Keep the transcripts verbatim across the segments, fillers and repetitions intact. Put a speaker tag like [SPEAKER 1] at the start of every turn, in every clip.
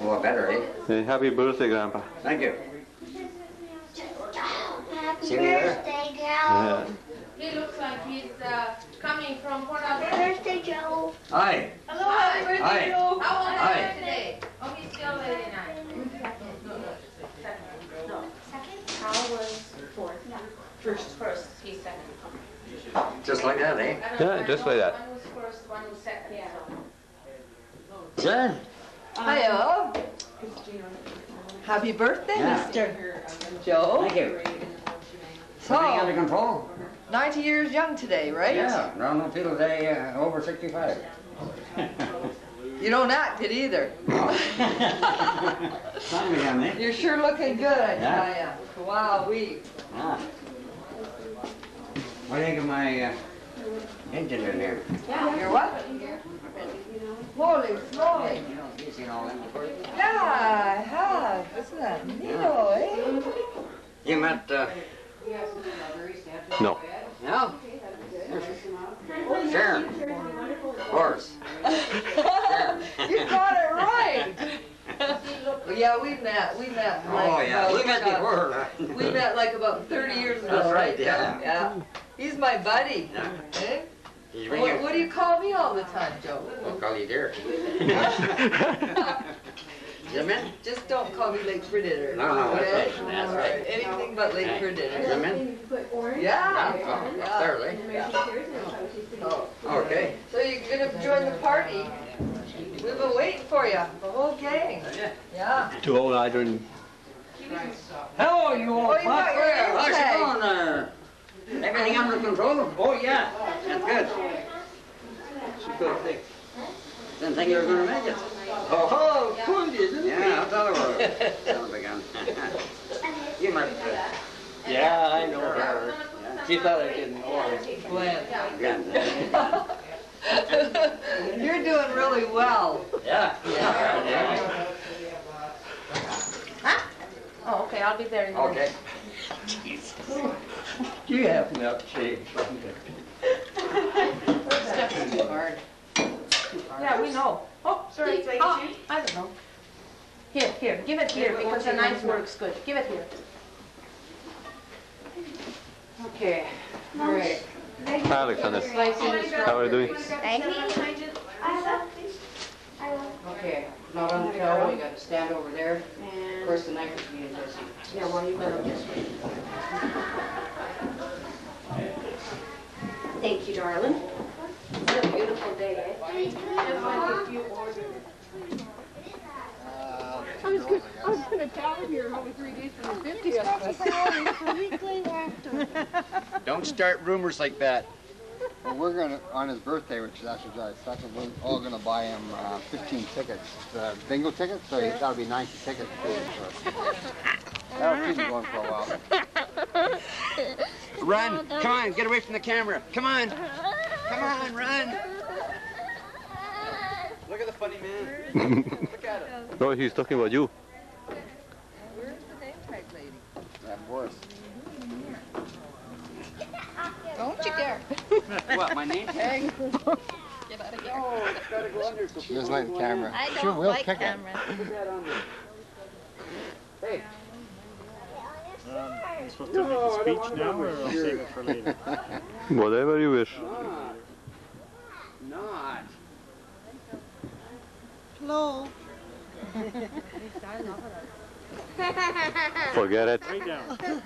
[SPEAKER 1] more better, eh?
[SPEAKER 2] Hey, happy birthday, Grandpa.
[SPEAKER 1] Thank you.
[SPEAKER 3] Happy
[SPEAKER 1] See you later.
[SPEAKER 3] birthday, Joe.
[SPEAKER 2] Yeah.
[SPEAKER 4] He looks like he's uh, coming from Port Alberta.
[SPEAKER 3] Happy birthday, Joe.
[SPEAKER 1] Hi.
[SPEAKER 4] Hello, happy birthday,
[SPEAKER 1] Hi.
[SPEAKER 4] Joe. How old
[SPEAKER 1] Hi.
[SPEAKER 4] are you today? Oh, he's still eighty-nine. No, no, second. No, second? Hal was fourth. Yeah. First. First, he's second.
[SPEAKER 1] Just like that, eh?
[SPEAKER 2] Yeah, just like that.
[SPEAKER 4] One was first, one was second. Yeah.
[SPEAKER 1] Good.
[SPEAKER 5] Hiya. Happy birthday,
[SPEAKER 1] Yeah.
[SPEAKER 5] Mister Joe.
[SPEAKER 1] Thank you.
[SPEAKER 5] So,
[SPEAKER 1] Everything under control?
[SPEAKER 5] ninety years young today, right?
[SPEAKER 1] Yeah, around until today, uh, over sixty-five.
[SPEAKER 5] You don't act it either.
[SPEAKER 1] Time again, eh?
[SPEAKER 5] You're sure looking good, I
[SPEAKER 1] Yeah.
[SPEAKER 5] tell ya. Wow, we.
[SPEAKER 1] Ah. What do you think of my uh, engine in here?
[SPEAKER 5] You're what? Holy smoly.
[SPEAKER 1] You know, you've seen all them before?
[SPEAKER 5] Yeah, I have. Isn't that neato, eh?
[SPEAKER 1] You met, uh,
[SPEAKER 2] No.
[SPEAKER 1] no? Sharon. Of course.
[SPEAKER 5] You got it right. Well, yeah, we met. We met. Like
[SPEAKER 1] Oh, yeah,
[SPEAKER 5] about,
[SPEAKER 1] we met
[SPEAKER 5] uh,
[SPEAKER 1] before. uh,
[SPEAKER 5] We met like about thirty years ago,
[SPEAKER 1] That's right, yeah.
[SPEAKER 5] Yeah. He's my buddy.
[SPEAKER 1] Yeah.
[SPEAKER 5] Eh?
[SPEAKER 1] He's
[SPEAKER 5] What,
[SPEAKER 1] ringing.
[SPEAKER 5] what do you call me all the time, Joe?
[SPEAKER 1] I'll call you dear. You man?
[SPEAKER 5] Just don't call me late for dinner.
[SPEAKER 1] No, no, that's
[SPEAKER 5] okay?
[SPEAKER 1] right, that's right.
[SPEAKER 5] Anything but late for
[SPEAKER 1] You
[SPEAKER 5] dinner.
[SPEAKER 1] man?
[SPEAKER 5] Yeah.
[SPEAKER 1] Oh,
[SPEAKER 5] Yeah.
[SPEAKER 1] thoroughly.
[SPEAKER 5] Oh.
[SPEAKER 1] Okay.
[SPEAKER 5] So you're gonna join the party? We've been waiting for you, the whole gang. Yeah.
[SPEAKER 2] Too old, I don't.
[SPEAKER 1] Hello, you
[SPEAKER 5] Oh, you got your name
[SPEAKER 1] How's it
[SPEAKER 5] tag.
[SPEAKER 1] going there? Everything under control? Oh, yeah. That's good. It's a good thing. Didn't think you were going to make it.
[SPEAKER 5] Oh, good, isn't it?
[SPEAKER 1] Yeah, I'll tell her what. Son of a gun. You might. Uh,
[SPEAKER 2] Yeah, I know her. She thought I didn't know her.
[SPEAKER 5] Glenn.
[SPEAKER 1] yeah.
[SPEAKER 5] You're doing really well.
[SPEAKER 1] Yeah.
[SPEAKER 5] Yeah.
[SPEAKER 4] Huh? Oh, okay, I'll be there in a minute.
[SPEAKER 1] Okay.
[SPEAKER 2] You have enough change.
[SPEAKER 4] Stuff's too hard. Yeah, we know. Oh, sorry. Oh, I don't know. Here, here, give it here because the knife works good. Give it here. Okay, all right.
[SPEAKER 2] Alexander,
[SPEAKER 4] Slicing the
[SPEAKER 2] how are you doing?
[SPEAKER 4] Okay, not on the towel, you gotta stand over there. Of course, the knife is being busy. Yeah, well, you better just wait.
[SPEAKER 6] Thank you, darling. What a beautiful day, eh?
[SPEAKER 4] Just like if you ordered.
[SPEAKER 7] I was gonna, I was gonna tell him you're only three days from the fiftieth.
[SPEAKER 1] Don't start rumors like that.
[SPEAKER 8] Well, we're gonna, on his birthday, which is actually July second, we're all gonna buy him uh, fifteen tickets, uh, bingo tickets, so he- that'll be ninety tickets. too, so. That'll keep him going for a while.
[SPEAKER 1] Run! Come on, get away from the camera. Come on! Come on, run! Look at the funny man. Look at him.
[SPEAKER 2] No, he's talking about you.
[SPEAKER 5] Where's the name tag lady?
[SPEAKER 8] That Boris.
[SPEAKER 5] Don't you dare.
[SPEAKER 1] What, my name tag?
[SPEAKER 5] Get out of here.
[SPEAKER 1] Oh, it's gotta go under so
[SPEAKER 8] She doesn't like the camera.
[SPEAKER 3] I
[SPEAKER 8] She
[SPEAKER 3] don't
[SPEAKER 8] will
[SPEAKER 3] like
[SPEAKER 8] kick it.
[SPEAKER 3] cameras.
[SPEAKER 1] Put that under. Hey.
[SPEAKER 9] Um, are you supposed to make a speech now, or I'll save it for later?
[SPEAKER 2] Whatever you wish.
[SPEAKER 1] Not. Not.
[SPEAKER 7] Hello.
[SPEAKER 2] Forget it.
[SPEAKER 9] Lay down.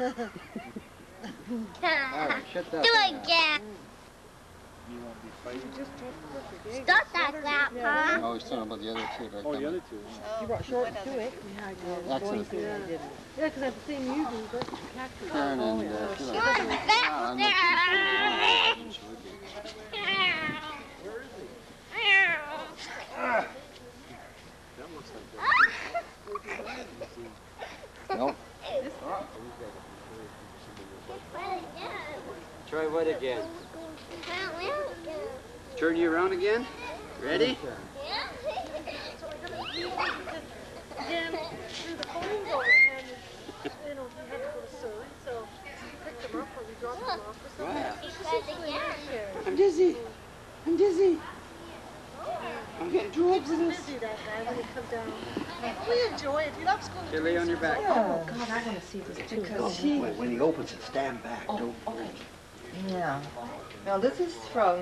[SPEAKER 8] All right, shut that
[SPEAKER 3] Do
[SPEAKER 8] thing
[SPEAKER 3] it, Jack.
[SPEAKER 9] You won't be fighting.
[SPEAKER 3] Stop that, Grandpa.
[SPEAKER 8] Oh, he's talking about the other two. Right
[SPEAKER 9] Oh, the
[SPEAKER 8] coming.
[SPEAKER 9] other two.
[SPEAKER 7] You brought shorts to it?
[SPEAKER 8] Exodus.
[SPEAKER 7] Yeah, because I've seen you do that. Capture.
[SPEAKER 8] Karen and uh, Sheila.
[SPEAKER 3] You're
[SPEAKER 8] Ah, I'm not
[SPEAKER 3] faster.
[SPEAKER 8] sure she would be. Nope.
[SPEAKER 1] Try what again? Turn you around again? Ready?
[SPEAKER 7] Then through the phone book, and you know, he had to go to Surrey, so we picked him up or we dropped him off or something.
[SPEAKER 1] Wow.
[SPEAKER 7] She's really nice here.
[SPEAKER 1] I'm dizzy. I'm dizzy.
[SPEAKER 7] I'm getting too old for this. Busy that guy when he comes down. We enjoy it. He loves going to
[SPEAKER 1] Chili on your back.
[SPEAKER 4] Oh, God, I want to see this too.
[SPEAKER 5] Because he,
[SPEAKER 10] When, when he opens it, stand back.
[SPEAKER 4] Oh,
[SPEAKER 10] Don't.
[SPEAKER 4] okay.
[SPEAKER 5] yeah. Now this is from,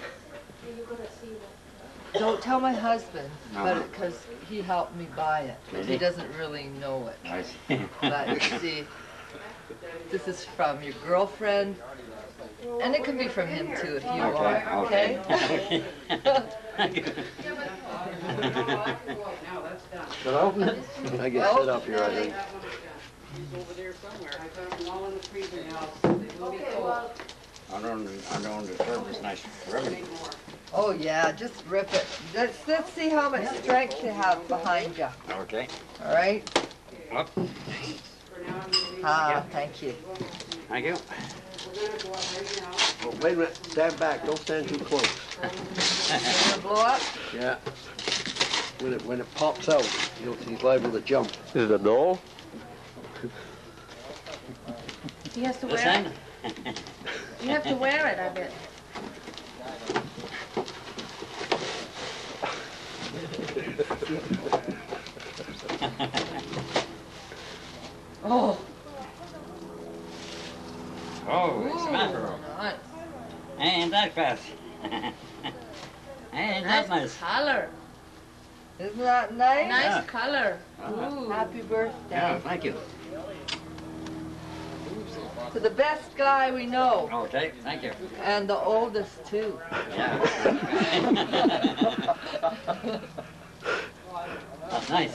[SPEAKER 5] don't tell my husband, but, because he helped me buy it. But he doesn't really know it.
[SPEAKER 1] I see.
[SPEAKER 5] But see, this is from your girlfriend, and it can be from him too if you
[SPEAKER 1] Okay,
[SPEAKER 5] want, okay?
[SPEAKER 10] Should I open it? I get set up here, I think.
[SPEAKER 1] Over there somewhere. I found them all in the freezer now. They will get cold. I don't, I don't disturb this nice ribbon.
[SPEAKER 5] Oh yeah, just rip it. Let's, let's see how much strength you have behind you,
[SPEAKER 1] Okay.
[SPEAKER 5] all right?
[SPEAKER 1] Up.
[SPEAKER 5] Ah, thank you.
[SPEAKER 1] Thank you.
[SPEAKER 10] Oh, wait a minute, stand back, don't stand too close.
[SPEAKER 5] You wanna blow up?
[SPEAKER 10] Yeah. When it, when it pops out, you'll, he's liable to jump.
[SPEAKER 2] Is it a doll?
[SPEAKER 4] He has to
[SPEAKER 1] This
[SPEAKER 4] wear
[SPEAKER 1] end?
[SPEAKER 4] it. You have to wear it, I bet. Oh.
[SPEAKER 1] Oh, it's mackerel.
[SPEAKER 4] Nice.
[SPEAKER 1] Ain't that fast. Ain't that nice.
[SPEAKER 4] color.
[SPEAKER 5] Isn't that nice?
[SPEAKER 4] Nice
[SPEAKER 1] Yeah.
[SPEAKER 4] color.
[SPEAKER 1] Uh-huh.
[SPEAKER 4] Ooh.
[SPEAKER 5] Happy birthday.
[SPEAKER 1] Yeah, thank you.
[SPEAKER 5] To the best guy we know,
[SPEAKER 1] Okay, thank you.
[SPEAKER 5] and the oldest too.
[SPEAKER 1] Yeah. That's nice.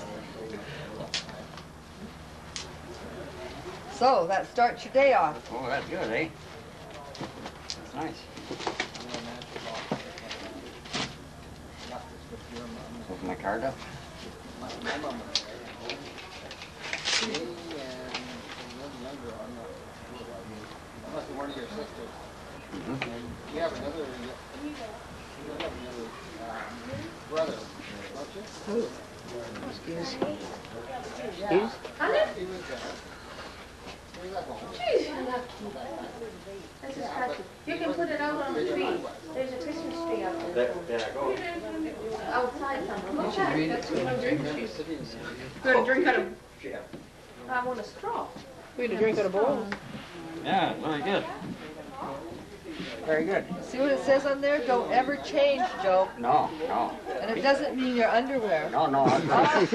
[SPEAKER 5] So that starts your day off.
[SPEAKER 1] Oh, that's good, eh? That's nice. Open my card up.
[SPEAKER 8] Unless one of your sisters.
[SPEAKER 1] Mm-hmm.
[SPEAKER 8] You have another, you have another um, brother, don't you?
[SPEAKER 5] Who?
[SPEAKER 8] Excuse
[SPEAKER 5] Excuse?
[SPEAKER 8] He was there. He was at home.
[SPEAKER 4] This is happy. You can put it out on the tree. There's a Christmas tree out there.
[SPEAKER 1] There I go.
[SPEAKER 4] Outside somewhere.
[SPEAKER 5] You should read it to him.
[SPEAKER 4] Gonna drink out of. I want a straw.
[SPEAKER 5] We're gonna drink out of a bowl.
[SPEAKER 1] Yeah, very good. Very good.
[SPEAKER 5] See what it says on there? Don't ever change, Joe.
[SPEAKER 1] No, no.
[SPEAKER 5] And it doesn't mean your underwear.
[SPEAKER 1] No, no. I'm not.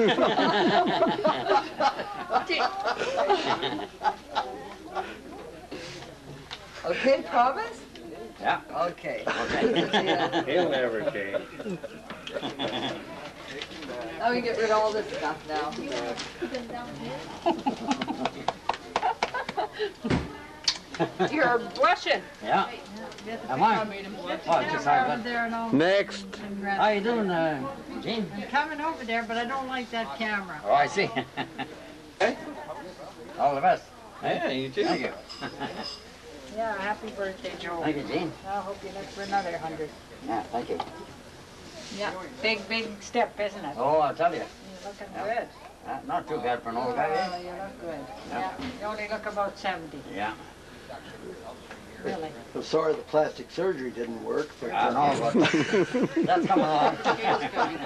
[SPEAKER 5] Okay, promise?
[SPEAKER 1] Yeah.
[SPEAKER 5] Okay.
[SPEAKER 1] Okay.
[SPEAKER 2] He'll never change.
[SPEAKER 5] Now we can get rid of all this stuff now.
[SPEAKER 4] You're blushing.
[SPEAKER 1] Yeah. Am I? Oh, just like that.
[SPEAKER 2] Next.
[SPEAKER 1] How you doing, uh, Gene?
[SPEAKER 6] I'm coming over there, but I don't like that camera.
[SPEAKER 1] Oh, I see. All the best.
[SPEAKER 2] Yeah, you too.
[SPEAKER 1] Thank you.
[SPEAKER 6] Yeah, happy birthday, Joe.
[SPEAKER 1] Thank you, Gene.
[SPEAKER 6] I hope you live for another hundred.
[SPEAKER 1] Yeah, thank you.
[SPEAKER 6] Yeah, big, big step, isn't it?
[SPEAKER 1] Oh, I'll tell you.
[SPEAKER 6] You're looking
[SPEAKER 1] Yeah.
[SPEAKER 6] good.
[SPEAKER 1] Uh, not too bad for an old guy,
[SPEAKER 6] Oh,
[SPEAKER 1] eh?
[SPEAKER 6] you look good.
[SPEAKER 1] Yeah.
[SPEAKER 6] Yeah, you only look about seventy,
[SPEAKER 1] Yeah.
[SPEAKER 6] really.
[SPEAKER 10] I'm sorry the plastic surgery didn't work, but
[SPEAKER 1] I
[SPEAKER 10] uh,
[SPEAKER 1] know, but that's coming along.
[SPEAKER 6] He does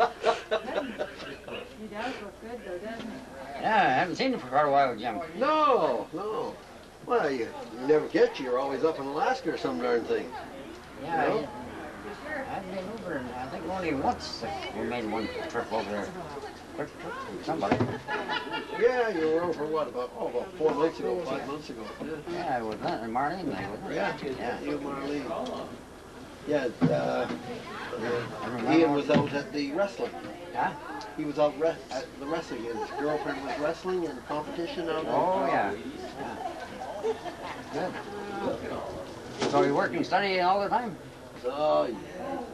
[SPEAKER 6] look good though, doesn't he?
[SPEAKER 1] Yeah, I haven't seen you for quite a while, Jim.
[SPEAKER 10] no, no. Well, you, you never catch you. You're always up in Alaska or some darn thing.
[SPEAKER 1] Yeah,
[SPEAKER 10] You know?
[SPEAKER 1] I- I've been over, and I think only once we made one trip over there. Quick trip with somebody.
[SPEAKER 10] Yeah, you were over what about oh about four months ago, five months ago. Yeah.
[SPEAKER 1] Yeah, with that, and Marlene, they were.
[SPEAKER 10] Yeah,
[SPEAKER 1] Yeah.
[SPEAKER 10] you, Marlene. Yeah, uh,
[SPEAKER 1] I remember.
[SPEAKER 10] Ian was out at the wrestling.
[SPEAKER 1] Huh?
[SPEAKER 10] He was out re- at the wrestling. His girlfriend was wrestling in competition out there.
[SPEAKER 1] Oh, yeah. Yeah. Good. So you work and study all the time?
[SPEAKER 10] Oh, yeah.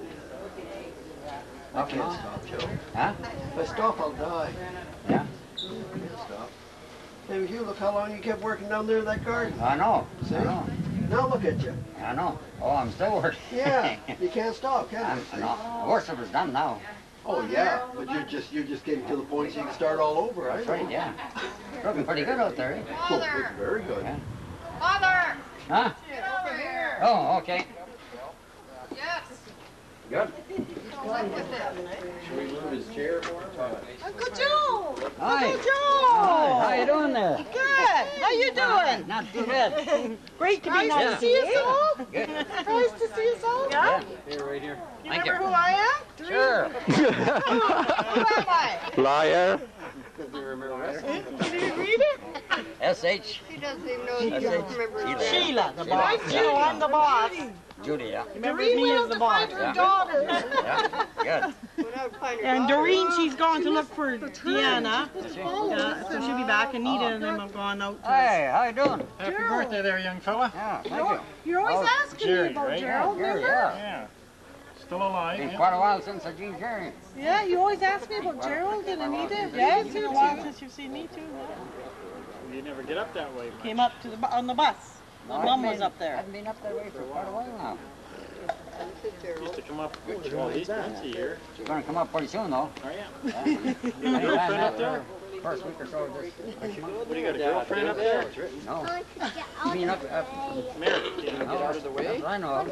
[SPEAKER 10] I can't stop, Joe.
[SPEAKER 1] Huh?
[SPEAKER 10] If I stop, I'll die.
[SPEAKER 1] Yeah.
[SPEAKER 10] I can't stop. Hey, Hugh, look how long you kept working down there in that garden.
[SPEAKER 1] I know.
[SPEAKER 10] See?
[SPEAKER 1] I know.
[SPEAKER 10] Now look at you.
[SPEAKER 1] I know. Oh, I'm still working.
[SPEAKER 10] Yeah, you can't stop, can
[SPEAKER 1] I'm,
[SPEAKER 10] you?
[SPEAKER 1] no, worst of it's done now.
[SPEAKER 10] Oh, yeah, but you're just you're just getting to the point so you can start all over, right?
[SPEAKER 1] That's right, yeah. Looking pretty good out there, eh?
[SPEAKER 10] Oh, looks very good.
[SPEAKER 1] Yeah.
[SPEAKER 6] Mother!
[SPEAKER 1] Huh?
[SPEAKER 6] Get over here!
[SPEAKER 1] Oh, okay.
[SPEAKER 6] Yes!
[SPEAKER 1] Good.
[SPEAKER 2] Should we move his chair for him?
[SPEAKER 11] Uncle Joe!
[SPEAKER 1] Hi.
[SPEAKER 11] Uncle Joe!
[SPEAKER 1] Hi, how you doing there?
[SPEAKER 11] Good. How you doing?
[SPEAKER 1] Not too bad.
[SPEAKER 11] Great to be
[SPEAKER 1] Nice
[SPEAKER 11] nice
[SPEAKER 1] to
[SPEAKER 11] to see you all.
[SPEAKER 1] Good.
[SPEAKER 11] Nice to see you all. Yeah.
[SPEAKER 2] Here, right here.
[SPEAKER 11] You
[SPEAKER 1] Thank
[SPEAKER 11] remember
[SPEAKER 1] you.
[SPEAKER 11] who I am?
[SPEAKER 1] Sure.
[SPEAKER 11] Who am I?
[SPEAKER 10] Liar.
[SPEAKER 11] Did you read it?
[SPEAKER 1] S H.
[SPEAKER 6] He doesn't even know
[SPEAKER 1] S H.
[SPEAKER 11] Sheila, the boss. Sheila, I'm the boss.
[SPEAKER 1] Judy, yeah.
[SPEAKER 11] Doreen went out to find her daughter.
[SPEAKER 1] Yeah. Good.
[SPEAKER 11] And Doreen, she's gone to look for Deanna. Uh, so she'll be back. Anita and them have gone out. To
[SPEAKER 1] Hey, how you doing?
[SPEAKER 9] Happy birthday there, young fella.
[SPEAKER 1] Yeah, thank you.
[SPEAKER 11] You're always
[SPEAKER 1] Oh,
[SPEAKER 11] asking
[SPEAKER 9] Jerry,
[SPEAKER 11] me about
[SPEAKER 9] right?
[SPEAKER 11] Gerald,
[SPEAKER 1] Sure,
[SPEAKER 11] remember?
[SPEAKER 1] yeah.
[SPEAKER 9] Yeah. Still alive.
[SPEAKER 1] Been
[SPEAKER 9] yeah?
[SPEAKER 1] quite a while since I've seen Jerry.
[SPEAKER 11] Yeah, you always ask me about Gerald and Anita. Yeah, it's been a while since you've seen me too. Yeah.
[SPEAKER 9] You never get up that way.
[SPEAKER 11] Came up to the bu- on the bus.
[SPEAKER 1] No,
[SPEAKER 11] My
[SPEAKER 1] I
[SPEAKER 11] mum
[SPEAKER 1] haven't
[SPEAKER 11] was
[SPEAKER 1] been-
[SPEAKER 11] up there.
[SPEAKER 1] I've been up that way for quite a while now.
[SPEAKER 9] Used to come up well, at least once a year.
[SPEAKER 1] You're gonna come up pretty soon, though.
[SPEAKER 9] Oh, yeah.
[SPEAKER 1] Yeah.
[SPEAKER 9] You have a girlfriend up there?
[SPEAKER 1] First week or so of this.
[SPEAKER 9] What do you got, a girlfriend up there?
[SPEAKER 1] No. You mean up, up?
[SPEAKER 9] Married. You know,
[SPEAKER 1] No,
[SPEAKER 9] get out of the way.
[SPEAKER 1] that's what I know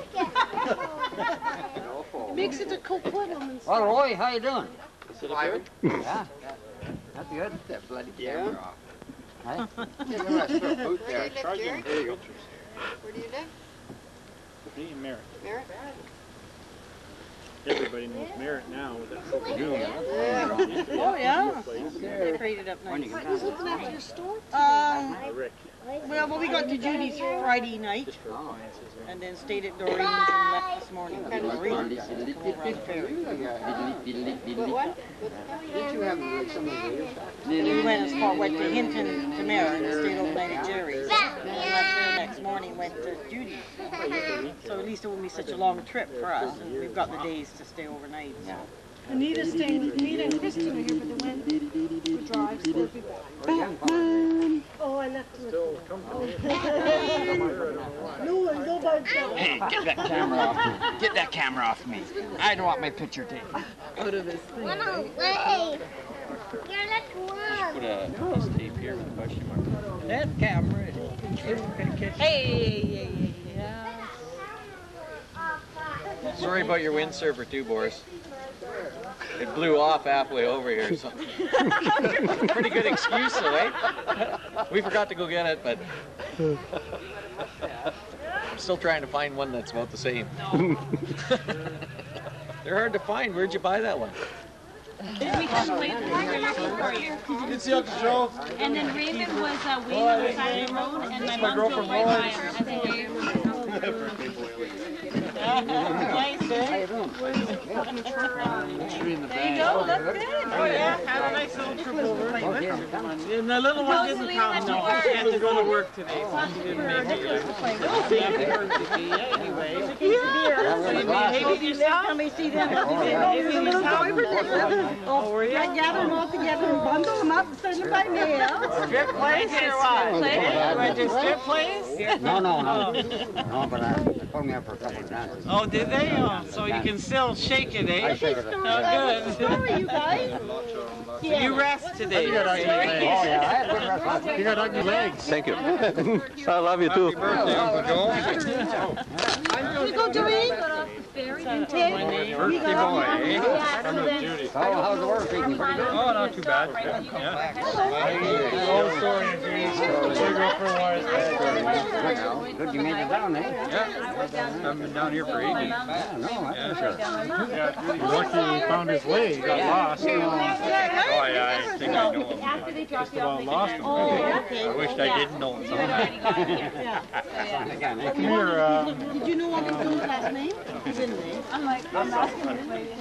[SPEAKER 1] of.
[SPEAKER 11] Makes it a coquitlam.
[SPEAKER 1] Well, Roy, how you doing?
[SPEAKER 2] Sit up here.
[SPEAKER 1] Yeah. That's good.
[SPEAKER 8] That bloody camera off.
[SPEAKER 1] Hey?
[SPEAKER 8] You're gonna throw food there.
[SPEAKER 2] Charging. There you go.
[SPEAKER 6] Where do you live?
[SPEAKER 9] Me and Merritt.
[SPEAKER 6] Merritt?
[SPEAKER 9] Everybody knows Merritt now with that whole
[SPEAKER 1] You.
[SPEAKER 11] Oh yeah.
[SPEAKER 9] place.
[SPEAKER 11] Decorated up
[SPEAKER 1] When you
[SPEAKER 11] nice.
[SPEAKER 1] can come.
[SPEAKER 11] Um,
[SPEAKER 9] Uh, Rick.
[SPEAKER 11] well, well, we got to Judy's Friday night
[SPEAKER 9] Just for appliances. Right?
[SPEAKER 11] and then stayed at Doreen's and left this morning. Doreen.
[SPEAKER 6] What, what?
[SPEAKER 8] Did you have like, some of the radio stuff?
[SPEAKER 11] We went as far, went to Hinton to Mara and stayed overnight at Jerry's. Then we left there next morning, went to Judy's. So at least it won't be such a long trip for us, and we've got the days to stay overnight. So.
[SPEAKER 7] Anita's staying with Anita and Kristen are here, but they went for drives. So they'll be back. Oh, I left them.
[SPEAKER 9] Still company.
[SPEAKER 7] No one, go by themselves.
[SPEAKER 1] Hey, get that camera off me. Get that camera off me. I don't want my picture taken.
[SPEAKER 3] Run away. You're like one.
[SPEAKER 2] Put a piece of tape here with a question mark.
[SPEAKER 1] That camera is...
[SPEAKER 11] Hey,
[SPEAKER 2] Sorry about your windsurfer too, Boris. It blew off halfway over here, so. Pretty good excuse, though, eh? We forgot to go get it, but I'm still trying to find one that's about the same. They're hard to find. Where'd you buy that one?
[SPEAKER 12] We just waited for you.
[SPEAKER 9] Did see Uncle Joe?
[SPEAKER 12] And then Raven was uh, waiting on the side of the road, and my mom drove right by her. I think
[SPEAKER 11] nice, eh?
[SPEAKER 1] How you doing?
[SPEAKER 11] There you go, that's good. Oh yeah, had a nice little trip over.
[SPEAKER 1] Okay, come on.
[SPEAKER 11] And the little one didn't come, no. She had to go to work today, so she didn't make it. Happy birthday to you anyway. Maybe you saw me see them. Oh, were you? I gathered them all together and bundled them up and sent them by mail. Strip place or what? Went to strip place?
[SPEAKER 1] No, no, no. No, but I put me up for a couple of dances.
[SPEAKER 11] Oh, did they? Oh, so you can still shake it, eh?
[SPEAKER 1] I shake it.
[SPEAKER 11] Oh, good.
[SPEAKER 7] Sorry, you guys.
[SPEAKER 11] So you rest today.
[SPEAKER 9] You got ugly
[SPEAKER 1] Oh,
[SPEAKER 9] legs.
[SPEAKER 1] yeah, I had good rest.
[SPEAKER 9] You got ugly legs.
[SPEAKER 10] Thank you. I love you too.
[SPEAKER 9] Birthday, Uncle Joe.
[SPEAKER 7] You go, Doreen.
[SPEAKER 9] Birthday boy, eh? From Judy.
[SPEAKER 1] So, how's the work treating you? Pretty good?
[SPEAKER 9] Oh, not too bad. Yeah. Oh, sorry, Judy. Should go for a while.
[SPEAKER 1] Good, good you made it down, eh?
[SPEAKER 9] Yeah. I've been down here for ages.
[SPEAKER 1] Yeah, no, that's for sure.
[SPEAKER 9] Yeah, Judy's lucky he found his way. He got lost. Oh, yeah, I think I know him. Just about lost him. I wished I didn't know him. Come here, uh,
[SPEAKER 11] Did you know Uncle Joe's last name? Didn't they?
[SPEAKER 12] I'm like, I'm asking this lady.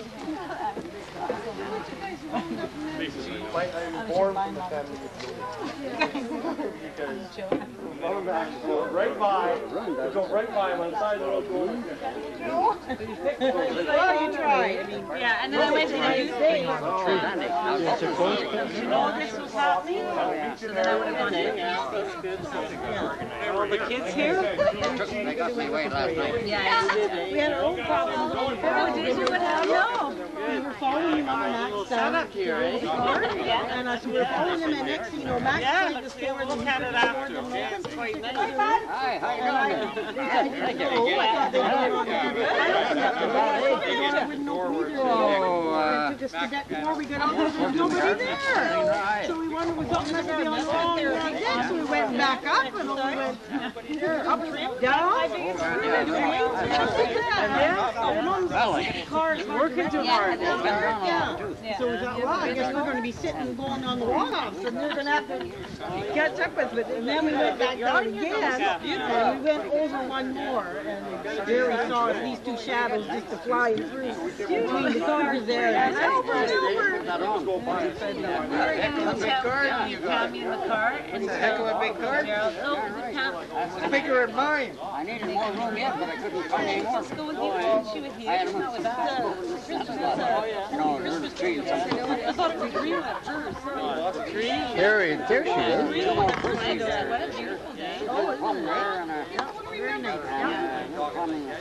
[SPEAKER 10] Right by, we go right by him on the side of the road going.
[SPEAKER 11] Oh, you tried. I mean,
[SPEAKER 12] Yeah, and then I went to the youth thing.
[SPEAKER 11] you know this was happening?
[SPEAKER 12] So then I would have gone in.
[SPEAKER 11] Are all the kids here?
[SPEAKER 1] They got me away last night.
[SPEAKER 12] Yeah,
[SPEAKER 11] We had our own problem.
[SPEAKER 12] oh, did you? What happened? No.
[SPEAKER 11] we were following him on the Max down
[SPEAKER 2] up here, eh?
[SPEAKER 11] the car. And I said, we were following him, and next thing you know, Max
[SPEAKER 2] Yeah,
[SPEAKER 11] played the store
[SPEAKER 2] we'll
[SPEAKER 11] and
[SPEAKER 2] look
[SPEAKER 11] he
[SPEAKER 2] at it
[SPEAKER 11] took
[SPEAKER 2] after.
[SPEAKER 11] the door
[SPEAKER 2] Yeah,
[SPEAKER 11] and
[SPEAKER 2] it's quite nice.
[SPEAKER 1] Hi, how you doing?
[SPEAKER 11] no, I thought they were going on the I opened up the door, I thought the door wouldn't open either.
[SPEAKER 1] Oh, uh,
[SPEAKER 11] It took us to that door, we got out there, there was nobody there. So we wondered, we thought we must be on the wrong deck, so we went back up, and we went up, down, yeah. Cars working too hard. Yeah. So we thought, well, I guess we're going to be sitting and going on the wall-offs, and they're going to have to catch up with it. And then we went back down again, and we went over one more, and Jerry saw at least two shadows just to fly through between the cars there. And over and over.
[SPEAKER 12] You found me in the car.
[SPEAKER 1] It's a heck of a big car.
[SPEAKER 12] Gerald, oh, the camp.
[SPEAKER 1] It's bigger than mine. I needed more room yet, but I couldn't find any more.
[SPEAKER 12] Let's go with you. She with you.
[SPEAKER 1] I had
[SPEAKER 12] No, it's the Christmas. uh,
[SPEAKER 1] No, there's a tree.
[SPEAKER 12] I thought it was green at first.
[SPEAKER 8] There, there she is.
[SPEAKER 12] What a beautiful day.
[SPEAKER 1] Oh, isn't it?
[SPEAKER 11] Very nice.
[SPEAKER 1] Yeah.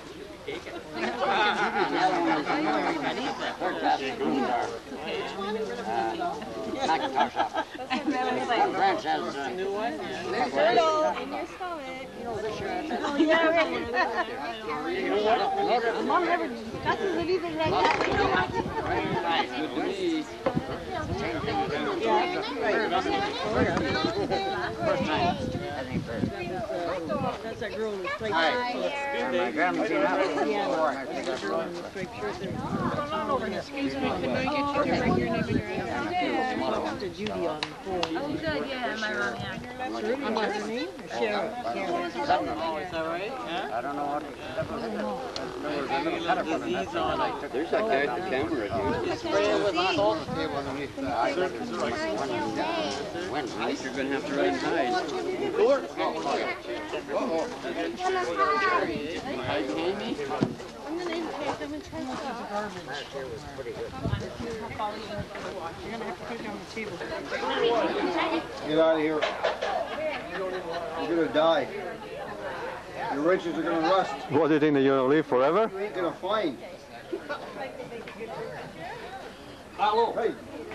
[SPEAKER 1] Macintosh shop. Branch has a new one.
[SPEAKER 6] In your stomach.
[SPEAKER 1] You know, this year.
[SPEAKER 6] Oh, yeah. Mom never, that's a little bit like that.
[SPEAKER 1] Nice. Good to see. Same thing. First time.
[SPEAKER 11] That's that girl in the striped
[SPEAKER 1] Hi.
[SPEAKER 11] shirt.
[SPEAKER 1] My grandma's in that.
[SPEAKER 11] Yeah, that girl in the striped shirt there.
[SPEAKER 4] Excuse me, can I get you to bring your name and your address?
[SPEAKER 11] I talked to Judy on the phone.
[SPEAKER 12] Oh, good, yeah, my mommy.
[SPEAKER 11] Shirley, what's her name? Or Sharon? Sharon.
[SPEAKER 2] Is that right? Yeah?
[SPEAKER 1] I don't know what.
[SPEAKER 10] There's that guy at the camera, dude.
[SPEAKER 2] Spray it with salt.
[SPEAKER 10] You're gonna have to ride inside.
[SPEAKER 2] Hi, Jamie.
[SPEAKER 11] I'm gonna take them and try to You're gonna have to take it on the table.
[SPEAKER 8] Get out of here. You're gonna die. Your wrenches are gonna rust.
[SPEAKER 9] What do you think, that you're gonna live forever?
[SPEAKER 8] You ain't gonna find.
[SPEAKER 1] Hello.
[SPEAKER 8] Hey.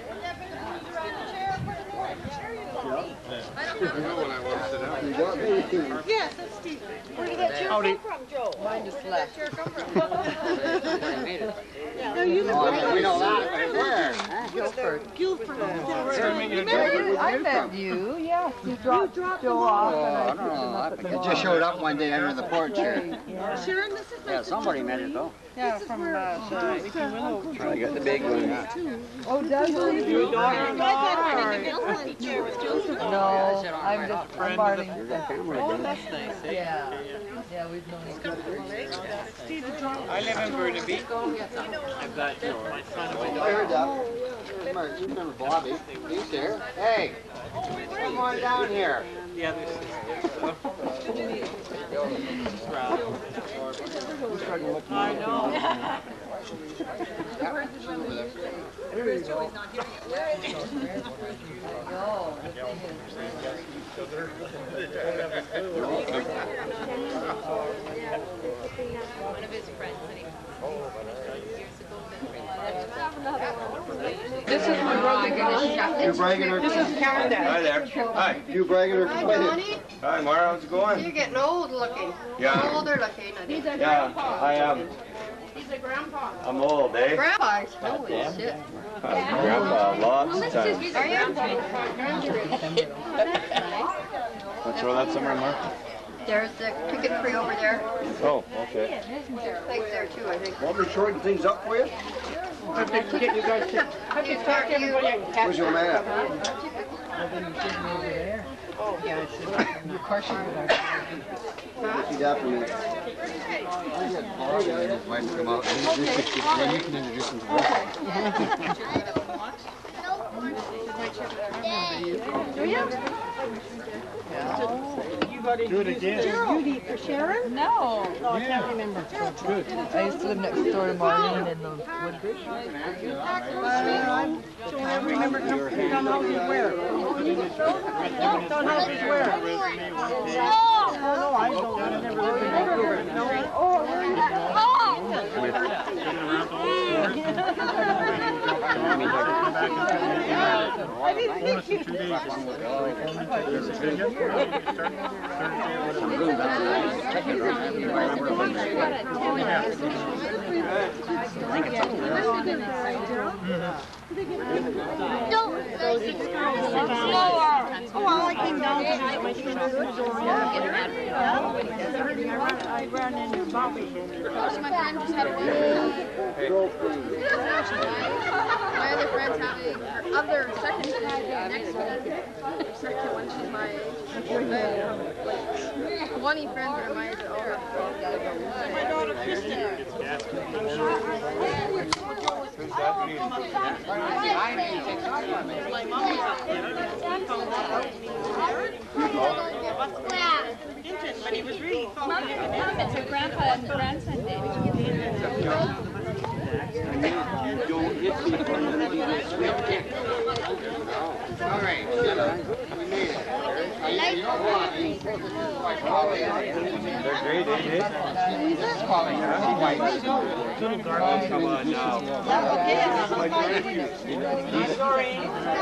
[SPEAKER 8] You got me?
[SPEAKER 11] Yes, that's Steve.
[SPEAKER 6] Where did that chair come from, Joe?
[SPEAKER 5] Mine just left.
[SPEAKER 6] Where did that chair come from?
[SPEAKER 1] I made it.
[SPEAKER 11] No, you
[SPEAKER 1] Oh,
[SPEAKER 11] live
[SPEAKER 1] we know that. But where? Huh?
[SPEAKER 5] Guilford.
[SPEAKER 11] Guilford.
[SPEAKER 5] Remember, I met you. Yes, you dropped Joe off, and I
[SPEAKER 1] Oh, I
[SPEAKER 5] picked
[SPEAKER 1] don't
[SPEAKER 5] him
[SPEAKER 1] know.
[SPEAKER 5] up at the
[SPEAKER 1] It
[SPEAKER 5] mall.
[SPEAKER 1] just showed up one day under the porch here.
[SPEAKER 11] Sharon, this is my
[SPEAKER 1] Yeah, somebody made it though.
[SPEAKER 5] Yeah, from uh,
[SPEAKER 10] I got the big one.
[SPEAKER 5] Oh, does he?
[SPEAKER 11] Your daughter.
[SPEAKER 5] No, I'm just bombarding.
[SPEAKER 2] Oh, that's nice, eh?
[SPEAKER 5] Yeah, yeah, we've known each other.
[SPEAKER 2] I live in Burnaby. I've got, you know, my son and my
[SPEAKER 8] I
[SPEAKER 2] daughter.
[SPEAKER 8] heard that. Remember, you remember Bobby? He's here. Hey, come on down here.
[SPEAKER 2] Yeah, there's I know.
[SPEAKER 12] One of his friends that he years ago.
[SPEAKER 5] This is my brother.
[SPEAKER 8] You bragging or
[SPEAKER 4] This is Karen Dad.
[SPEAKER 10] Hi there. Hi.
[SPEAKER 8] you bragging or
[SPEAKER 6] Hi,
[SPEAKER 8] complaining?
[SPEAKER 6] Johnny.
[SPEAKER 10] Hi, Mara. How's it going?
[SPEAKER 6] You're getting old looking.
[SPEAKER 10] Yeah.
[SPEAKER 6] Older looking. I think.
[SPEAKER 10] Yeah, I am.
[SPEAKER 6] He's a grandpa.
[SPEAKER 10] I'm old, eh?
[SPEAKER 6] Grandpa. Holy shit.
[SPEAKER 10] Grandpa, lots of times.
[SPEAKER 6] Are you?
[SPEAKER 10] Let's throw that somewhere, Mark.
[SPEAKER 6] There's the picket tree over there.
[SPEAKER 10] Oh, okay.
[SPEAKER 6] There's things there too, I think.
[SPEAKER 8] Want me to shorten things up for you?
[SPEAKER 4] I think to get you guys to, I think talk to everybody I can catch.
[SPEAKER 8] Where's your map?
[SPEAKER 4] Oh, yeah, I should. Of course you would.
[SPEAKER 8] She's after me.
[SPEAKER 1] Why come out? Then you can introduce him to the
[SPEAKER 6] Do you?
[SPEAKER 9] Do it again.
[SPEAKER 11] Judy for Sharon?
[SPEAKER 5] No.
[SPEAKER 11] No, I can't remember.
[SPEAKER 9] Good.
[SPEAKER 5] I used to live next door to Marlene in the Woodbridge.
[SPEAKER 11] I don't remember town houses where. Town houses where? Oh, no, I don't. I never lived in Vancouver. No. Oh, Oh, well, I came down to visit my friend through the door. I ran into Bobby.
[SPEAKER 3] My friend just had a wedding. My other friend's having her other second day next week. Second one, she's my age. I have like twenty friends that are my age that all have
[SPEAKER 11] My daughter Kristen. My mom was up there. But he was really
[SPEAKER 12] Mom, it's her grandpa and grandson day.
[SPEAKER 1] You don't hit people until you sweet kick.
[SPEAKER 8] All right, we made it. You know what?
[SPEAKER 9] They're great, ain't they?
[SPEAKER 8] It's calling her white.
[SPEAKER 9] Oh, come on now.
[SPEAKER 11] sorry.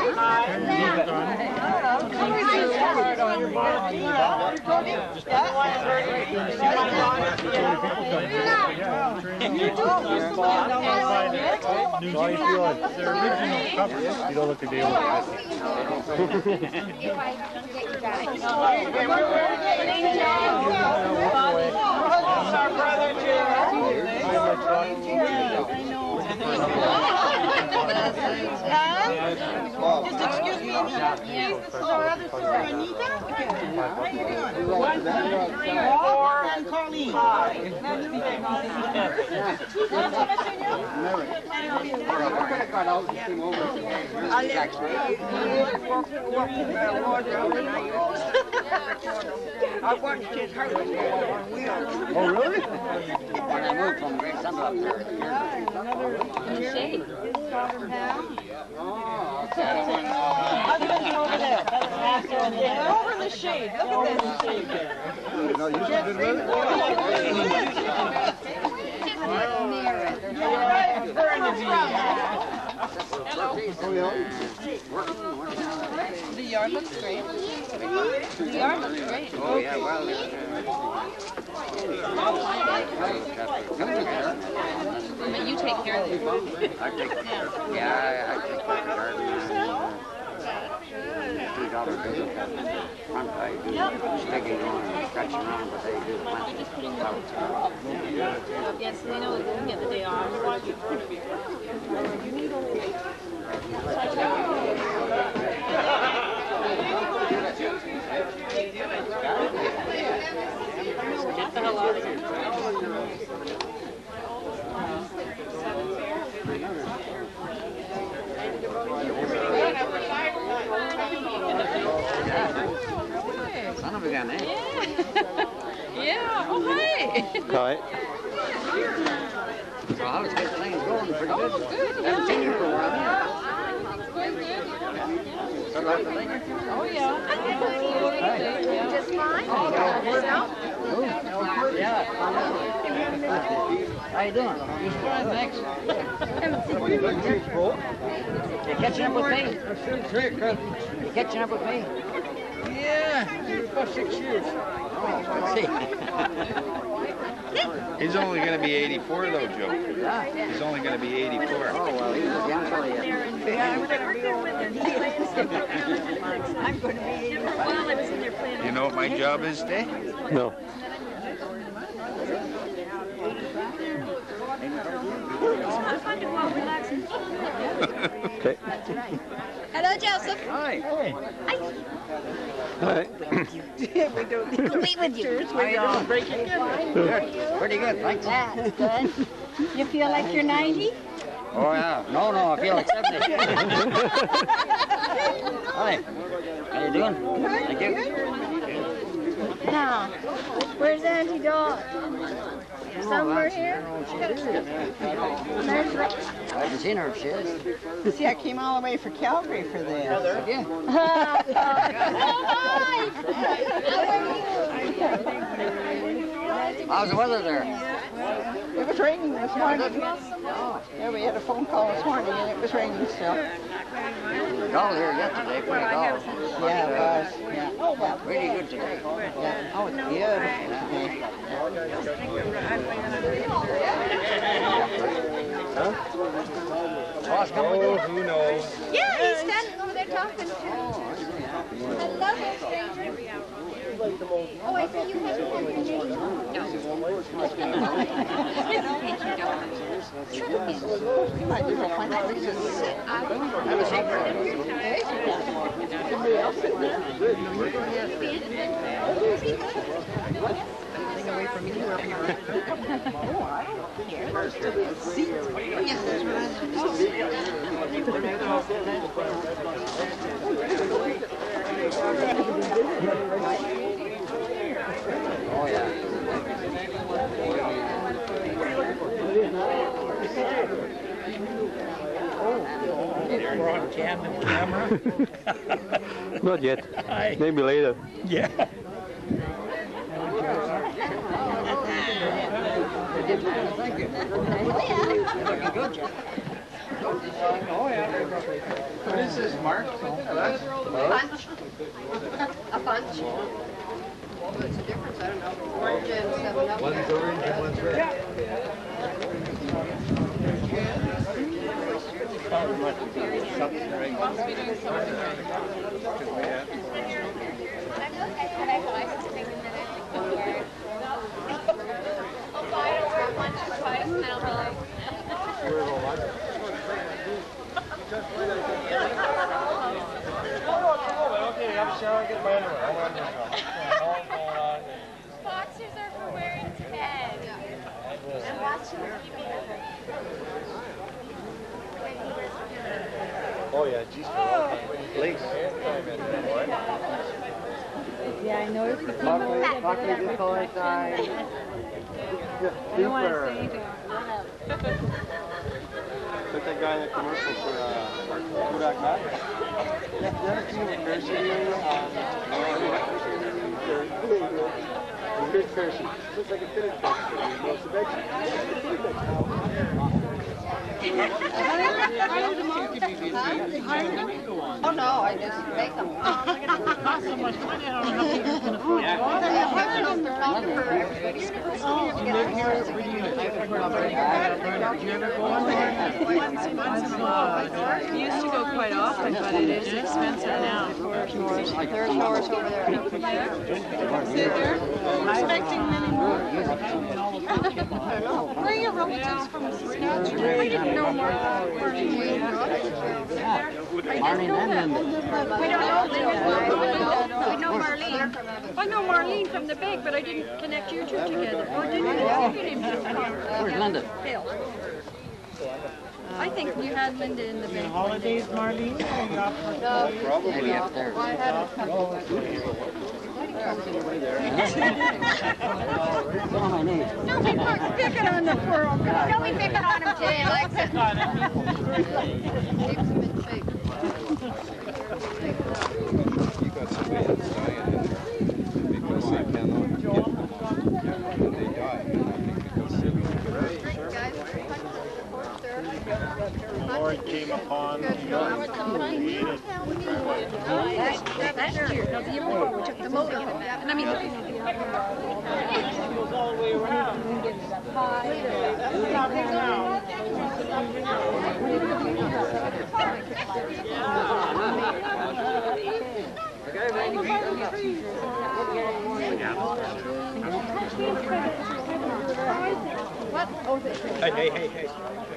[SPEAKER 9] New How you feeling? Their original cover. You don't look a day older.
[SPEAKER 11] Our brother Just excuse me, Anita. This is our other sister, Anita. How you doing? One, two, three, four, and Colleen. Five.
[SPEAKER 1] I watched his house on wheels.
[SPEAKER 8] Oh, really?
[SPEAKER 1] When I moved from Great Central up there.
[SPEAKER 12] In the shade.
[SPEAKER 8] Oh,
[SPEAKER 11] Over there. They're over in the shade. Look at this shade there.
[SPEAKER 8] no, you should have been
[SPEAKER 11] They're in the view.
[SPEAKER 5] The yard looks great. The yard looks great.
[SPEAKER 1] Oh, yeah, well.
[SPEAKER 12] But you take care of it.
[SPEAKER 1] I take, yeah, I, I take care of the garden. Two dollar bill at the front, I do sticking on and scratching around, but they do plenty.
[SPEAKER 12] Just putting the yes, they know they can get the day off. Get the hell out of here.
[SPEAKER 1] Son of a gun, eh?
[SPEAKER 12] Yeah. Yeah. Oh, hey.
[SPEAKER 9] Hi.
[SPEAKER 1] So how's the things going? Pretty good?
[SPEAKER 12] Oh, good.
[SPEAKER 1] Haven't seen you for a while.
[SPEAKER 12] Good, good. Oh, yeah.
[SPEAKER 3] Just fine.
[SPEAKER 1] Yeah. How you doing? Just fine, thanks. You catching up with me? You catching up with me?
[SPEAKER 9] Yeah, about six years.
[SPEAKER 1] Oh, let's see.
[SPEAKER 13] He's only going to be eighty-four though, Joe.
[SPEAKER 1] Yeah.
[SPEAKER 13] He's only going to be eighty-four.
[SPEAKER 1] Oh, well, he's a young fella yet.
[SPEAKER 11] Yeah, I'm going to be over there. I'm going to be eighty-five.
[SPEAKER 12] While I was in there playing.
[SPEAKER 13] You know what my job is today?
[SPEAKER 9] No.
[SPEAKER 12] I'm fun to go out relaxing.
[SPEAKER 9] Okay.
[SPEAKER 3] Hello, Joseph.
[SPEAKER 1] Hi.
[SPEAKER 9] Hey.
[SPEAKER 3] Hi. we don't wait with you.
[SPEAKER 1] How you doing?
[SPEAKER 11] Breaking
[SPEAKER 1] Good. Pretty good, thanks.
[SPEAKER 3] That's good. You feel like you're ninety?
[SPEAKER 1] Oh, yeah. No, no, I feel like seventy. Hi. How you doing? Thank you.
[SPEAKER 3] Now, where's Auntie Dot? Somewhere here? There's right.
[SPEAKER 1] I haven't seen her if she is.
[SPEAKER 11] See, I came all the way from Calgary for this.
[SPEAKER 1] Yeah.
[SPEAKER 3] Hi! How are you?
[SPEAKER 1] How's the weather there?
[SPEAKER 11] It was raining this morning. Yeah, we had a phone call this morning and it was raining still.
[SPEAKER 1] Dull here yesterday, pretty dull.
[SPEAKER 11] Yeah, it was. Yeah. Oh, well.
[SPEAKER 1] Really good today.
[SPEAKER 11] Yeah. Oh, it's beautiful today.
[SPEAKER 1] Huh? Oh,
[SPEAKER 13] who knows?
[SPEAKER 3] Yeah, he's standing over there talking to. Hello there, stranger. Oh, I see you have your information. No.
[SPEAKER 11] You might as well find out this is somebody else sitting there. Away from you, wherever you're at. Oh, I don't care. There's still a seat. Yes, there's one.
[SPEAKER 1] Oh, yeah.
[SPEAKER 9] We're on cam and camera.
[SPEAKER 14] Not yet. Maybe later.
[SPEAKER 9] Yeah.
[SPEAKER 1] Oh, yeah.
[SPEAKER 8] What is this, Mark?
[SPEAKER 3] A punch. A punch. What's the difference? I don't know. Orange and seven up.
[SPEAKER 10] One's orange and one's red.
[SPEAKER 7] Boxers are for wearing tags and watching T V.
[SPEAKER 10] Oh yeah, geez.
[SPEAKER 7] Oh.
[SPEAKER 10] Lace.
[SPEAKER 12] Yeah, I noticed the
[SPEAKER 8] Talk to the color side.
[SPEAKER 12] I don't want to say anything.
[SPEAKER 10] Like that guy in the commercial for uh, Kodak Max. You ever seen the parachute area? The big parachute. Looks like a fitted parachute. It's a big
[SPEAKER 3] Oh no, I just make them.
[SPEAKER 11] Not so much money, I don't know how people can afford it. You live here, it's really good. Do you ever go on there? Once, once in a while.
[SPEAKER 12] We used to go quite often, but it is expensive now.
[SPEAKER 3] There's Norris over there.
[SPEAKER 12] Sit there. I'm expecting many more. Where are your relatives from Saskatchewan?
[SPEAKER 3] We didn't know more. Marlene
[SPEAKER 1] Marlene and Linda.
[SPEAKER 3] We don't know Linda. We know Marlene. I know Marlene from the big, but I didn't connect you two together. Or did you?
[SPEAKER 1] Where's Linda?
[SPEAKER 3] Bill. I think you had Linda in the big.
[SPEAKER 11] Holidays, Marlene?
[SPEAKER 1] Maybe upstairs.
[SPEAKER 3] Don't be picking on the furrow. Don't be picking on him, Jay. He likes it. Keeps him in shape.
[SPEAKER 13] You got somebody that's dying in there because they cannot get them on. They die. And I think because
[SPEAKER 9] The Lord came upon the young who created.
[SPEAKER 3] Last year, now the year before, we took the motor home. And I mean,
[SPEAKER 11] It goes all the way around. Not now.
[SPEAKER 3] what? Oh, they
[SPEAKER 9] Hey, hey, hey, hey.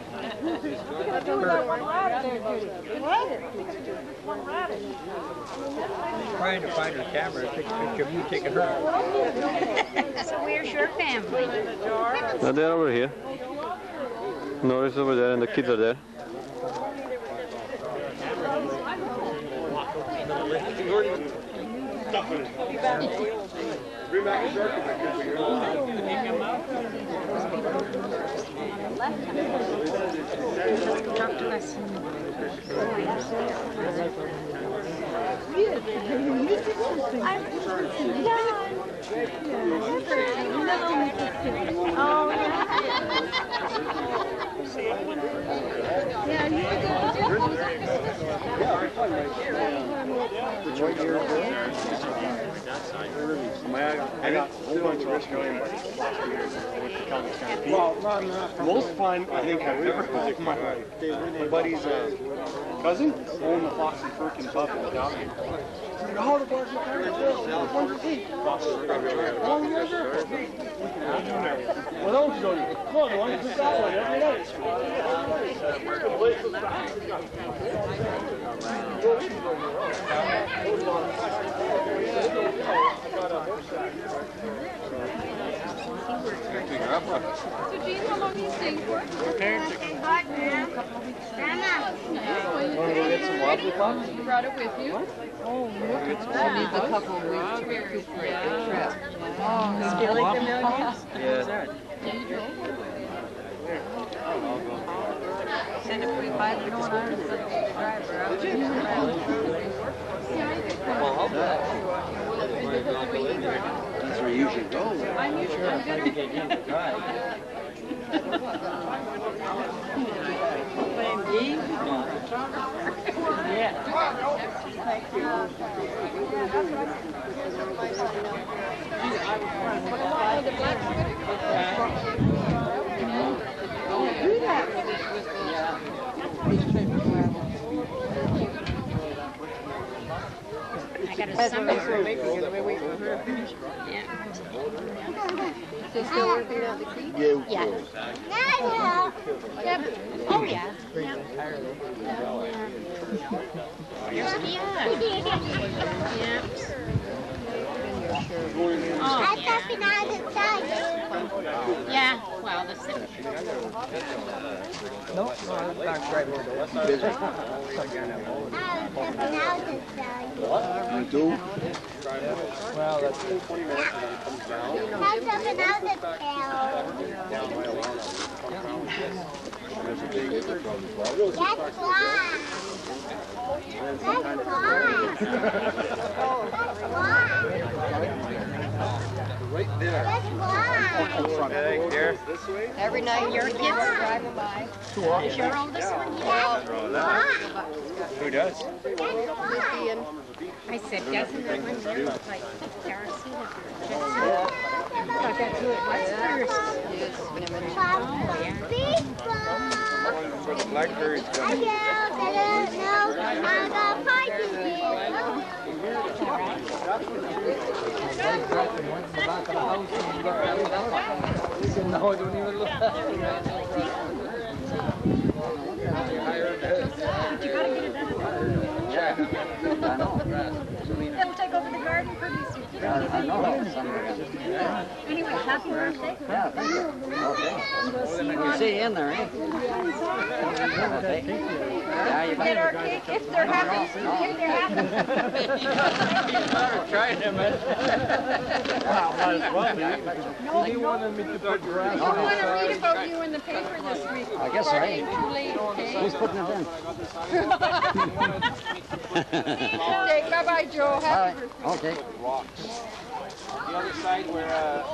[SPEAKER 9] Trying to find her camera to take a picture of you taking her.
[SPEAKER 12] So where's your family?
[SPEAKER 14] No, they're over here. Norris over there and the kids are there.
[SPEAKER 12] Talk to us.
[SPEAKER 7] I'm Oh, yeah. Yeah, you
[SPEAKER 10] Which one year I got a whole bunch of Australian buddies last year. Well, not enough. Most fun I think I've ever had with my, my buddy's uh, cousin owned the Fox and Perkins pub in the downtown. Oh, the Fox and Perkins, one for eight. Oh, you guys are? Well, don't you go. Come on, why don't you pick that one every night?
[SPEAKER 3] So, Gene, how long are you staying for?
[SPEAKER 7] Hot, man.
[SPEAKER 3] Want to go get some wobbly pops? You brought it with you?
[SPEAKER 5] Oh, look at that. Needs a couple of weeks to recuperate the trip.
[SPEAKER 11] Oh, do you like the millions?
[SPEAKER 2] Yeah.
[SPEAKER 5] Send a free five to one hundred for the driver.
[SPEAKER 1] That's where you should go.
[SPEAKER 3] I'm usually I'm gonna
[SPEAKER 11] Playing games? Yeah.
[SPEAKER 3] I got a summer. Yeah. So still working at the creek?
[SPEAKER 10] Yeah.
[SPEAKER 3] Yeah. Yep. Oh yeah. Yep. You're skiing. Yep. Oh, yeah. Yeah. Well, the city.
[SPEAKER 5] No, no, that's right.
[SPEAKER 10] You do?
[SPEAKER 5] Well, that's
[SPEAKER 10] twenty minutes and then it comes down. There's a big river problem as well. Really
[SPEAKER 7] That's why. That's
[SPEAKER 10] right there.
[SPEAKER 7] That's why.
[SPEAKER 2] Hey, there.
[SPEAKER 3] Every night your kids are driving by. Is your oldest one here?
[SPEAKER 2] Who does?
[SPEAKER 3] I said, doesn't that one look like Darcy? Got that to it. What's first? Oh, yeah.
[SPEAKER 2] For the blackbirds.
[SPEAKER 7] I don't know. I got party.
[SPEAKER 5] No, I don't even look at it.
[SPEAKER 7] You gotta get it done.
[SPEAKER 1] Yeah, I know.
[SPEAKER 7] It'll take over the garden pretty soon.
[SPEAKER 1] Yeah, I know.
[SPEAKER 7] Anyway, happy birthday.
[SPEAKER 1] Yeah, thank you. Okay. See you in there, eh? Okay. Yeah, you
[SPEAKER 7] Get
[SPEAKER 1] better.
[SPEAKER 7] our cake if they're happy. If they're happy.
[SPEAKER 2] Trying to man.
[SPEAKER 9] Well, might as well be. He wanted me to put your ass
[SPEAKER 3] I want to read about you in the paper this week.
[SPEAKER 1] I guess
[SPEAKER 3] Before
[SPEAKER 1] I
[SPEAKER 3] it ain't too late, okay?
[SPEAKER 1] Who's putting it in?
[SPEAKER 3] Okay, bye-bye, Joe. Happy birthday.
[SPEAKER 1] Okay.
[SPEAKER 2] The other side where uh,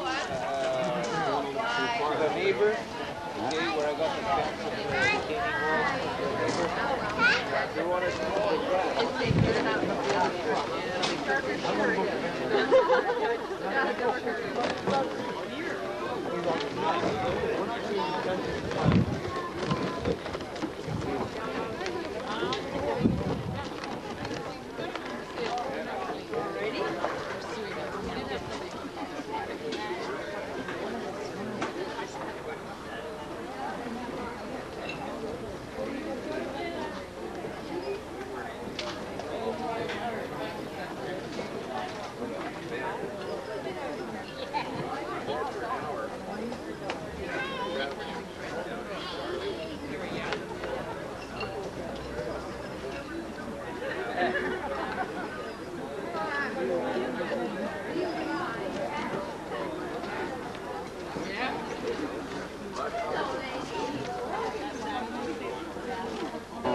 [SPEAKER 2] uh, the neighbor, okay, where I got the fence of the retaining wall, they want us to hold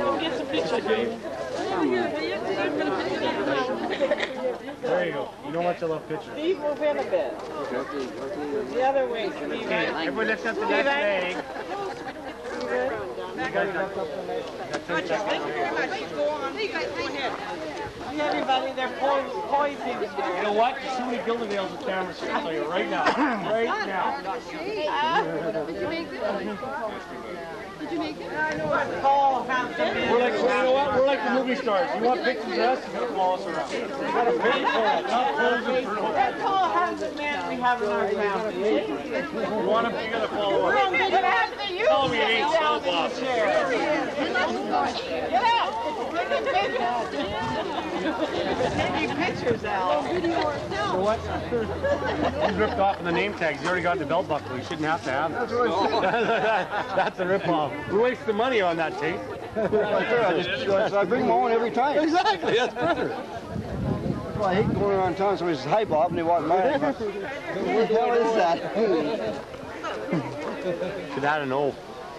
[SPEAKER 9] There you go. You know what
[SPEAKER 10] much I love pictures.
[SPEAKER 11] Steve, move in a bit. The other way, Steve.
[SPEAKER 10] Okay, everyone lift up the left leg.
[SPEAKER 11] Thank you very much. Go on. Go ahead. See everybody, they're poised, poising.
[SPEAKER 10] You know what? There's so many building nails with cameras here. I'll tell you right now. Right now.
[SPEAKER 3] Did you make it? Did you make it?
[SPEAKER 11] Tall, handsome man.
[SPEAKER 10] We're like, you know what? We're like the movie stars. You want pictures of us? You follow us around. You gotta pay for it. Not posing for
[SPEAKER 11] That tall, handsome man we have in our family.
[SPEAKER 10] You want them? You gotta follow
[SPEAKER 11] We're
[SPEAKER 10] us.
[SPEAKER 11] on video. You
[SPEAKER 10] Tell me it ain't so,
[SPEAKER 11] down in
[SPEAKER 10] Bob.
[SPEAKER 11] the chair. Get out. Taking pictures. Taking pictures, Al.
[SPEAKER 10] So what? He's ripped off in the name tags. He already got the belt buckle. He shouldn't have to have it. That's a rip-off. We're wasting money on that tape.
[SPEAKER 8] I, just, I bring my own every time.
[SPEAKER 10] Exactly, that's better.
[SPEAKER 8] Well, I hate going around town, somebody says, hi, Bob, and they walk by. What the hell is that?
[SPEAKER 10] Should add an O.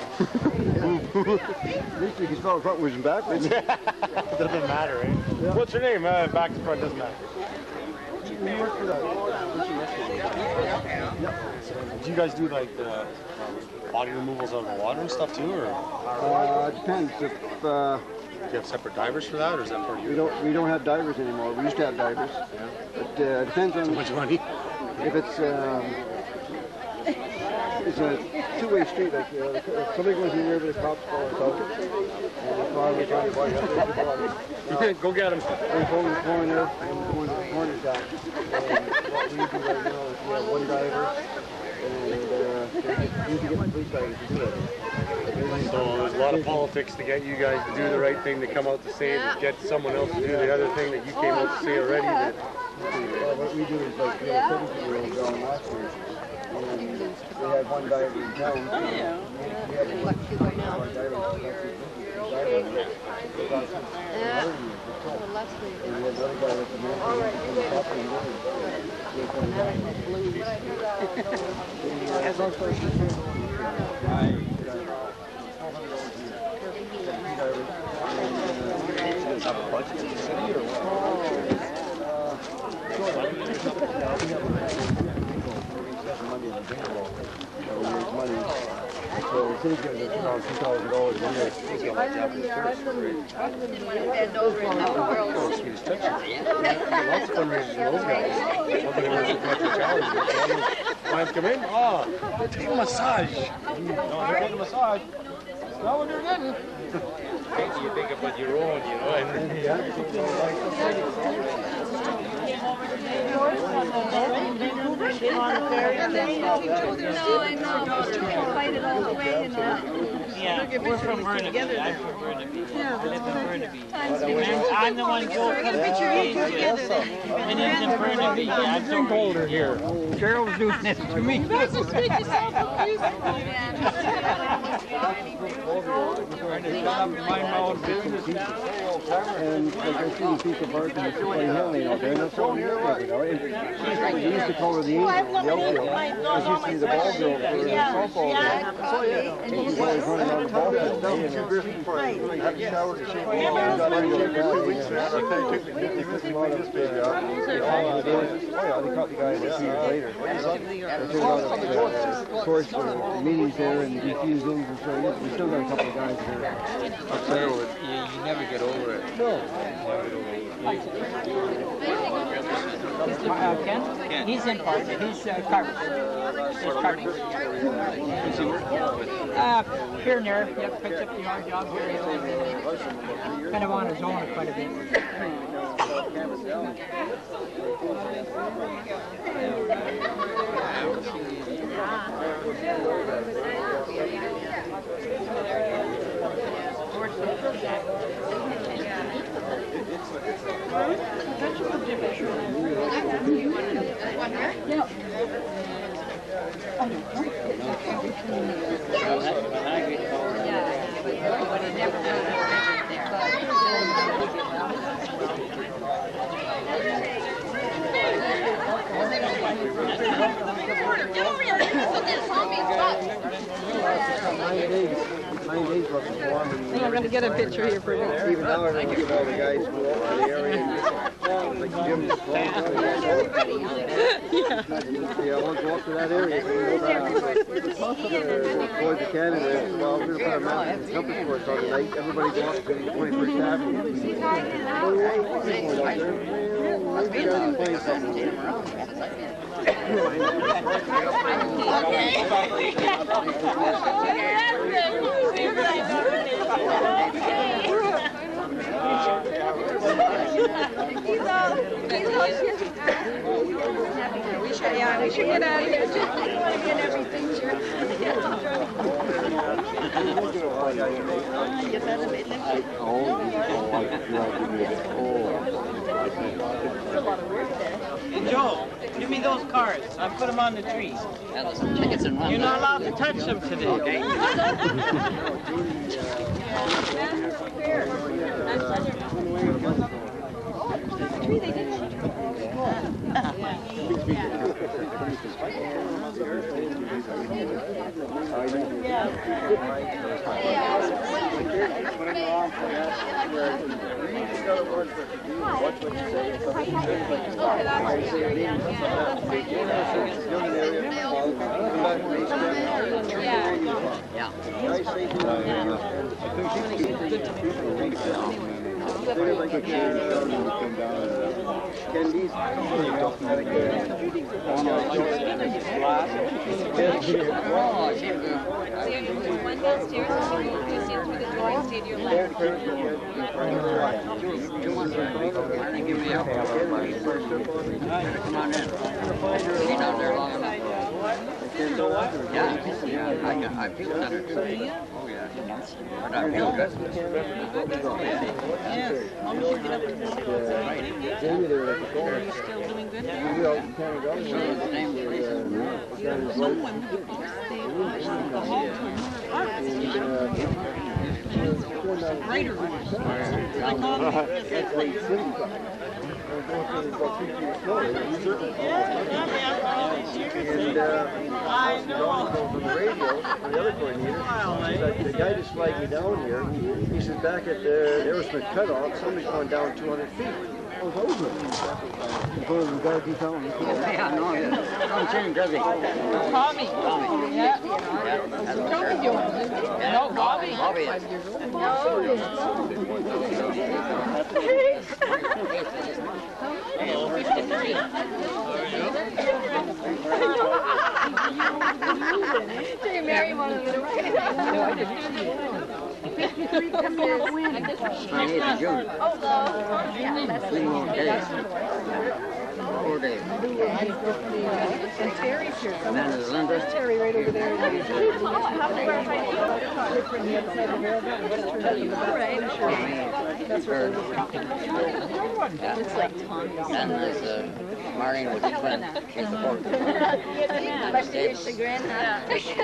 [SPEAKER 8] At least you can spell it frontwards and backwards.
[SPEAKER 10] Doesn't matter, eh? Yeah. What's your name? Uh, back to front, doesn't matter. Do you guys do like uh, body removals out of the water and stuff too, or?
[SPEAKER 8] Uh, it depends. If uh,
[SPEAKER 10] do you have separate divers for that, or is that part of you?
[SPEAKER 8] We don't. We don't have divers anymore. We used to have divers.
[SPEAKER 10] Yeah.
[SPEAKER 8] But uh, it depends on
[SPEAKER 10] too much money.
[SPEAKER 8] If it's um, it's a two-way street. Like uh, if somebody goes in the river, the cops call us out, and the car we're trying to buy up.
[SPEAKER 10] Go get him.
[SPEAKER 8] We're going to the corner and going to the corner down. And what we do right now is we have one diver, and uh, we need to get the police divers to do it.
[SPEAKER 10] So there's a lot of politics to get you guys to do the right thing, to come out to save, and get someone else to do the other thing that you came out to say already. That
[SPEAKER 8] well, what we do is like we had a seventeen-year-old down last year, and we had one diver in town.
[SPEAKER 11] Oh, yeah.
[SPEAKER 8] We had one diver.
[SPEAKER 3] Yeah.
[SPEAKER 8] So the city gives us around two thousand dollars a year.
[SPEAKER 3] Bend over in the world.
[SPEAKER 10] Lots of fundraisers for those guys. Something where it's a challenge. Clients come in, oh, take a massage. No, they're getting a massage. Not when they're getting it.
[SPEAKER 2] You think about your own, you know.
[SPEAKER 11] Yeah, we're from Burnaby. I'm from Burnaby. I live in Burnaby. And I'm the one who comes to and he's in Burnaby. Yeah, I'm
[SPEAKER 10] Drink holder here. Carol's doing this to me.
[SPEAKER 7] You guys just make yourself confusing.
[SPEAKER 8] And like I see the people barking at the play Henley out there, and that's all we hear, you know. And we used to call her the angel, the outfield. Because used to be the ball girl for the softball game. So yeah, she was always running out of the ball field. Had a shower to shave all the got ready to go back. Two weeks ago, I took fifty fifty with this baby out. Oh yeah, they caught the guy a few years later. They took out of course for meetings there and defusings and so we still got a couple of guys there.
[SPEAKER 13] I'll tell you what, you, you never get over it.
[SPEAKER 8] No.
[SPEAKER 11] Uh, Ken? Ken? He's in Parker. He's uh, carver. He's carving. Uh, here and there. Yep, picks up the yard job here. Kind of on his own quite a bit.
[SPEAKER 8] Ninety days.
[SPEAKER 15] nine days left to form. And
[SPEAKER 4] I'm going to get a picture here for you.
[SPEAKER 15] even now, I don't look at all the guys who go out to the area and like Jim's yeah, I want to go up to that area. Uh, towards the Canada, well, we're going to put a map in the compass for us on the night. Everybody go up to twenty-first Avenue.
[SPEAKER 4] We should, yeah, we should get out of here. Get every picture.
[SPEAKER 11] Hey, Joe, give me those cards. I put them on the trees. You're not allowed to touch them today, okay?
[SPEAKER 12] One downstairs, you see through the door and stay to your left.
[SPEAKER 1] Come on in. Been out there long enough. Yeah, yeah, I can, I feel better too. Oh yeah. But I feel good.
[SPEAKER 11] Yes. I'm going to get up and visit. Are you still doing good there? Someone they watched the whole writer ones. I call them
[SPEAKER 15] And uh, I know from the radio, from the other coordinator, that the guy just flagged me down here. He says back at the Aerosmith cutoff, somebody's going down two hundred feet. Oh, those are
[SPEAKER 1] Yeah, no, yeah. I'm saying, does he?
[SPEAKER 4] Tommy.
[SPEAKER 1] Tommy.
[SPEAKER 4] Yeah.
[SPEAKER 1] Yeah.
[SPEAKER 4] Tommy doing? No, Bobby.
[SPEAKER 1] Bobby.
[SPEAKER 4] fifty-three.
[SPEAKER 3] So you marry one of them, right?
[SPEAKER 4] No, I didn't. fifty-three coming out when?
[SPEAKER 1] twenty-eighth of June.
[SPEAKER 3] Oh, no. Yeah, that's
[SPEAKER 1] Three more days. Four days.
[SPEAKER 4] And Terry's here.
[SPEAKER 1] And then there's Linda.
[SPEAKER 4] There's Terry right over there.
[SPEAKER 1] That's her. Looks like Tommy. And there's uh, Maureen with the twin. She's the fourth.
[SPEAKER 3] Much to your chagrin, huh?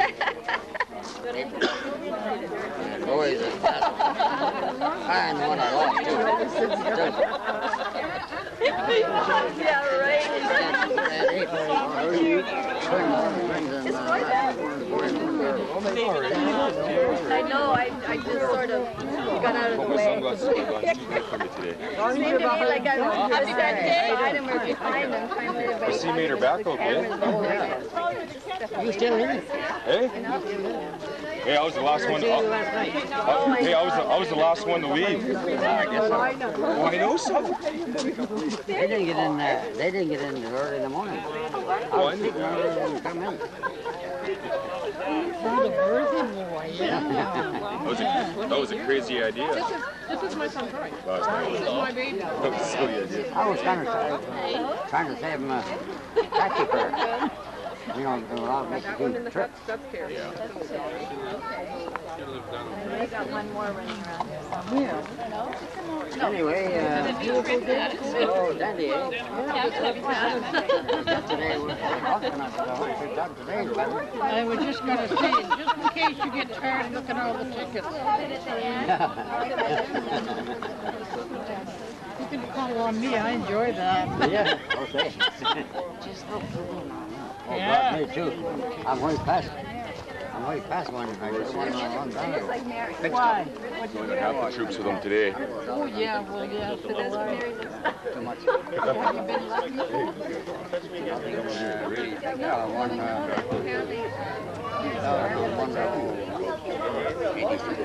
[SPEAKER 1] And Roy's a fast one. And the one I lost, too.
[SPEAKER 3] Yeah, right. I know, I, I just sort of got out of the way. Seemed to me like I was just beside him or behind him, trying to everybody.
[SPEAKER 13] So you made her back okay?
[SPEAKER 1] You still in it?
[SPEAKER 13] Hey? Hey, I was the last one. Uh, uh, hey, I was the, I was the last one to leave.
[SPEAKER 1] I guess so.
[SPEAKER 13] Oh, I know so.
[SPEAKER 1] They didn't get in there. They didn't get in early in the morning. I was sitting there and come in.
[SPEAKER 13] That was a, that was a crazy idea.
[SPEAKER 4] This is, this is my son Troy.
[SPEAKER 13] Last night.
[SPEAKER 4] This is my baby.
[SPEAKER 13] That was a silly idea.
[SPEAKER 1] I was kind of trying to save him a taxi fare. You know, they were all making the trip.
[SPEAKER 4] That's Carrie.
[SPEAKER 13] Yeah.
[SPEAKER 3] I got one more running around there somewhere.
[SPEAKER 1] Anyway, uh, oh, Dandy, eh? Yesterday was today, but
[SPEAKER 4] I was just going to say, just in case you get tired of looking at all the tickets. You can call on me, I enjoy that.
[SPEAKER 1] Yeah, okay. Oh,
[SPEAKER 4] Yeah.
[SPEAKER 1] God, me too. I'm way past. I know he passed one, I just want to run down.
[SPEAKER 5] Why?
[SPEAKER 16] Going to have the troops with them today.
[SPEAKER 5] Oh, yeah, well, yeah, so do I.
[SPEAKER 1] Too much.
[SPEAKER 5] Have you been lucky?
[SPEAKER 1] Uh, really, yeah, one, uh, uh, one, uh,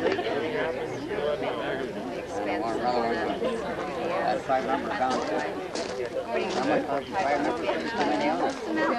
[SPEAKER 1] one rather, uh, five number down. How much was it? Five number? How many others?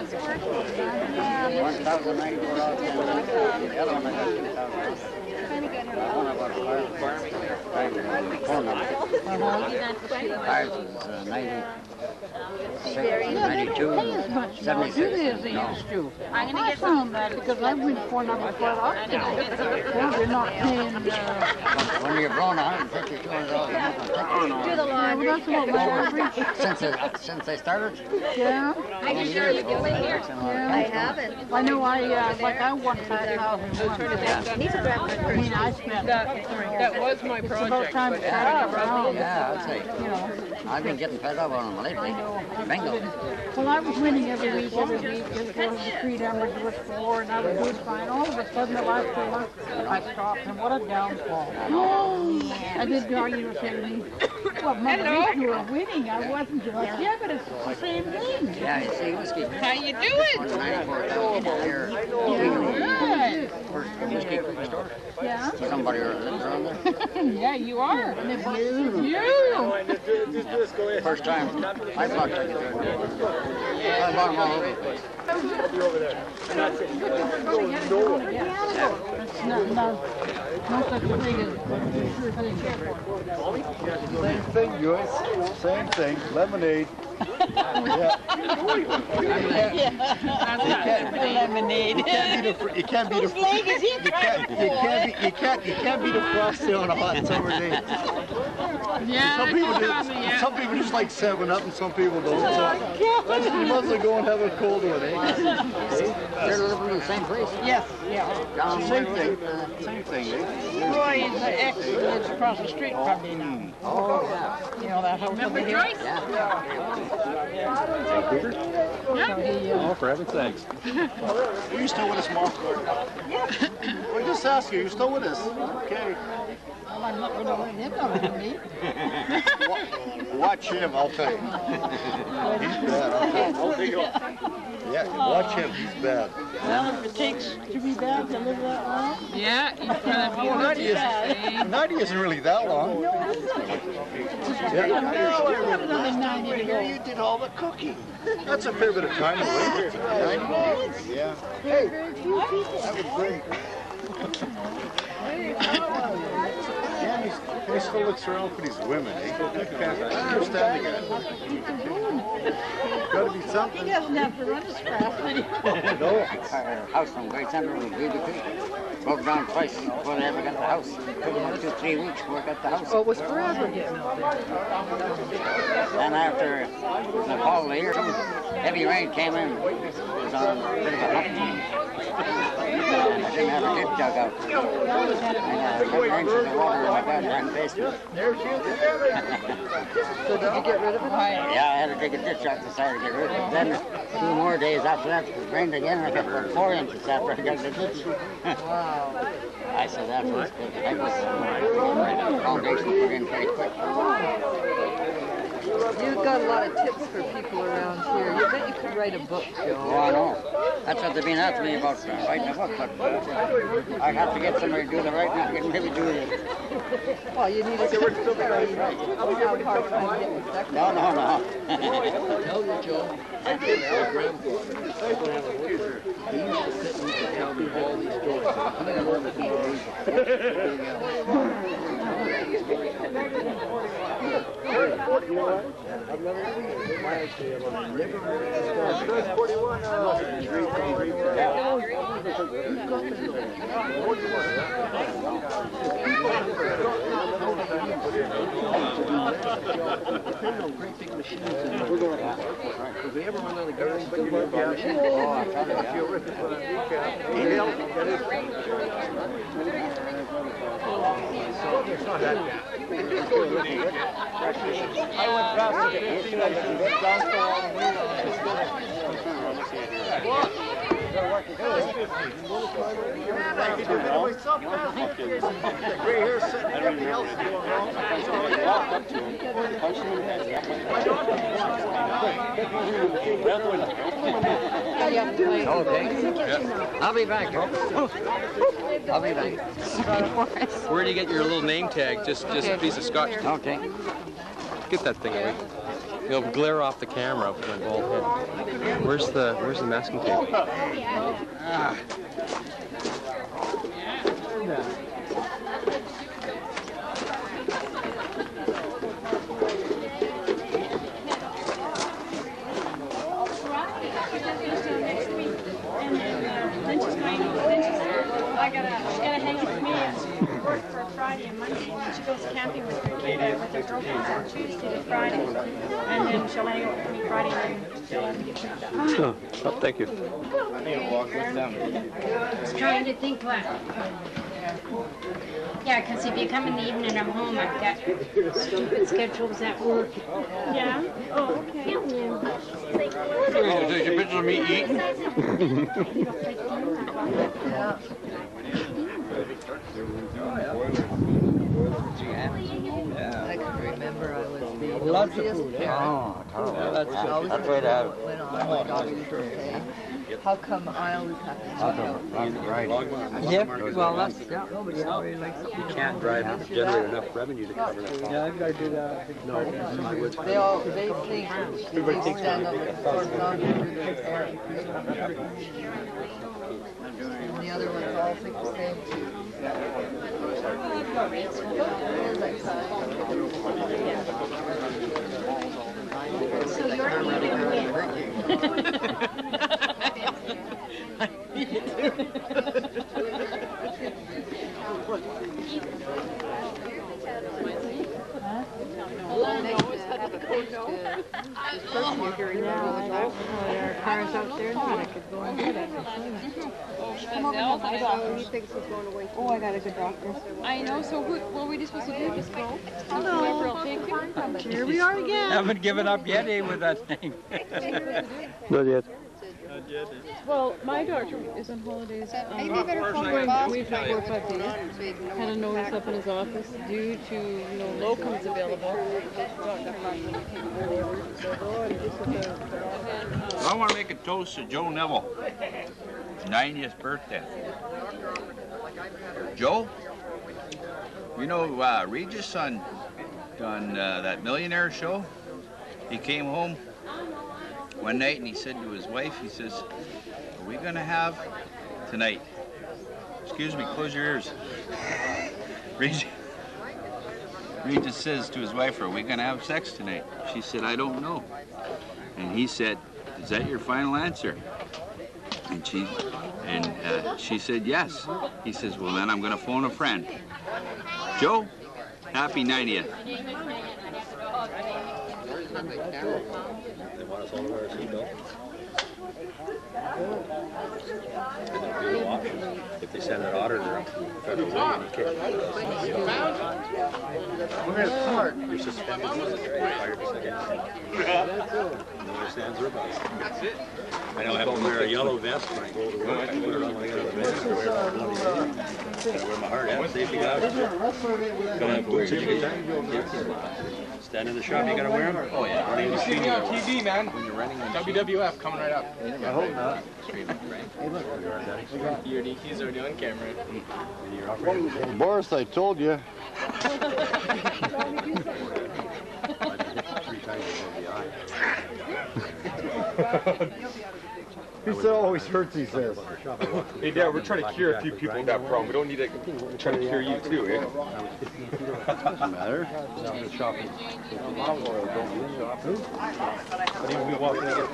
[SPEAKER 1] One thousand ninety-four dollars. The other one I got two thousand. That one I bought five, five, four numbers. Five is uh, ninety. ninety-two, seventy-six. No.
[SPEAKER 4] I'm gonna get some of that because I've been four number quite often. Well, they're not paying, uh...
[SPEAKER 1] When you're blown one hundred fifty, two hundred dollars a month on tickets.
[SPEAKER 4] Do the laundry. Yeah, well, that's what my average.
[SPEAKER 1] Since they, since they started?
[SPEAKER 4] Yeah.
[SPEAKER 1] I can show you the way here.
[SPEAKER 4] Yeah. I haven't. I know I, uh, like I won five thousand one. I mean, I spent... That,
[SPEAKER 5] that was my project.
[SPEAKER 4] It's about time to start around.
[SPEAKER 1] Yeah, I'd say. You know. I've been getting fed up on them lately. Bingo.
[SPEAKER 4] Well, I was winning every week, every week. It was three numbers, it was four, and I was doing fine. All of a sudden, the last two months, I stopped, and what a downfall. Oh, I did argue to say to me, well, Mother, you were winning. I wasn't. You're like, yeah, but it's the same thing.
[SPEAKER 1] Yeah, you see, whiskey.
[SPEAKER 5] How you doing?
[SPEAKER 1] ninety-four thousand a year.
[SPEAKER 5] Good.
[SPEAKER 1] First whiskey store.
[SPEAKER 4] Yeah.
[SPEAKER 1] Somebody lives around there.
[SPEAKER 5] Yeah, you are.
[SPEAKER 4] You.
[SPEAKER 5] You.
[SPEAKER 1] First time. I bought tickets. I bought them all over the place.
[SPEAKER 10] I'll be over there. And that's it. No.
[SPEAKER 4] No, no, no such thing as...
[SPEAKER 15] Same thing, Joyce. Same thing. Lemonade. Yeah.
[SPEAKER 5] Lemonade.
[SPEAKER 15] You can't beat a, you can't beat a,
[SPEAKER 5] Whose leg is he
[SPEAKER 15] you can't, you can't, be, you can't, you can't beat a frosty on a hot summer day.
[SPEAKER 5] Yeah,
[SPEAKER 15] Some people do.
[SPEAKER 5] yeah.
[SPEAKER 15] Some people just like seven up, and some people don't. So you must as well go and have a cold one, eh?
[SPEAKER 1] They're living in the same place?
[SPEAKER 5] Yes, yeah.
[SPEAKER 1] Down
[SPEAKER 15] Same thing. Same thing, eh?
[SPEAKER 5] Roy is the ex lives across the street from me now.
[SPEAKER 1] Oh, yeah.
[SPEAKER 5] You know that house over here?
[SPEAKER 1] Yeah.
[SPEAKER 9] Oh, for heaven's sakes.
[SPEAKER 15] Are you still with us, Mark? Well, just ask you. You're still with us? Okay.
[SPEAKER 4] Well, I'm not going to let him know to me.
[SPEAKER 15] Watch him, I'll tell you. He's bad. I'll tell you. I'll take it off. Yeah, watch him. He's bad.
[SPEAKER 4] Well, if it takes to be bad to live that long.
[SPEAKER 5] Yeah, he's gonna be
[SPEAKER 15] ninety, isn't, ninety isn't really that long. Yeah. You did all the cooking. That's a fair bit of time away. ninety? Yeah. Hey, that was great. Yeah, he's, he still looks around for these women. Eh? I can't understand the guy. Got to be something.
[SPEAKER 4] He doesn't have to run as fast, but he...
[SPEAKER 15] No.
[SPEAKER 1] Our house from Great Central was really big. Broke down twice before they ever got the house. Took them two, three weeks before they got the house.
[SPEAKER 5] Oh, it was forever getting up there.
[SPEAKER 1] And after the fall of the year, some heavy rain came in. It was on a bit of a hump. I didn't have a dip dug out. And I got rain from the water in my goddamn basement.
[SPEAKER 15] There she is.
[SPEAKER 5] So did you get rid of it?
[SPEAKER 1] Yeah, I had to dig a ditch out to start to get rid of it. Then two more days after that, it rained again, and I got about four inches after I got the ditch.
[SPEAKER 5] Wow.
[SPEAKER 1] I said that was good. I was uh, foundation put in pretty quick.
[SPEAKER 5] You've got a lot of tips for people around here. You bet you could write a book, Joe.
[SPEAKER 1] Oh, I know. That's what they've been asking me about uh, writing a book, but uh, I have to get somebody to do the writing. I can maybe do it.
[SPEAKER 5] Well, you need a secretary. How hard time getting a secretary.
[SPEAKER 1] No, no, no.
[SPEAKER 15] Tell you, Joe. I did tell Grandpa. He used to sit and tell me all these stories. I think I learned it forty-one. I've never I've never heard forty-one. Depending on great big machines and we're going to if we ever run out of gas, but you work out machine. Oh, I tell you. If you're working for that recap, email, that is. It's not that bad. I went past it. It seemed like it was down for all the way. What?
[SPEAKER 10] Gray hair sitting, everything else is going wrong. So I walked up to him, punched him in the head.
[SPEAKER 1] Okay. I'll be back, folks. I'll be back.
[SPEAKER 13] Where do you get your little name tag? Just just a piece of scotch.
[SPEAKER 1] Okay.
[SPEAKER 13] Get that thing away. It'll glare off the camera with my bald head. Where's the where's the masking tape? Ah.
[SPEAKER 12] I gotta, she's gotta hang with me and work for Friday and Monday, and then she goes camping with her kid, uh, with her girlfriends on Tuesday to Friday, and then she'll hang out with me Friday and then she'll have to get picked up.
[SPEAKER 14] Oh, oh, thank you.
[SPEAKER 13] I think I'll walk with them.
[SPEAKER 6] I was trying to think what. Yeah, because if you come in the evening, I'm home. I've got stupid schedules at work.
[SPEAKER 12] Yeah? Oh, okay.
[SPEAKER 13] Oh, take a picture of me eating.
[SPEAKER 5] I can remember I was the
[SPEAKER 1] Lots of
[SPEAKER 5] busiest
[SPEAKER 1] food,
[SPEAKER 5] parent.
[SPEAKER 1] Oh, totally.
[SPEAKER 5] I
[SPEAKER 1] That's-
[SPEAKER 5] always
[SPEAKER 1] that's right out.
[SPEAKER 5] went on my daughter's birthday. How come I always have to take out?
[SPEAKER 1] Right.
[SPEAKER 8] Yep, well, that's, yeah, nobody really likes it.
[SPEAKER 15] You can't drive and generate enough revenue to cover that.
[SPEAKER 8] Yeah, I've got to do that.
[SPEAKER 15] No, I would.
[SPEAKER 5] They all, they think, they stand on the court boundary with their parents. And the other ones all think the same too.
[SPEAKER 6] So you're eating with.
[SPEAKER 4] Cars out there, and I could go and get it.
[SPEAKER 3] Come over to my doctor. He thinks he's going away.
[SPEAKER 4] Oh, I got a good doctor.
[SPEAKER 3] I know. So who, what were we supposed to do? Just go?
[SPEAKER 4] Hello. Here we are again.
[SPEAKER 17] Haven't given up yet, eh, with that thing?
[SPEAKER 14] Not yet.
[SPEAKER 4] Well, my doctor is on holidays. Um,
[SPEAKER 3] Maybe you better phone
[SPEAKER 4] we're
[SPEAKER 3] your
[SPEAKER 4] going
[SPEAKER 3] boss.
[SPEAKER 4] away for four or five days. Had a notice up in his office due to, you know, locums available.
[SPEAKER 17] I want to make a toast to Joe Neville, ninetieth birthday. Joe, you know uh, Regis on on uh, that Millionaire show? He came home one night and he said to his wife, he says, "Are we gonna have tonight?" Excuse me, close your ears. Regis, Regis says to his wife, "Are we gonna have sex tonight?" She said, "I don't know." And he said, "Is that your final answer?" And she, and uh, she said, "Yes." He says, "Well, then I'm going to phone a friend." Joe, happy ninetieth.
[SPEAKER 15] They want us all to wear a seatbelt. Real option. If they send an auditor up to federal law, you can't.
[SPEAKER 8] We're going to start.
[SPEAKER 15] You're suspended. Fired second. No understands their bus. That's it. I don't have to wear a yellow vest when I go to work. I put it on my yellow vest. I wear it all bloody day. I wear my hard hat, safety goggles. Don't have boots at any time. Stand in the shop, you gotta wear them?
[SPEAKER 2] Oh, yeah.
[SPEAKER 15] Running the
[SPEAKER 2] See
[SPEAKER 15] street.
[SPEAKER 2] me on T V, man. W W F coming right up.
[SPEAKER 8] I hope not.
[SPEAKER 2] Your D Qs are doing camera.
[SPEAKER 8] Boris, I told you. He said always hurts, he says.
[SPEAKER 16] Hey, Dad, we're trying to cure a few people with that problem. We don't need to try to cure you, too, eh?
[SPEAKER 8] Doesn't matter.
[SPEAKER 15] Shopping.
[SPEAKER 16] But even we walk in and get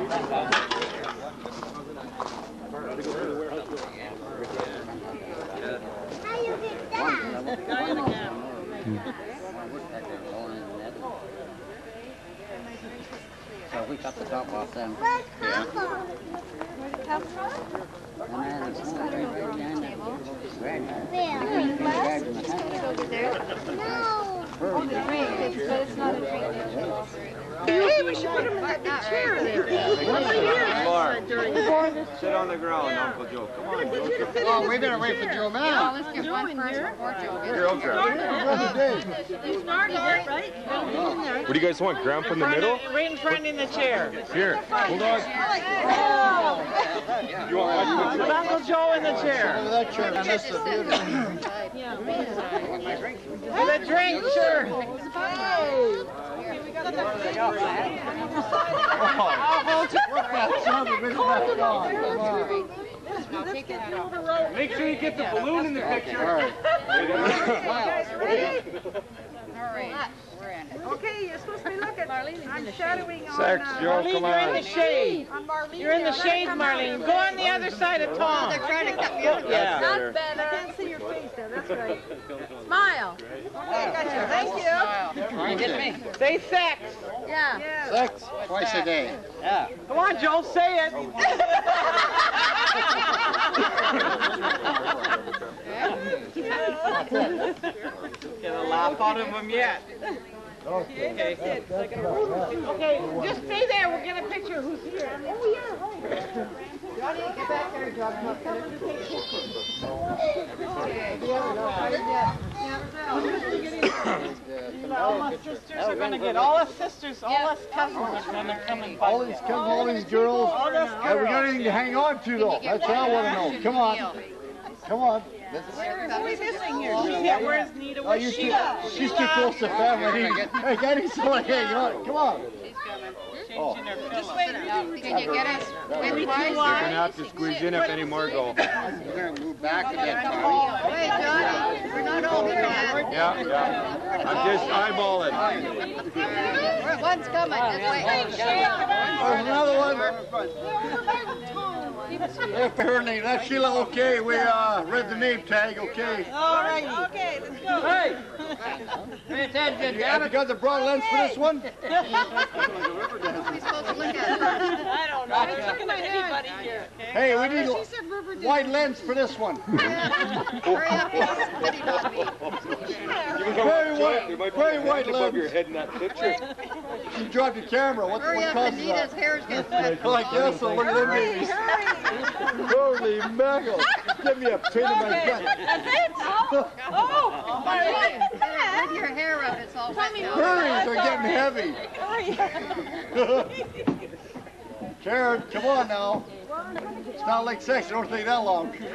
[SPEAKER 1] So we cut the top off them.
[SPEAKER 3] Yeah. Where'd it come from?
[SPEAKER 1] And then it's not very good down there. Red.
[SPEAKER 3] There. Just put it over there. No. Oh, the drain. It's, but it's not a drain.
[SPEAKER 11] Hey, we should put him in that big chair there.
[SPEAKER 15] Sit on the ground, Uncle Joe. Come on, Joe.
[SPEAKER 8] Oh, we better wait for Joe
[SPEAKER 3] Oh,
[SPEAKER 8] now.
[SPEAKER 3] let's get one first before Joe gets
[SPEAKER 15] Girl trap.
[SPEAKER 11] You started it, right?
[SPEAKER 16] What do you guys want? Grandpa in the middle?
[SPEAKER 11] Right in front in the chair.
[SPEAKER 16] Here, hold on. You want
[SPEAKER 11] Put Uncle Joe in the chair.
[SPEAKER 8] That chair. And this is
[SPEAKER 11] The drink, sure.
[SPEAKER 10] Make sure you get the balloon in the picture.
[SPEAKER 8] All right.
[SPEAKER 3] All right, we're in it.
[SPEAKER 11] Okay, you're supposed to be looking. I'm shadowing on.
[SPEAKER 15] Sex,
[SPEAKER 11] uh,
[SPEAKER 15] Joe,
[SPEAKER 11] Marlene,
[SPEAKER 15] come
[SPEAKER 11] you're in
[SPEAKER 15] on.
[SPEAKER 11] the shade. You're in the shade, Marlene. Go on the other side of Tom.
[SPEAKER 3] They're trying to cut me out.
[SPEAKER 11] Yeah.
[SPEAKER 3] That's better.
[SPEAKER 11] I can't see your face there. That's right.
[SPEAKER 3] Smile.
[SPEAKER 11] Okay, gotcha. Thank you.
[SPEAKER 3] You get me?
[SPEAKER 11] Say sex.
[SPEAKER 3] Yeah.
[SPEAKER 8] Sex twice a day.
[SPEAKER 11] Yeah. Come on, Joe, say it. Get a laugh out of him yet. Okay. Okay. Okay, just stay there. We'll get a picture. Who's here? Oh, yeah. Johnny, get back there, Johnny. Come and take pictures. All my sisters are going to get, all us sisters, all us cousins are going to come and
[SPEAKER 15] All these, come, all these girls. Have we got anything to hang on to, though? That's what I want to know. Come on. Come on.
[SPEAKER 11] Where are we missing here? Sheeta, where's Nita?
[SPEAKER 15] Oh,
[SPEAKER 11] Where's
[SPEAKER 15] you too,
[SPEAKER 11] Sheeta?
[SPEAKER 15] she's too close to family. Hey, Daddy's still hanging on. Come on. Oh.
[SPEAKER 11] Just wait.
[SPEAKER 3] Can you get us
[SPEAKER 11] Three, two,
[SPEAKER 3] widthwise?
[SPEAKER 15] You're
[SPEAKER 11] one.
[SPEAKER 15] going to have to squeeze in if any more go.
[SPEAKER 8] We're going to move back a bit, Johnny.
[SPEAKER 3] Wait, Johnny, we're not over yet.
[SPEAKER 15] Yeah, yeah. I'm just eyeballing.
[SPEAKER 3] We're- One's coming. Just wait.
[SPEAKER 15] There's another one. Hey, her name, that's Sheila, okay, we uh, read the name tag, okay.
[SPEAKER 11] All righty. Okay, let's go.
[SPEAKER 15] Hey! Pay attention, have you got the broad lens for this one?
[SPEAKER 3] What are we supposed to look at?
[SPEAKER 11] I don't know. I'm looking at anybody here. Okay?
[SPEAKER 15] Hey, we need
[SPEAKER 11] She said Riverdale.
[SPEAKER 15] wide lens for this one.
[SPEAKER 3] Hurry up, he's spitting on me.
[SPEAKER 15] Very wide,
[SPEAKER 16] There might be
[SPEAKER 15] very
[SPEAKER 16] a
[SPEAKER 15] wide
[SPEAKER 16] hand above your
[SPEAKER 15] lens.
[SPEAKER 16] head in that picture.
[SPEAKER 15] You dropped your camera, what,
[SPEAKER 3] Hurry
[SPEAKER 15] what
[SPEAKER 3] up,
[SPEAKER 15] causes
[SPEAKER 3] Anita's
[SPEAKER 15] that?
[SPEAKER 3] hair's getting wet.
[SPEAKER 15] Like this, so look at them babies. Holy mackerel. Give me a pain in my gut.
[SPEAKER 11] That's it? Oh, oh, Marlene.
[SPEAKER 3] With your hair up, it's all wet now.
[SPEAKER 15] Hurry, they're getting heavy. Karen, come on now. It's not like sex, it don't take that long.
[SPEAKER 11] Okay,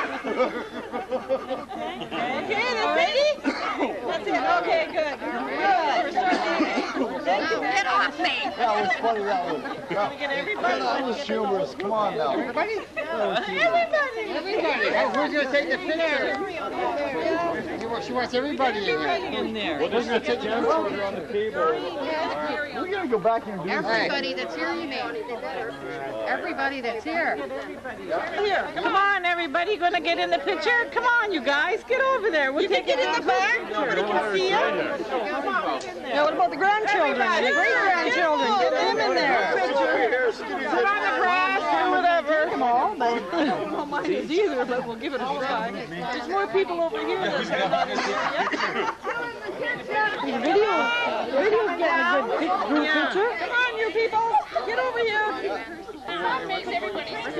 [SPEAKER 11] that's ready? That's it. Okay, good. Good.
[SPEAKER 3] Get off me!
[SPEAKER 15] That was funny, that was.
[SPEAKER 11] Can we get everybody?
[SPEAKER 15] That was humorous, come on now.
[SPEAKER 8] Everybody?
[SPEAKER 11] Everybody.
[SPEAKER 8] Everybody. Hey, who's going to take the picture? She wants- She wants everybody in here.
[SPEAKER 11] In there.
[SPEAKER 15] We're just going to take the answer on the table. We're going to go back and do
[SPEAKER 3] Everybody that's here, you mean? Everybody that's here.
[SPEAKER 11] Here, come on, everybody, gonna get in the picture? Come on, you guys, get over there. We'll take it in the back. Nobody can see you. Come on, get in there. Now, what about the grandchildren? The great grandchildren, get them in there. Put on the grass or whatever. Come on, but I don't know mine is either, but we'll give it a try. There's more people over here than there are not here yet. The video, the video's getting a good pic- group picture. Come on, you people, get over here.
[SPEAKER 12] That makes everybody stop.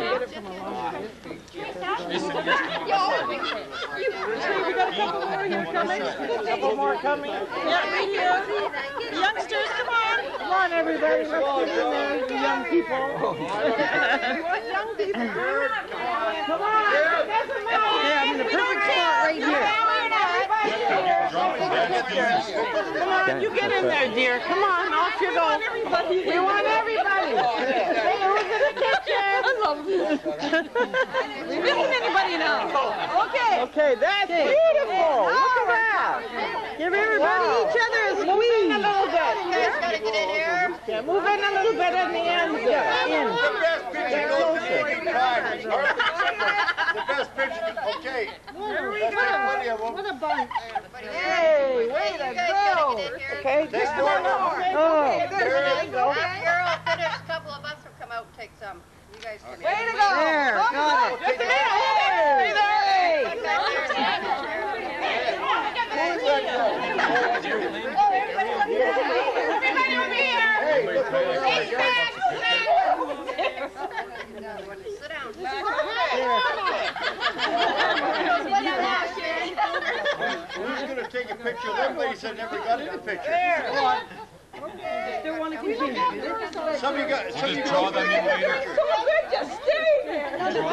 [SPEAKER 11] We got a couple more here coming. A couple more coming. Yeah, right here. Youngsters, come on. Come on, everybody. Let's get in there, the young people. You want young people? Come on. Doesn't matter. Yeah, I'm in the perfect spot right here. Come on, you get in there, dear. Come on, off you go. We want everybody. Say who's in the kitchen. I love this. We missing anybody now? Okay. Okay, that's beautiful. Look at that. Give everybody each other a squeeze. A little bit.
[SPEAKER 3] You guys gotta get in here.
[SPEAKER 11] Yeah, move in a little bit in the end. Yeah, in.
[SPEAKER 15] The best picture goes to Steve Tigers. The best picture, okay.
[SPEAKER 11] There we
[SPEAKER 15] Let's
[SPEAKER 11] go.
[SPEAKER 15] get plenty of them.
[SPEAKER 11] What a bunch. Hey, way to go. Okay, just a minute. Oh, there you go.
[SPEAKER 3] After you're all finished, a couple of us will come out and take some. You guys can.
[SPEAKER 11] Way to go. There, got it. Just a minute. Hey, there. Everybody over here.
[SPEAKER 10] Who's gonna take a picture of them ladies that never got in the picture?
[SPEAKER 11] Still want to continue?
[SPEAKER 10] Some of you got, some of you
[SPEAKER 16] draw them in later.
[SPEAKER 11] Just stay there.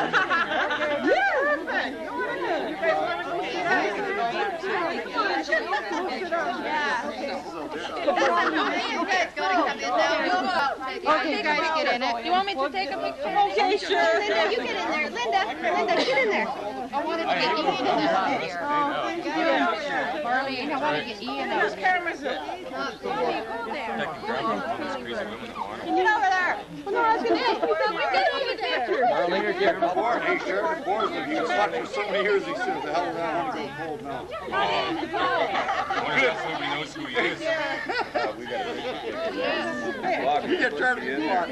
[SPEAKER 3] Okay, guys, get in it. You want me to take a picture?
[SPEAKER 11] Okay, sure.
[SPEAKER 3] Linda, you get in there. Linda, Linda, get in there. I wanted to get Ian in there. Marlene, I wanted to get Ian in there.
[SPEAKER 11] Whose camera is it?
[SPEAKER 3] Get over there. Well, no, I was going to say, we thought we did have a picture.
[SPEAKER 10] Marlene, get the board. Hey, sure, the board. If you slept for so many years, he says, the hell around, I'm going to go cold now.
[SPEAKER 16] I wonder if nobody knows who he is.
[SPEAKER 10] You get turned to the park.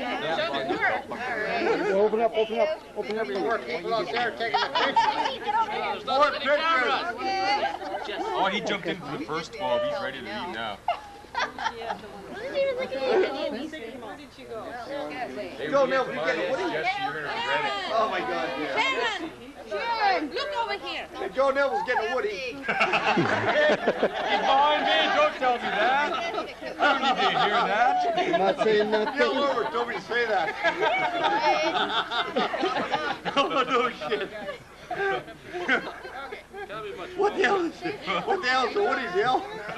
[SPEAKER 10] Open up, open up, open up your work. People out there taking the pictures. More pictures.
[SPEAKER 16] Oh, he jumped in for the first twelve. He's ready to leave now.
[SPEAKER 10] Go, Neil, you get a Woody?
[SPEAKER 16] Yes, you're going to regret it.
[SPEAKER 10] Oh my God, yeah.
[SPEAKER 3] Sharon, Sharon, look over here.
[SPEAKER 10] Hey, Joe Neville's getting a Woody.
[SPEAKER 16] He's behind me. Don't tell me that. I don't need to hear that.
[SPEAKER 10] I'm not saying nothing. Neil Over told me to say that. Oh, no shit. What the hell is it? What the hell is the Woody's, Dale?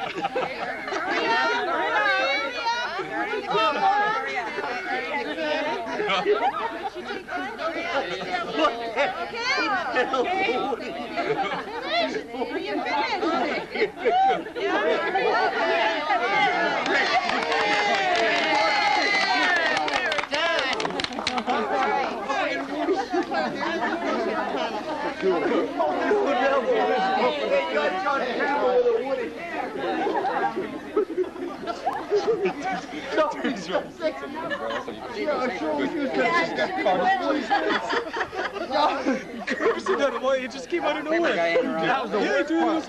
[SPEAKER 16] It just came out of nowhere.
[SPEAKER 10] That was the worst part.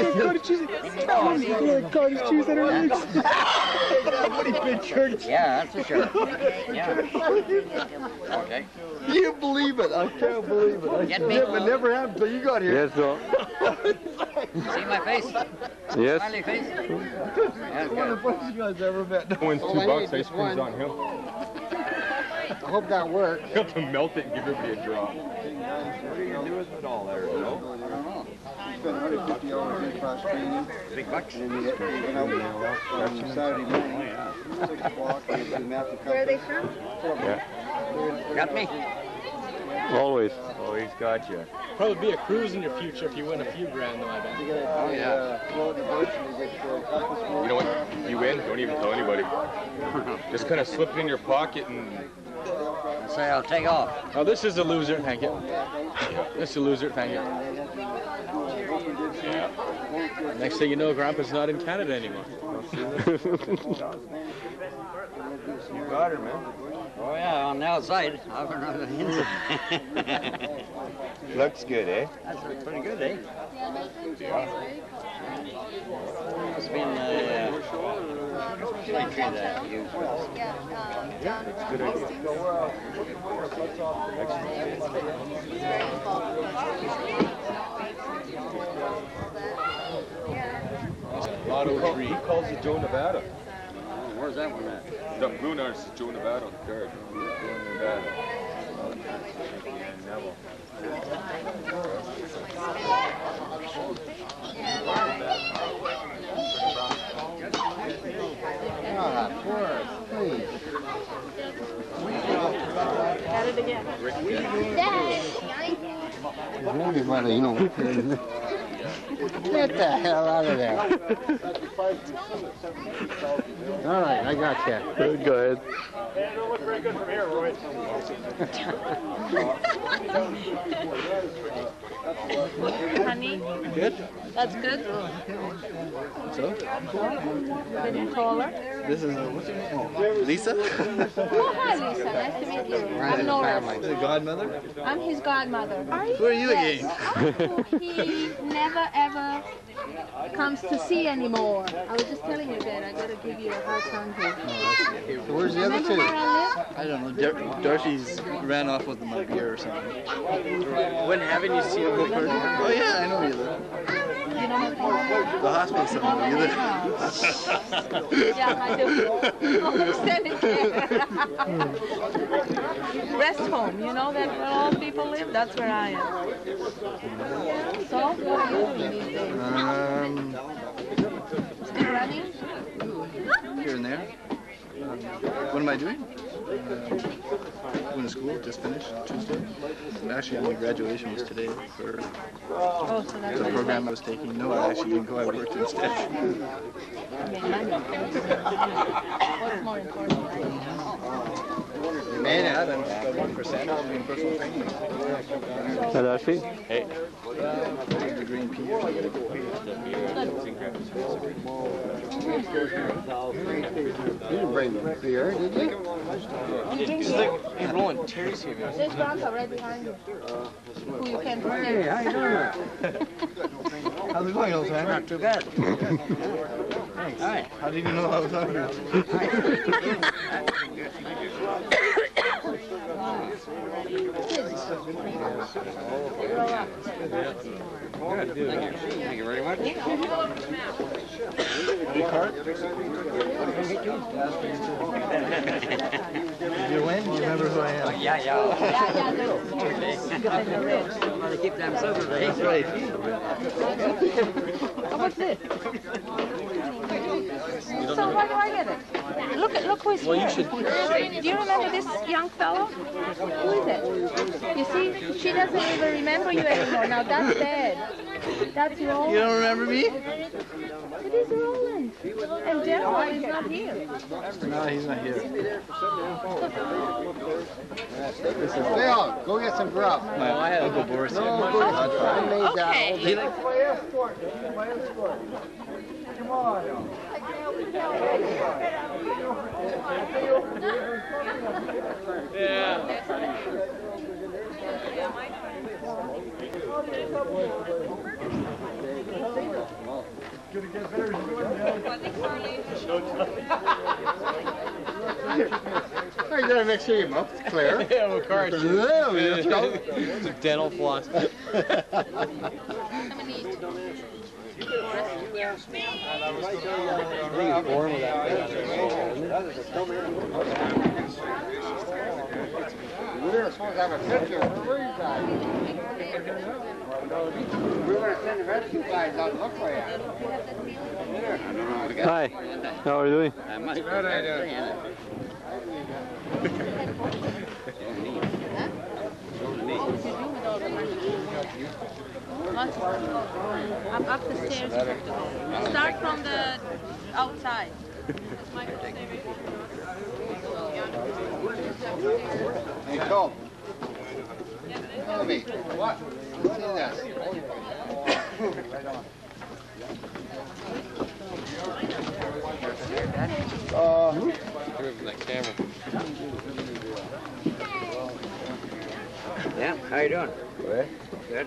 [SPEAKER 1] Yeah, that's for sure. Yeah. Okay.
[SPEAKER 15] You can't believe it. I can't believe it. I
[SPEAKER 1] Get
[SPEAKER 15] can't.
[SPEAKER 1] me.
[SPEAKER 15] It never happened until you got here.
[SPEAKER 14] Yes, sir.
[SPEAKER 1] See my face?
[SPEAKER 14] Yes.
[SPEAKER 1] Smiley face? That's
[SPEAKER 15] One of the
[SPEAKER 1] good.
[SPEAKER 15] funniest you guys ever met.
[SPEAKER 16] Wins
[SPEAKER 10] All
[SPEAKER 16] two
[SPEAKER 10] I
[SPEAKER 16] bucks.
[SPEAKER 10] need
[SPEAKER 16] Ice
[SPEAKER 10] is
[SPEAKER 16] cream's
[SPEAKER 10] one.
[SPEAKER 16] on him.
[SPEAKER 10] I hope that works.
[SPEAKER 16] He'll have to melt it and give everybody a drop.
[SPEAKER 15] What are you going to do with it all there, you know?
[SPEAKER 8] I don't know. Spent one hundred fifty hours in cross training.
[SPEAKER 1] Big bucks.
[SPEAKER 8] And then you get you went out on Saturday morning, six o'clock, and you mapped the
[SPEAKER 3] Where are they from?
[SPEAKER 14] Yeah.
[SPEAKER 1] Got me?
[SPEAKER 14] Always.
[SPEAKER 16] Oh, he's got you.
[SPEAKER 9] Probably be a cruise in your future if you win a few grand, though, I bet.
[SPEAKER 8] You gotta,
[SPEAKER 1] Oh, yeah.
[SPEAKER 8] uh, float the boat and you get uh, compass float.
[SPEAKER 16] You know what? You win. Don't even tell anybody. Just kind of slip it in your pocket and.
[SPEAKER 1] Say I'll take off.
[SPEAKER 9] Oh, this is a loser, thank you. This is a loser, thank you.
[SPEAKER 16] Yeah.
[SPEAKER 9] Next thing you know, Grandpa's not in Canada anymore.
[SPEAKER 15] You got her, man.
[SPEAKER 1] Oh yeah, on the outside. I'll run on the inside.
[SPEAKER 15] Looks good, eh?
[SPEAKER 1] That's pretty good, eh?
[SPEAKER 3] Yeah.
[SPEAKER 1] It's been uh, slate tree that you use.
[SPEAKER 3] Yeah, uh, John
[SPEAKER 15] Good idea.
[SPEAKER 3] Hastings.
[SPEAKER 15] So, uh, let's off the next one.
[SPEAKER 3] He's very involved with
[SPEAKER 16] Lotto three. He calls it Joe Nevada.
[SPEAKER 1] Oh, where's that one at?
[SPEAKER 16] The blue nurse is Joe Nevada on the card. Joe Nevada.
[SPEAKER 8] Ah, poor, please.
[SPEAKER 12] At it again.
[SPEAKER 8] Everybody, you know. Get the hell out of there. All right, I got you.
[SPEAKER 14] Go ahead.
[SPEAKER 10] Hey, it don't look very good from here, Roy.
[SPEAKER 12] Honey,
[SPEAKER 9] Good?
[SPEAKER 12] that's good.
[SPEAKER 9] So?
[SPEAKER 12] Getting taller.
[SPEAKER 9] This is, uh, what's your name? Oh, Lisa?
[SPEAKER 12] Oh, hi, Lisa. Nice to meet you. I'm Nora.
[SPEAKER 9] The godmother?
[SPEAKER 12] I'm his godmother.
[SPEAKER 9] Who are you again?
[SPEAKER 12] He never ever comes to see anymore. I was just telling you that. I gotta give you a hard time here.
[SPEAKER 8] Where's the other
[SPEAKER 12] Remember
[SPEAKER 8] two?
[SPEAKER 12] where I live?
[SPEAKER 9] I don't know. Dar Darcy's ran off with my beer or something. When haven't you seen him before? Oh yeah, I know you live.
[SPEAKER 12] You know my phone number?
[SPEAKER 15] The hospital somewhere, you
[SPEAKER 5] Yeah, I do. Standing care. Rest home, you know that where all people live? That's where I am. So, what are you doing these days?
[SPEAKER 15] Um,
[SPEAKER 5] Still running?
[SPEAKER 15] here and there. Um, what am I doing? Uh, going to school, just finished Tuesday. And actually, my graduation was today for
[SPEAKER 5] Oh, so that's
[SPEAKER 15] the program I was taking. No, I actually didn't go, I worked instead.
[SPEAKER 5] What's more important?
[SPEAKER 15] You made it. And the one percent of being personal training.
[SPEAKER 14] Hi, Darcy.
[SPEAKER 13] Hey.
[SPEAKER 15] The green pea.
[SPEAKER 8] You didn't bring beer, did you?
[SPEAKER 2] He's like, hey, Roland, Terry's here, man.
[SPEAKER 3] There's Bronco right behind you. Who you can bring.
[SPEAKER 8] Hey, how you doing?
[SPEAKER 15] How's it going, old timer?
[SPEAKER 8] Not too bad.
[SPEAKER 15] Thanks. Hi. How did you know I was on here?
[SPEAKER 13] Good. Thank you very much.
[SPEAKER 15] Any card? Did you win? Do you remember who I am?
[SPEAKER 1] Oh, yeah, yeah. I want to keep them sober, right?
[SPEAKER 15] That's right.
[SPEAKER 5] Oh, what's this? So why do I get it? Look at look who's
[SPEAKER 13] Well,
[SPEAKER 5] here.
[SPEAKER 13] you should-
[SPEAKER 5] Do you remember this young fellow? Who is it? You see, she doesn't even remember you anymore. Now that's bad. That's Roland.
[SPEAKER 15] You don't remember me?
[SPEAKER 5] It is Roland. And General is not here.
[SPEAKER 15] No, he's not here.
[SPEAKER 8] Leon, go get some grub.
[SPEAKER 15] My Uncle Boris here.
[SPEAKER 8] No, go get some grub. I made that
[SPEAKER 5] Okay.
[SPEAKER 8] whole day. My escort. My escort. Come on. Oh, you gotta make sure your mouth's clear.
[SPEAKER 13] Yeah, of course.
[SPEAKER 8] Yeah, let's go.
[SPEAKER 13] It's a dental floss.
[SPEAKER 8] We were supposed to have a picture. Where were you guys? We were going to send the rescue guys out to look for you.
[SPEAKER 14] Hi. How are you doing?
[SPEAKER 1] I must be bad idea.
[SPEAKER 5] I'm up the stairs. Start from the outside.
[SPEAKER 8] Hey, Tom. Tommy, what? See this?
[SPEAKER 15] Uh,
[SPEAKER 13] That camera.
[SPEAKER 1] Yeah, how you doing?
[SPEAKER 8] Good.
[SPEAKER 1] Good.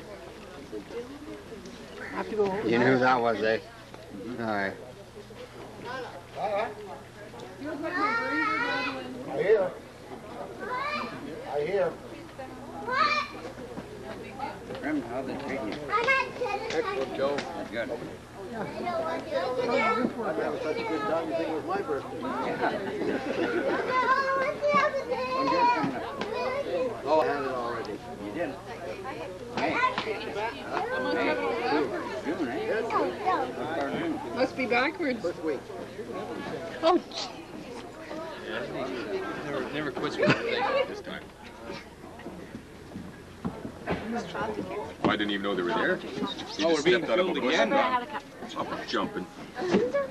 [SPEAKER 8] You knew who that was, eh? All right. I hear. I hear.
[SPEAKER 1] Grim, how they treat you?
[SPEAKER 8] Excellent, Joe.
[SPEAKER 1] Good.
[SPEAKER 8] I'm having such a good time. You think it was my birthday? Oh, I had it already.
[SPEAKER 1] You did. Hey. June, eh?
[SPEAKER 4] Must be backwards.
[SPEAKER 8] First week.
[SPEAKER 4] Oh,
[SPEAKER 13] Never, never quits with anything this time.
[SPEAKER 16] Oh, I didn't even know they were there.
[SPEAKER 13] Oh, we're being filmed again?
[SPEAKER 16] I'm jumping.
[SPEAKER 12] I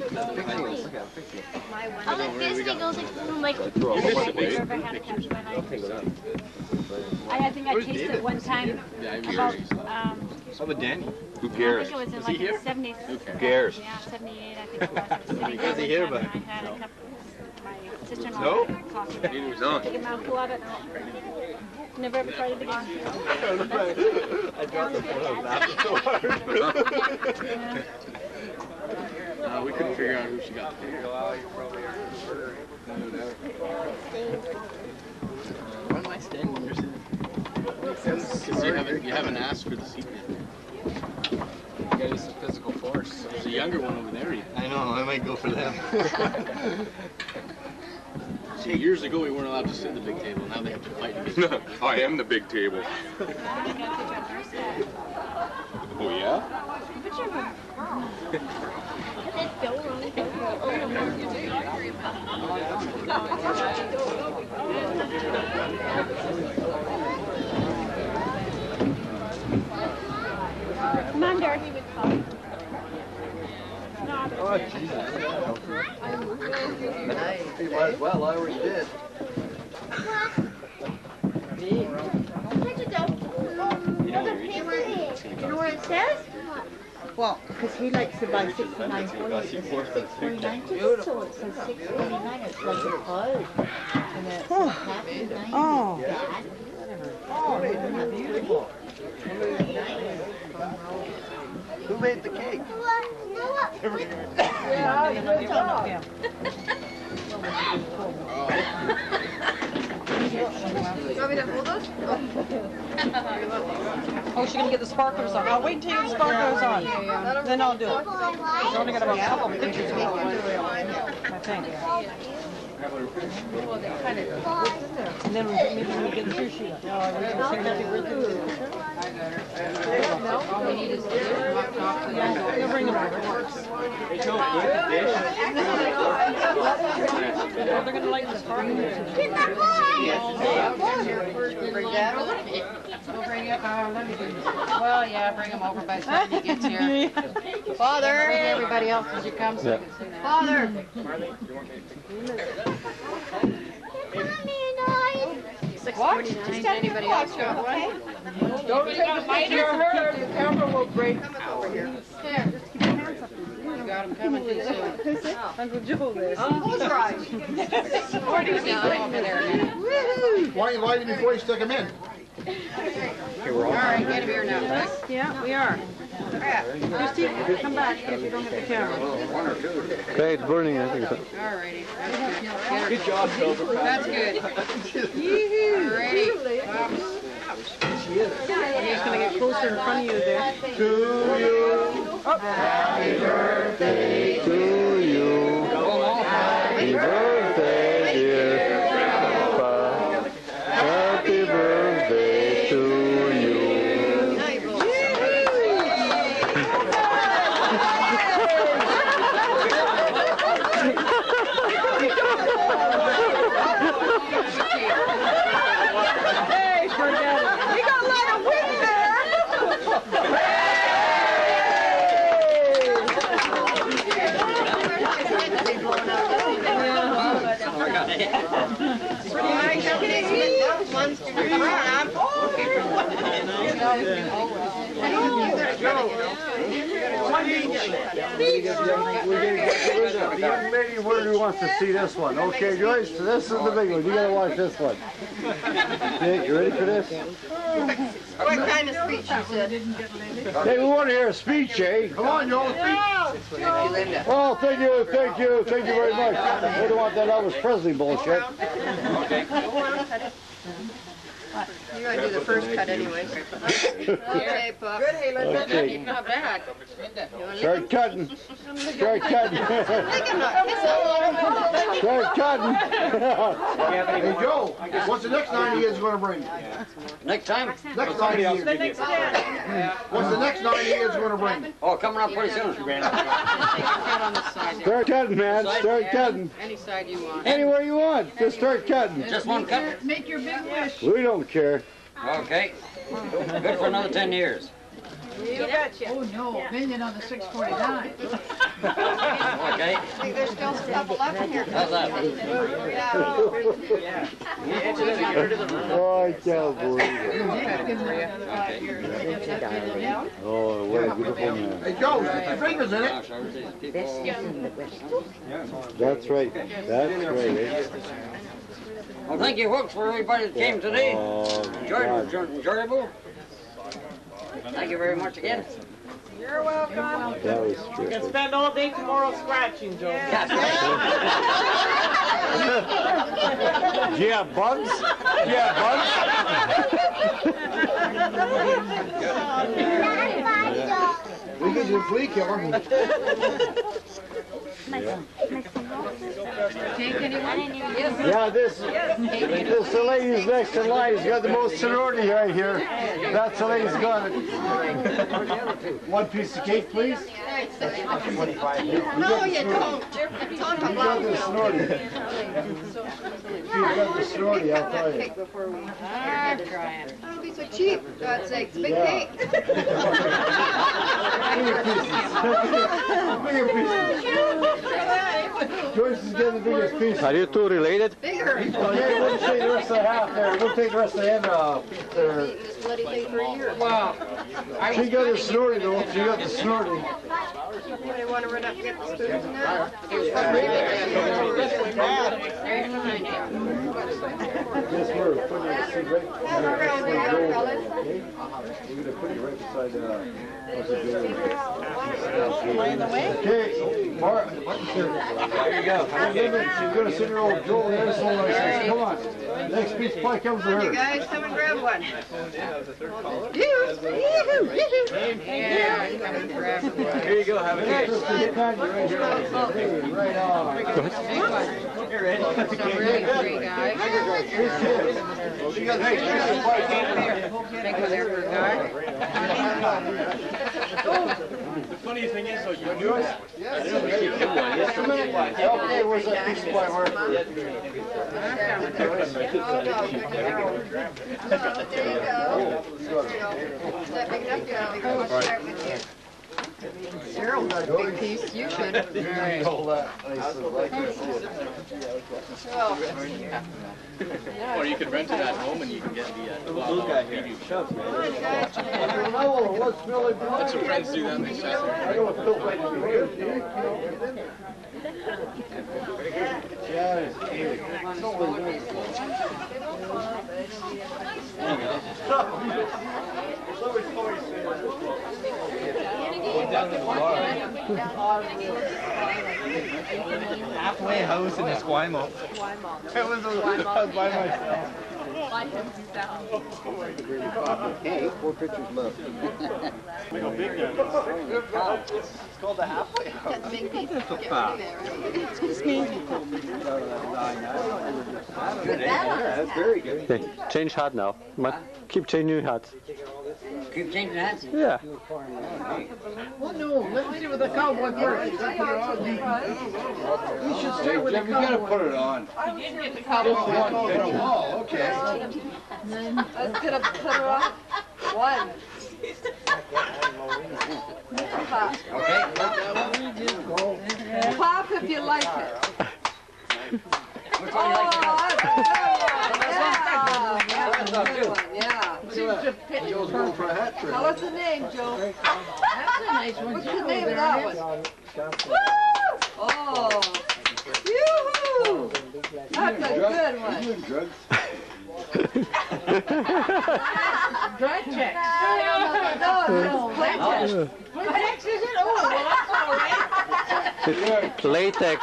[SPEAKER 12] like this thing goes like, like
[SPEAKER 16] You missed it,
[SPEAKER 12] I've
[SPEAKER 16] babe.
[SPEAKER 12] never had a capture by night. I, I think I
[SPEAKER 13] Where's
[SPEAKER 12] tasted
[SPEAKER 13] David?
[SPEAKER 12] it one time
[SPEAKER 13] Yeah, I'm
[SPEAKER 12] about,
[SPEAKER 13] curious.
[SPEAKER 12] um,
[SPEAKER 13] How about Danny?
[SPEAKER 16] Who
[SPEAKER 12] I
[SPEAKER 16] cares?
[SPEAKER 12] think it was in
[SPEAKER 13] Is
[SPEAKER 12] like
[SPEAKER 13] he here?
[SPEAKER 12] the seventies.
[SPEAKER 13] Who cares?
[SPEAKER 12] Yeah, seventy-eight, I think it was. I was sitting
[SPEAKER 13] Is
[SPEAKER 12] there
[SPEAKER 13] he
[SPEAKER 12] one
[SPEAKER 13] here,
[SPEAKER 12] time
[SPEAKER 13] bud?
[SPEAKER 12] and I had a cup, my sister-in-law
[SPEAKER 13] No?
[SPEAKER 12] had coffee.
[SPEAKER 13] Neither was I.
[SPEAKER 12] Take a mouthful of it. Never ever tried it again.
[SPEAKER 15] I dropped the phone. I was laughing so hard.
[SPEAKER 13] Uh, we couldn't figure out who she got. Why am I standing when you're sitting? Because you haven't, you haven't asked for the seat yet. You gotta use some physical force.
[SPEAKER 9] younger one over there.
[SPEAKER 15] I know, I might go for them.
[SPEAKER 9] See, years ago we weren't allowed to sit at the big table. Now they have to fight to get
[SPEAKER 16] I am the big table. Oh, yeah?
[SPEAKER 12] Come on, Dorothy.
[SPEAKER 15] Oh, Jesus. He might as well, I already did.
[SPEAKER 5] You know what it says?
[SPEAKER 11] Well,
[SPEAKER 5] because he likes to buy sixty-nine forty, six forty-nine, so it says six forty-nine, it's like a buzz. And it's half ninety.
[SPEAKER 11] Oh.
[SPEAKER 5] Oh, beautiful.
[SPEAKER 15] Who made the cake?
[SPEAKER 5] Yeah, you're dog.
[SPEAKER 3] You want me to hold those?
[SPEAKER 11] Oh, she's gonna get the sparklers on. I'll wait until you get the sparklers on. Then I'll do it. She's only got about a couple of pictures of it, I think. And then maybe we'll get the sushi.
[SPEAKER 4] All we need is the hot chocolate.
[SPEAKER 11] You'll bring them over. They're gonna like the sparklers.
[SPEAKER 4] We'll bring it, uh, let me do this. Well, yeah, bring him over by the time he gets here. Father! Bring everybody else as you come so you can see that. Father! What? Just anybody else got one? Don't take a picture of her, the camera will break. Here, just keep your hands up. You got him coming too soon.
[SPEAKER 11] Uncle Joe there.
[SPEAKER 4] Who's right? Forty's down over there now.
[SPEAKER 8] Why don't you light him before you stick him in?
[SPEAKER 4] All right, get him here now.
[SPEAKER 11] Yeah, we are. Christy, come back if you don't have the camera.
[SPEAKER 14] Okay, it's burning, I think. So.
[SPEAKER 4] All righty. Good job, Cobra. That's good. All righty.
[SPEAKER 11] He's gonna get closer in front of you there.
[SPEAKER 15] To you.
[SPEAKER 11] Oh.
[SPEAKER 15] Happy birthday to you.
[SPEAKER 14] Happy birthday, dear Grandpa. Happy birthday to you.
[SPEAKER 11] Hey, forget it. You got a lot of wind there.
[SPEAKER 15] The young lady who wants to see this one. Okay, Joyce, this is the big one. You gotta watch this one. Okay, you ready for this?
[SPEAKER 3] What kind of speech you said?
[SPEAKER 15] Hey, we want to hear a speech, eh? Come on, y'all, speech. Oh, thank you, thank you, thank you very much. We don't want that Elvis Presley bullshit.
[SPEAKER 3] You're going to do the first cut anyways. Okay, Pup. Good, hey, let's
[SPEAKER 15] Okay.
[SPEAKER 3] not bad.
[SPEAKER 15] Start cutting. Start cutting. Start cutting. Hey, Joe, what's the next ninety years going to bring?
[SPEAKER 1] Next time?
[SPEAKER 15] Next ninety years.
[SPEAKER 11] The next day.
[SPEAKER 15] What's the next ninety years going to bring?
[SPEAKER 1] Oh, coming up pretty soon.
[SPEAKER 15] Start cutting, man. Start cutting.
[SPEAKER 4] Any side you want.
[SPEAKER 15] Anywhere you want. Just start cutting.
[SPEAKER 1] Just one cut?
[SPEAKER 4] Make your big wish.
[SPEAKER 15] We don't care.
[SPEAKER 1] Okay. Good for another ten years.
[SPEAKER 4] You betcha. Oh, no, opinion on the six forty-nine.
[SPEAKER 1] Okay.
[SPEAKER 3] There's still a couple left in here.
[SPEAKER 1] How's that?
[SPEAKER 15] Oh, I can't believe it. Oh, what a beautiful man. Hey, Joe, stick your fingers in it. That's right. That's right. Eh?
[SPEAKER 1] Well, thank you, folks, for everybody that came today.
[SPEAKER 15] Oh,
[SPEAKER 1] Enjoyed, enjoyable. Thank you very much again.
[SPEAKER 11] You're welcome.
[SPEAKER 15] That was
[SPEAKER 11] You
[SPEAKER 15] true.
[SPEAKER 11] can spend all day tomorrow scratching, Joe.
[SPEAKER 15] Do you have bugs? Do you have bugs? We can he's a flea killer.
[SPEAKER 3] Take anyone? Yes.
[SPEAKER 15] Yeah, this, this the lady's next in line. He's got the most seniority right here. That's the lady's got it. One piece of cake, please.
[SPEAKER 3] No, you don't.
[SPEAKER 15] You got the seniority. You got the seniority, I'll tell you.
[SPEAKER 3] I'm trying. Don't be so cheap, for God's sake. It's a big cake.
[SPEAKER 15] Bigger pieces. Joyce is getting the biggest piece.
[SPEAKER 14] Are you two related?
[SPEAKER 3] Bigger.
[SPEAKER 15] Okay, we'll take the rest of the half there. We'll take the rest of the end off. There.
[SPEAKER 3] This bloody thing for a year.
[SPEAKER 15] Wow. She got the snorty though. She got the snorty.
[SPEAKER 3] Anybody want to run up and get the spoons now?
[SPEAKER 15] Yes, we're putting it right. We're gonna put it right beside uh. Okay, Mark. There you go. She's gonna send her old Joel the asshole license. Come on. Next piece pie comes to her.
[SPEAKER 3] You guys, come and grab one.
[SPEAKER 2] Here you go, have a cake.
[SPEAKER 15] Right on.
[SPEAKER 2] You're ready.
[SPEAKER 3] Three guys. Take one there for a guy.
[SPEAKER 10] The funny thing is, though, you do it.
[SPEAKER 15] Okay, where's that piece of pie, Mark?
[SPEAKER 3] Oh, no. There you go. Is that big enough? Yeah, we can share it with you. Cheryl got a big piece. You should.
[SPEAKER 2] Or you could rent it at home and you can get the blue guy here. Let your friends do that. They
[SPEAKER 17] Halfway house in Esquimalt. I was, I was by myself.
[SPEAKER 8] Okay, four pictures left.
[SPEAKER 10] It's called the halfway house.
[SPEAKER 3] That's a big piece. Get rid
[SPEAKER 17] far.
[SPEAKER 3] of it, right? Excuse me.
[SPEAKER 8] That's very good.
[SPEAKER 14] Okay, change hat now. Ma- keep changing hats.
[SPEAKER 1] Keep changing hats?
[SPEAKER 14] Yeah.
[SPEAKER 4] Well, no, let's see with the cowboy first. You should start with the
[SPEAKER 15] We gotta
[SPEAKER 4] cowboy.
[SPEAKER 15] put it on.
[SPEAKER 3] I didn't get the cowboy.
[SPEAKER 15] Oh, okay.
[SPEAKER 3] Let's get a put her on. One. Pop. Pop if you like it.
[SPEAKER 1] Which one do you like the best?
[SPEAKER 3] Oh, yeah. That's a good one, yeah.
[SPEAKER 15] Joe's going for a hat trick.
[SPEAKER 3] Now, what's the name, Joe?
[SPEAKER 4] That's a nice one.
[SPEAKER 3] What's the
[SPEAKER 4] too,
[SPEAKER 3] name of
[SPEAKER 4] there
[SPEAKER 3] that
[SPEAKER 4] it is.
[SPEAKER 3] one? Oh. Yoo-hoo! That's a good one.
[SPEAKER 15] You doing drugs?
[SPEAKER 4] Dry check.
[SPEAKER 3] No, no, it's Playtex.
[SPEAKER 4] Playtex, is it? Oh, well, that's all right.
[SPEAKER 14] Latex.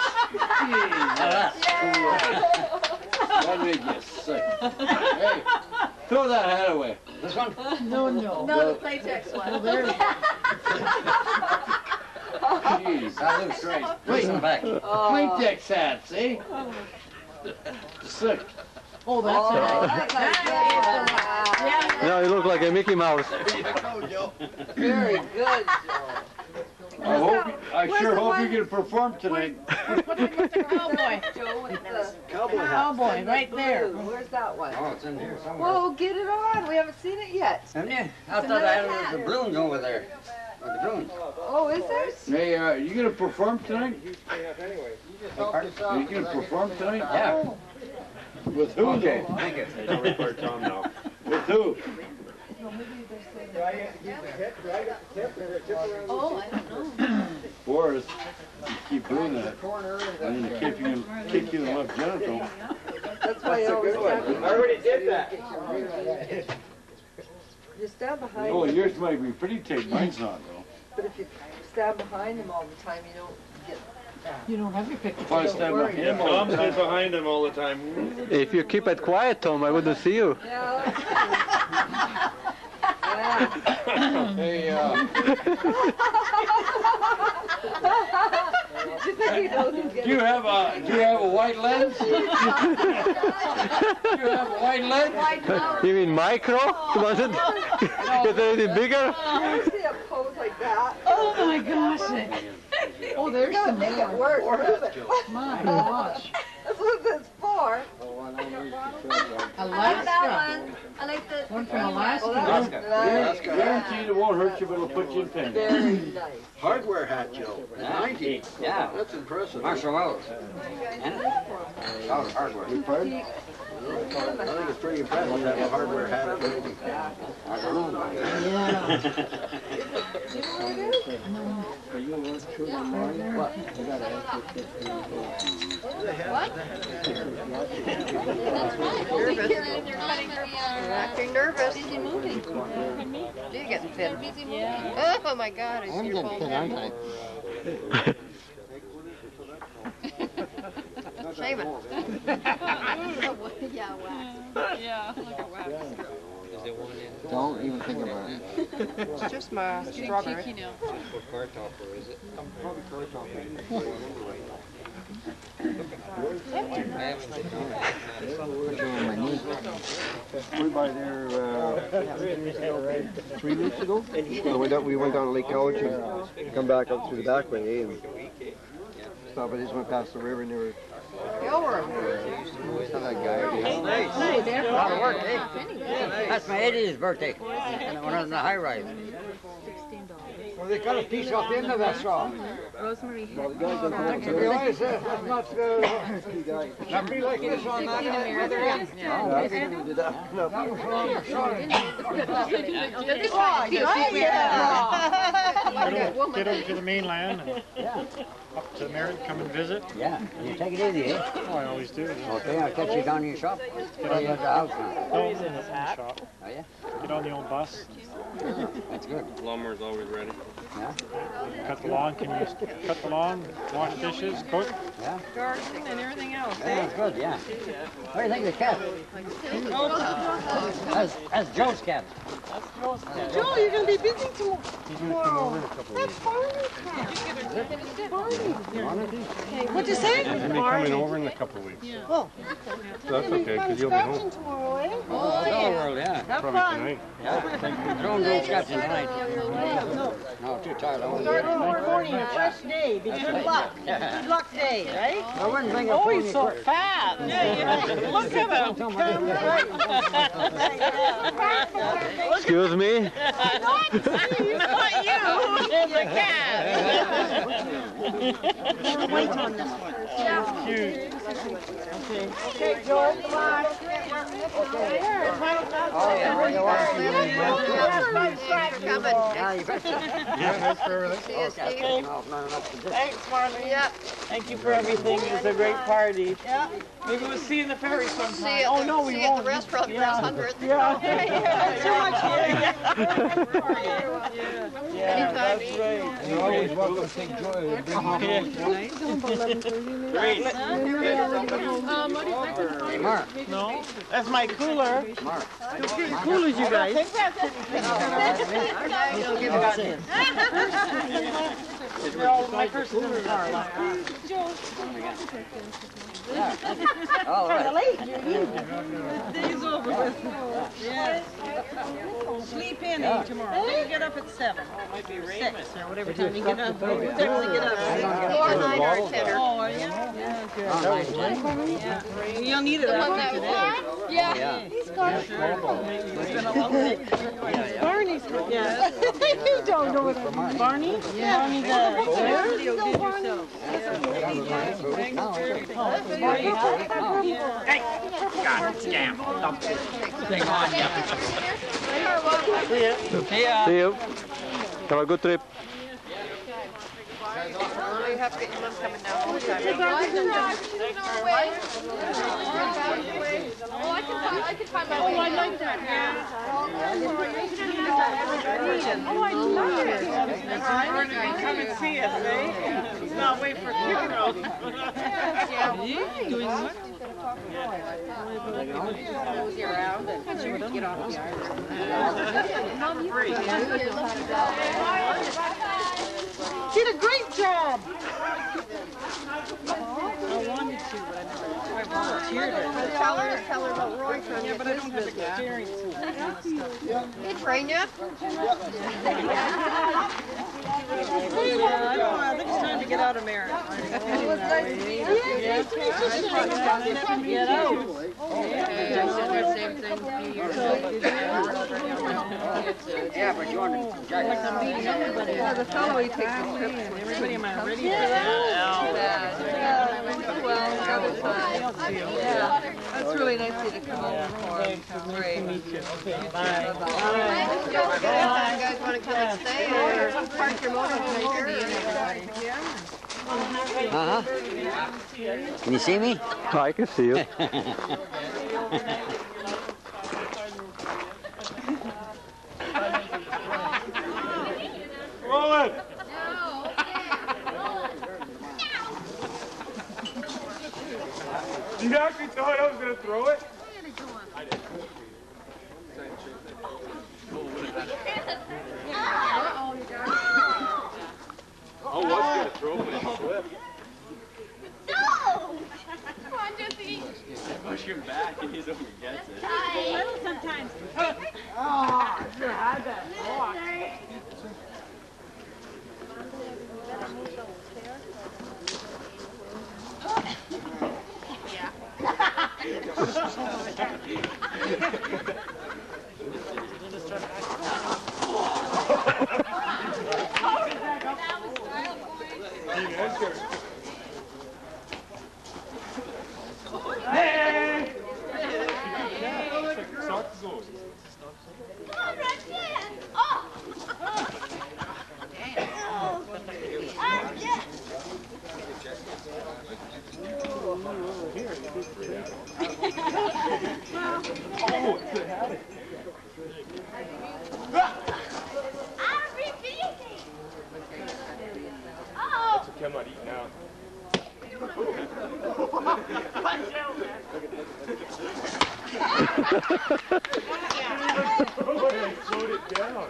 [SPEAKER 15] That made you sick. Hey, throw that hat away.
[SPEAKER 1] This one?
[SPEAKER 4] No, no.
[SPEAKER 3] No, the Playtex one.
[SPEAKER 4] Oh, there it
[SPEAKER 15] Jeez.
[SPEAKER 1] That looks great. Wait, come back.
[SPEAKER 15] Playtex hats, eh? Sick.
[SPEAKER 4] Oh, that's
[SPEAKER 3] Oh,
[SPEAKER 4] all
[SPEAKER 3] that's
[SPEAKER 4] right.
[SPEAKER 3] a good one.
[SPEAKER 14] Now you look like a Mickey Mouse.
[SPEAKER 3] Very good.
[SPEAKER 15] I hope, I
[SPEAKER 3] Where's
[SPEAKER 15] sure
[SPEAKER 3] the
[SPEAKER 15] hope
[SPEAKER 3] one-
[SPEAKER 15] you can perform tonight.
[SPEAKER 4] Cowboy.
[SPEAKER 3] Joe with the
[SPEAKER 15] Cowboy hat.
[SPEAKER 4] Cowboy, right there.
[SPEAKER 3] blue. Where's that one?
[SPEAKER 1] Oh, it's in here somewhere.
[SPEAKER 3] Whoa, get it on. We haven't seen it yet.
[SPEAKER 1] Haven't you? I thought I had it with the balloons over there. With the balloons.
[SPEAKER 3] Oh, is there?
[SPEAKER 15] Hey, uh, you gonna perform tonight?
[SPEAKER 1] Pardon?
[SPEAKER 15] Are you gonna perform tonight?
[SPEAKER 1] Yeah.
[SPEAKER 15] With who
[SPEAKER 1] Okay,
[SPEAKER 15] though?
[SPEAKER 1] thank you.
[SPEAKER 10] Don't record Tom now.
[SPEAKER 15] With who?
[SPEAKER 3] Oh, I don't know.
[SPEAKER 15] Boris, you keep doing that. I'm gonna kick you, kick you in the left genital.
[SPEAKER 3] That's why you always have to.
[SPEAKER 10] I already did that.
[SPEAKER 3] You stand behind
[SPEAKER 15] Oh,
[SPEAKER 3] him,
[SPEAKER 15] yours might be pretty tight, mine's not though.
[SPEAKER 3] but if you stand behind him all the time, you don't get.
[SPEAKER 4] You don't have your picture.
[SPEAKER 15] If I stand behind him all
[SPEAKER 10] Tom
[SPEAKER 15] the
[SPEAKER 10] stays
[SPEAKER 15] time.
[SPEAKER 10] behind him all the time.
[SPEAKER 14] If you keep it quiet, Tom, I wouldn't see you.
[SPEAKER 3] Yeah.
[SPEAKER 2] Hey, uh, do you have a do you have a white lens? Do you have a white lens?
[SPEAKER 14] You mean micro? Was it? Is it anything bigger?
[SPEAKER 18] I see a pose like that.
[SPEAKER 4] Oh my gosh. Oh, there's some
[SPEAKER 18] make it
[SPEAKER 4] more.
[SPEAKER 18] work. Prove it.
[SPEAKER 4] My gosh.
[SPEAKER 18] That's what it's for.
[SPEAKER 4] Alaska.
[SPEAKER 18] I like the
[SPEAKER 4] One from Alaska.
[SPEAKER 18] Alaska.
[SPEAKER 9] Guaranteed it won't hurt you, but it'll put you in pain.
[SPEAKER 18] Very nice.
[SPEAKER 15] Hardware hat, Joe. ninety.
[SPEAKER 1] Yeah.
[SPEAKER 15] That's impressive.
[SPEAKER 1] Marshall Wells. And oh, hardware.
[SPEAKER 15] Pardon? I think it's pretty impressive to have a hardware hat at ninety.
[SPEAKER 1] I don't know.
[SPEAKER 3] Acting nervous. Busy moving. You're getting thin. Oh my God, I see
[SPEAKER 8] I'm
[SPEAKER 3] your
[SPEAKER 8] getting
[SPEAKER 3] bald
[SPEAKER 8] thin,
[SPEAKER 3] head.
[SPEAKER 8] aren't I?
[SPEAKER 3] Shave it. Yeah, wax.
[SPEAKER 12] Yeah, like a wax.
[SPEAKER 8] Don't even think about it.
[SPEAKER 3] It's just my
[SPEAKER 12] It's getting
[SPEAKER 3] strawberry.
[SPEAKER 12] cheeky now.
[SPEAKER 13] What car topper is it?
[SPEAKER 8] Probably car topper. On my knee.
[SPEAKER 15] We by there uh, three weeks ago. We went, down, we went down to Lake Couch and come back up through the back way, eh? And stop. I just went past the river and they were.
[SPEAKER 8] Saw that guy.
[SPEAKER 1] Nice. A lot of work, eh? That's my eightieth birthday. And when I was in the high rise. Well, they cut a piece off the end of that straw.
[SPEAKER 12] Rosemary.
[SPEAKER 1] I didn't realize that. That's not uh, not be like this on that.
[SPEAKER 12] Yeah.
[SPEAKER 9] Get over, get over to the mainland and up to Merritt, come and visit.
[SPEAKER 1] Yeah, you take it easy, eh?
[SPEAKER 9] Oh, I always do.
[SPEAKER 1] Okay, I'll catch you down in your shop.
[SPEAKER 9] Get
[SPEAKER 1] Or
[SPEAKER 9] on
[SPEAKER 1] you
[SPEAKER 9] the,
[SPEAKER 1] at the house now.
[SPEAKER 9] no, in the shop.
[SPEAKER 1] Oh, yeah?
[SPEAKER 9] Get on the old bus.
[SPEAKER 1] That's good.
[SPEAKER 13] Lawnmower's always ready.
[SPEAKER 1] Yeah?
[SPEAKER 9] Cut the lawn. Can you cut the lawn, wash dishes, cook?
[SPEAKER 1] Yeah?
[SPEAKER 11] Gardening and everything else,
[SPEAKER 1] Yeah,
[SPEAKER 11] eh?
[SPEAKER 1] that's good, yeah. What do you think of the cat? That's, that's Joe's cat.
[SPEAKER 18] Joe, you're going to be busy tomorrow.
[SPEAKER 9] He's going to come over in a couple of
[SPEAKER 18] That's
[SPEAKER 9] weeks.
[SPEAKER 18] Barney. What'd you say?
[SPEAKER 9] He's going to be coming over in a couple of weeks.
[SPEAKER 18] Oh.
[SPEAKER 9] So that's okay, because you'll be home.
[SPEAKER 18] Tomorrow, eh?
[SPEAKER 1] Oh, yeah. World, yeah.
[SPEAKER 9] Probably tonight.
[SPEAKER 1] Yeah. Don't go scratching tonight. No, too tired. I won't do it.
[SPEAKER 11] Tomorrow morning, a fresh day. Be good luck. Good luck day, right?
[SPEAKER 1] I wouldn't think of
[SPEAKER 11] Oh,
[SPEAKER 1] pulling
[SPEAKER 11] he's
[SPEAKER 1] you
[SPEAKER 11] so
[SPEAKER 1] quick.
[SPEAKER 11] fat. Yeah, yeah. Look at him.
[SPEAKER 14] Excuse me?
[SPEAKER 11] Not you, not you. It's a cat. Wait on this one.
[SPEAKER 18] Yeah.
[SPEAKER 9] Cute.
[SPEAKER 11] Okay. Okay, George. Bye. Okay.
[SPEAKER 1] Yeah, you betcha.
[SPEAKER 9] Yeah, thanks for everything.
[SPEAKER 11] Okay.
[SPEAKER 1] No, no, that's the
[SPEAKER 11] Thanks, Marlene. Yeah. Thank you for everything. It was a great party. Yeah. Maybe we'll see you in the ferry sometime.
[SPEAKER 3] See you,
[SPEAKER 11] oh, no, we
[SPEAKER 3] see you
[SPEAKER 11] won't.
[SPEAKER 3] at the restaurant for
[SPEAKER 11] Yeah.
[SPEAKER 3] his hundredth.
[SPEAKER 11] Yeah. yeah. So much. Yeah. Yeah. Yeah, that's right.
[SPEAKER 15] You're always welcome to take joy in bringing
[SPEAKER 11] Great.
[SPEAKER 1] Hey, Mark.
[SPEAKER 11] No, that's my cooler.
[SPEAKER 1] Mark.
[SPEAKER 11] It's pretty cool as you guys. They're all my purses in the car.
[SPEAKER 1] All right.
[SPEAKER 11] Day's over. Yes. Sleep in yeah. tomorrow. Then you get up at seven. Oh, it might be six or whatever time you get up. Whatever time you get up.
[SPEAKER 3] Four nine or ten.
[SPEAKER 11] Oh, are you? Yeah, good. Yeah. You'll need it after today.
[SPEAKER 3] Yeah. He's got it.
[SPEAKER 11] It's been a long day. Barney's yeah. You don't know what Barney? Yeah. Barney the
[SPEAKER 18] Still Barney.
[SPEAKER 2] Hey! God damn! Dump this thing on you.
[SPEAKER 14] See ya. See you. Have a good trip.
[SPEAKER 3] You have to get your mom coming down all the time. Oh, I can find, I can find my way. Oh, I like that.
[SPEAKER 11] Oh, I love it. Come and see us, eh? Let's not wait for funeral.
[SPEAKER 3] Yeah. Doing what?
[SPEAKER 11] Mosey around and get off the island.
[SPEAKER 18] Did a great job.
[SPEAKER 11] I wanted to, but I never. I volunteered.
[SPEAKER 3] Tell her, tell her about Roy trying
[SPEAKER 11] Yeah,
[SPEAKER 3] to
[SPEAKER 11] but I don't have experience in that kind of stuff.
[SPEAKER 3] He trained you?
[SPEAKER 11] Yeah, I don't know. I think it's time to get out of marriage.
[SPEAKER 3] It was nice to meet you.
[SPEAKER 11] Yeah, it's get out.
[SPEAKER 3] Same thing a few years ago.
[SPEAKER 1] Yeah, but you want to check it.
[SPEAKER 3] Yeah, the fellow he takes the trips.
[SPEAKER 11] Everybody, am I ready for
[SPEAKER 3] Yeah.
[SPEAKER 11] that?
[SPEAKER 3] Well, other time. Yeah. That's really nice of you to come over for. Great.
[SPEAKER 11] Nice to meet you. Okay, bye.
[SPEAKER 3] Bye. You guys want to come and stay or park your motorhome here?
[SPEAKER 1] Uh-huh. Can you see me?
[SPEAKER 14] I can see you.
[SPEAKER 10] Roll it! You actually thought I was going to throw it? I did. I was going to throw it, but it slipped.
[SPEAKER 5] No! Come on, Jesse.
[SPEAKER 2] Push him back and he's over gets it.
[SPEAKER 5] Little sometimes.
[SPEAKER 4] Oh, you had that.
[SPEAKER 10] Hey!
[SPEAKER 5] Oh!
[SPEAKER 10] I'm not eating out. Somebody slowed it down.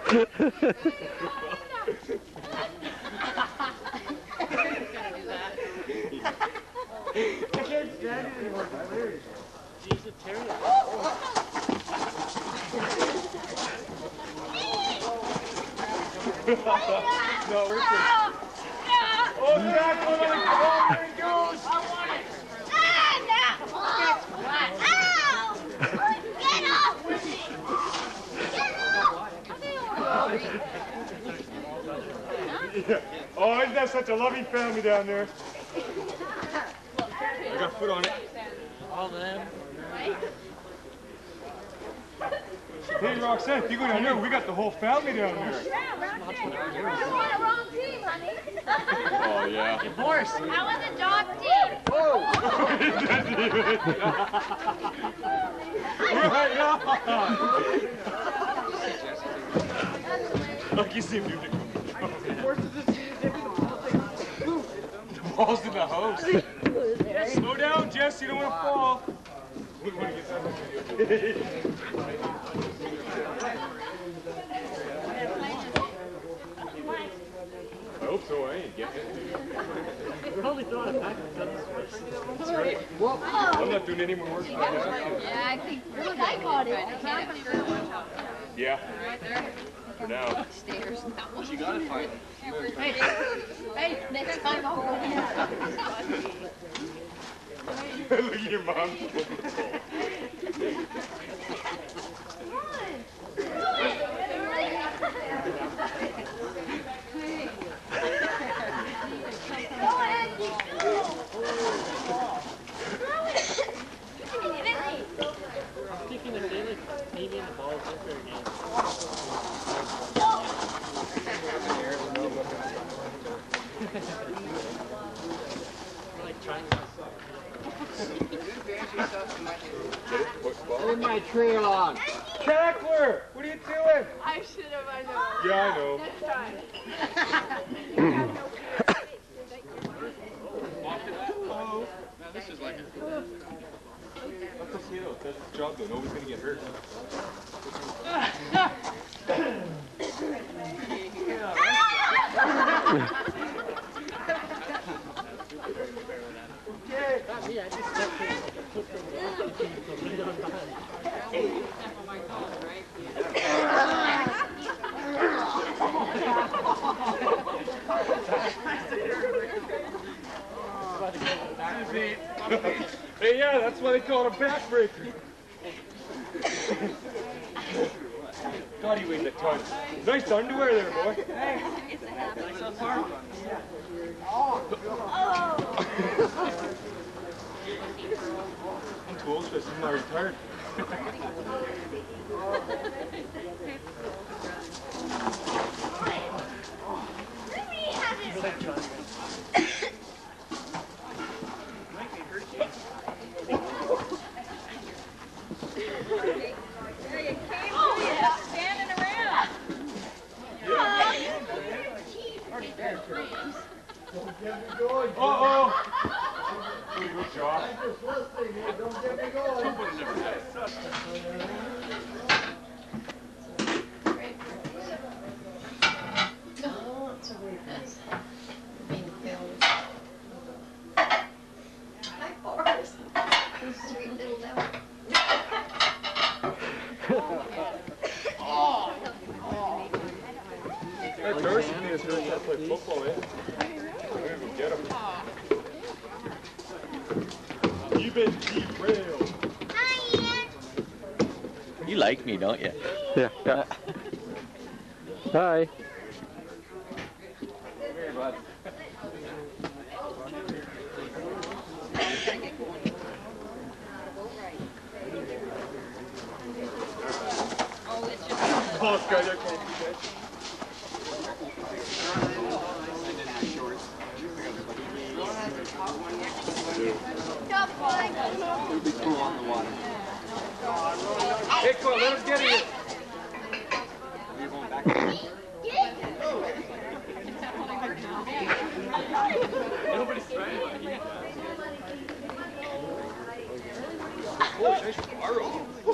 [SPEAKER 9] I can't stand it anymore. It's hilarious. He's a terrier.
[SPEAKER 10] No, we're good. Oh, Jack, one on the ball, there it goes.
[SPEAKER 5] I want it. Ah, no. Ow! Get off with me. Get off.
[SPEAKER 10] Yeah. Oh, isn't that such a loving family down there? I got a foot on it.
[SPEAKER 9] All them.
[SPEAKER 10] Hey, Roxanne, if you go down there, we got the whole family down there.
[SPEAKER 5] Yeah, right there. You're on the wrong team, honey.
[SPEAKER 10] Oh, yeah.
[SPEAKER 5] Divorce. I was a dog team.
[SPEAKER 10] Whoa! Right on! Look, you see him do it. The ball's in the house. Slow down, Jess. You don't want to fall. I hope so. I ain't getting it.
[SPEAKER 9] We're only throwing it back because
[SPEAKER 10] That's right. I'm not doing any more work.
[SPEAKER 5] Yeah, I think look, I got it.
[SPEAKER 10] Yeah.
[SPEAKER 5] Right there.
[SPEAKER 10] For now.
[SPEAKER 5] Stairs now.
[SPEAKER 10] She got it fine.
[SPEAKER 5] Hey, hey, next time I'll go in.
[SPEAKER 10] Look at your mom.
[SPEAKER 9] I'm thinking if they like maybe in the balls in their game. Like trying to
[SPEAKER 1] Leave my trail on.
[SPEAKER 10] Cackler! What are you doing?
[SPEAKER 3] I should have, I know.
[SPEAKER 10] Yeah, I know.
[SPEAKER 3] Next time.
[SPEAKER 2] Oh, now this is like a...
[SPEAKER 16] Hey, yeah, that's why they call it a backbreaker. God, you weighed a ton. Nice underwear there, boy.
[SPEAKER 11] Hey, it's a habit. Nice on farm.
[SPEAKER 16] I'm too old for this. I'm already tired. Uh-oh! Good job.
[SPEAKER 15] Don't get me going.
[SPEAKER 16] That Darcy thing is going to play football, eh? We're going to get him. You've been derailed.
[SPEAKER 2] You like me, don't you?
[SPEAKER 14] Yeah, yeah. Hi.
[SPEAKER 2] Here, bud.
[SPEAKER 16] Oh, this guy there can't do that.
[SPEAKER 8] It'll be cool on the water.
[SPEAKER 16] Hey, come on, let us get it.
[SPEAKER 8] You're going back.
[SPEAKER 16] Nobody's trying to eat. Oh, it's nice borrow.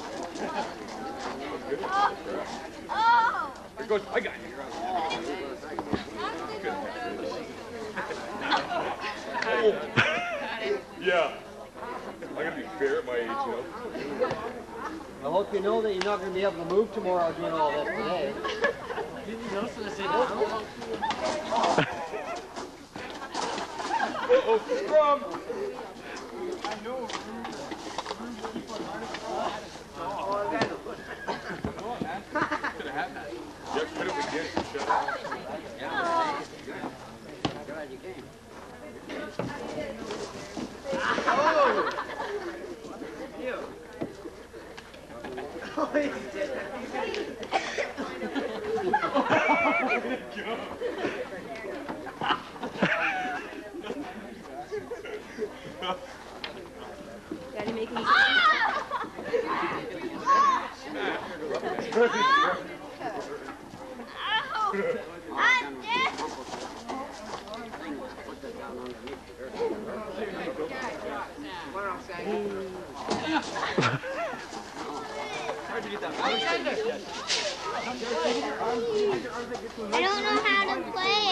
[SPEAKER 16] Here goes, I got you. Oh. Yeah. I gotta be fair at my age, you know.
[SPEAKER 15] I hope you know that you're not going to be able to move tomorrow doing all this today.
[SPEAKER 11] Didn't you notice that I said no?
[SPEAKER 16] Uh-oh, scrum!
[SPEAKER 15] I know.
[SPEAKER 16] Could have happened. Yeah, could have again. Shut up.
[SPEAKER 1] Glad you came.
[SPEAKER 15] Oh! You. Oh, he did
[SPEAKER 5] Daddy making me
[SPEAKER 19] I don't know how to play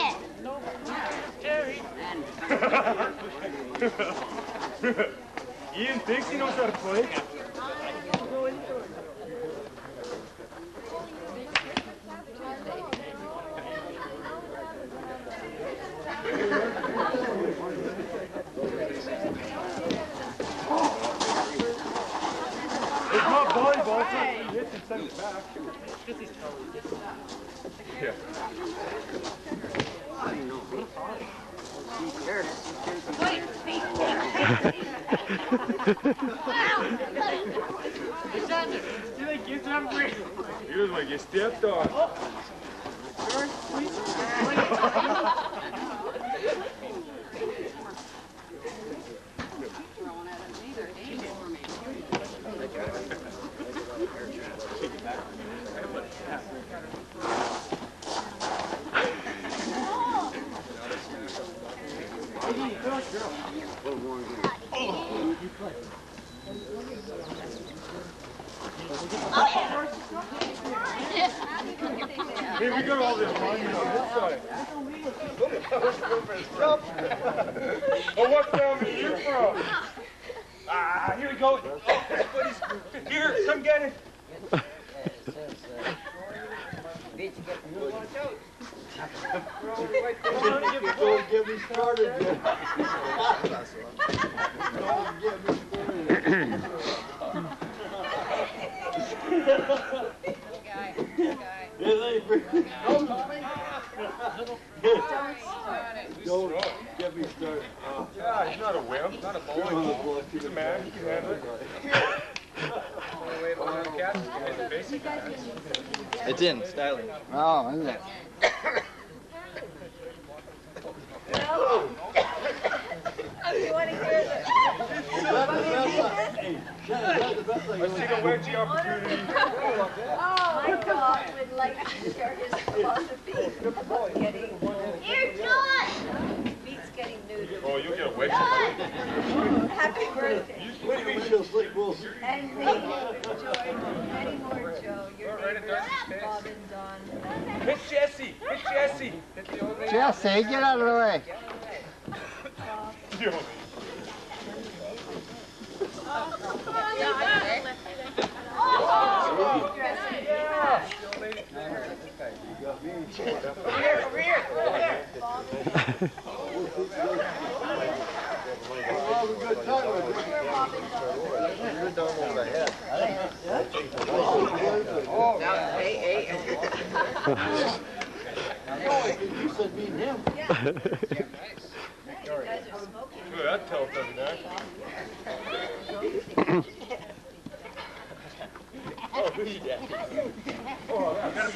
[SPEAKER 19] it.
[SPEAKER 16] Ian thinks he knows how to play. It's not volleyball, it's not hits and send it back. Yeah.
[SPEAKER 1] I don't know. There's
[SPEAKER 16] He was like, you stepped on. Hey, we got all this money on this side. Oh, what family are you from? Ah, here we go. Oh, buddies. Here, come get it.
[SPEAKER 15] Don't get me started yet. Don't get me started. Don't get me started.
[SPEAKER 16] Yeah, he's not a wimp, not a bully. He's a man, he can handle it. Only way to learn cats is to make the basic attacks.
[SPEAKER 2] It's in, styling.
[SPEAKER 8] Oh, isn't it?
[SPEAKER 18] You want to hear it?
[SPEAKER 16] Let's take a wedgie opportunity.
[SPEAKER 18] Oh, my dog would like to share his philosophy about getting... Here, John! Beats getting neutered.
[SPEAKER 16] Oh, you'll get a wedgie.
[SPEAKER 18] Happy birthday.
[SPEAKER 15] What do you mean you'll sleep, Wilson?
[SPEAKER 18] And me, George, Eddie Moore, Joe, your neighbors, Bob and Don.
[SPEAKER 16] Hit Jesse! Hit Jesse! Hit the old lady.
[SPEAKER 8] Jesse, get out of the way.
[SPEAKER 16] Yo.
[SPEAKER 18] Over here, over here, over here.
[SPEAKER 15] Oh, now, hey, hey. You said me and him.
[SPEAKER 16] Look at that telephone there. Oh, who's your daddy? Oh, I got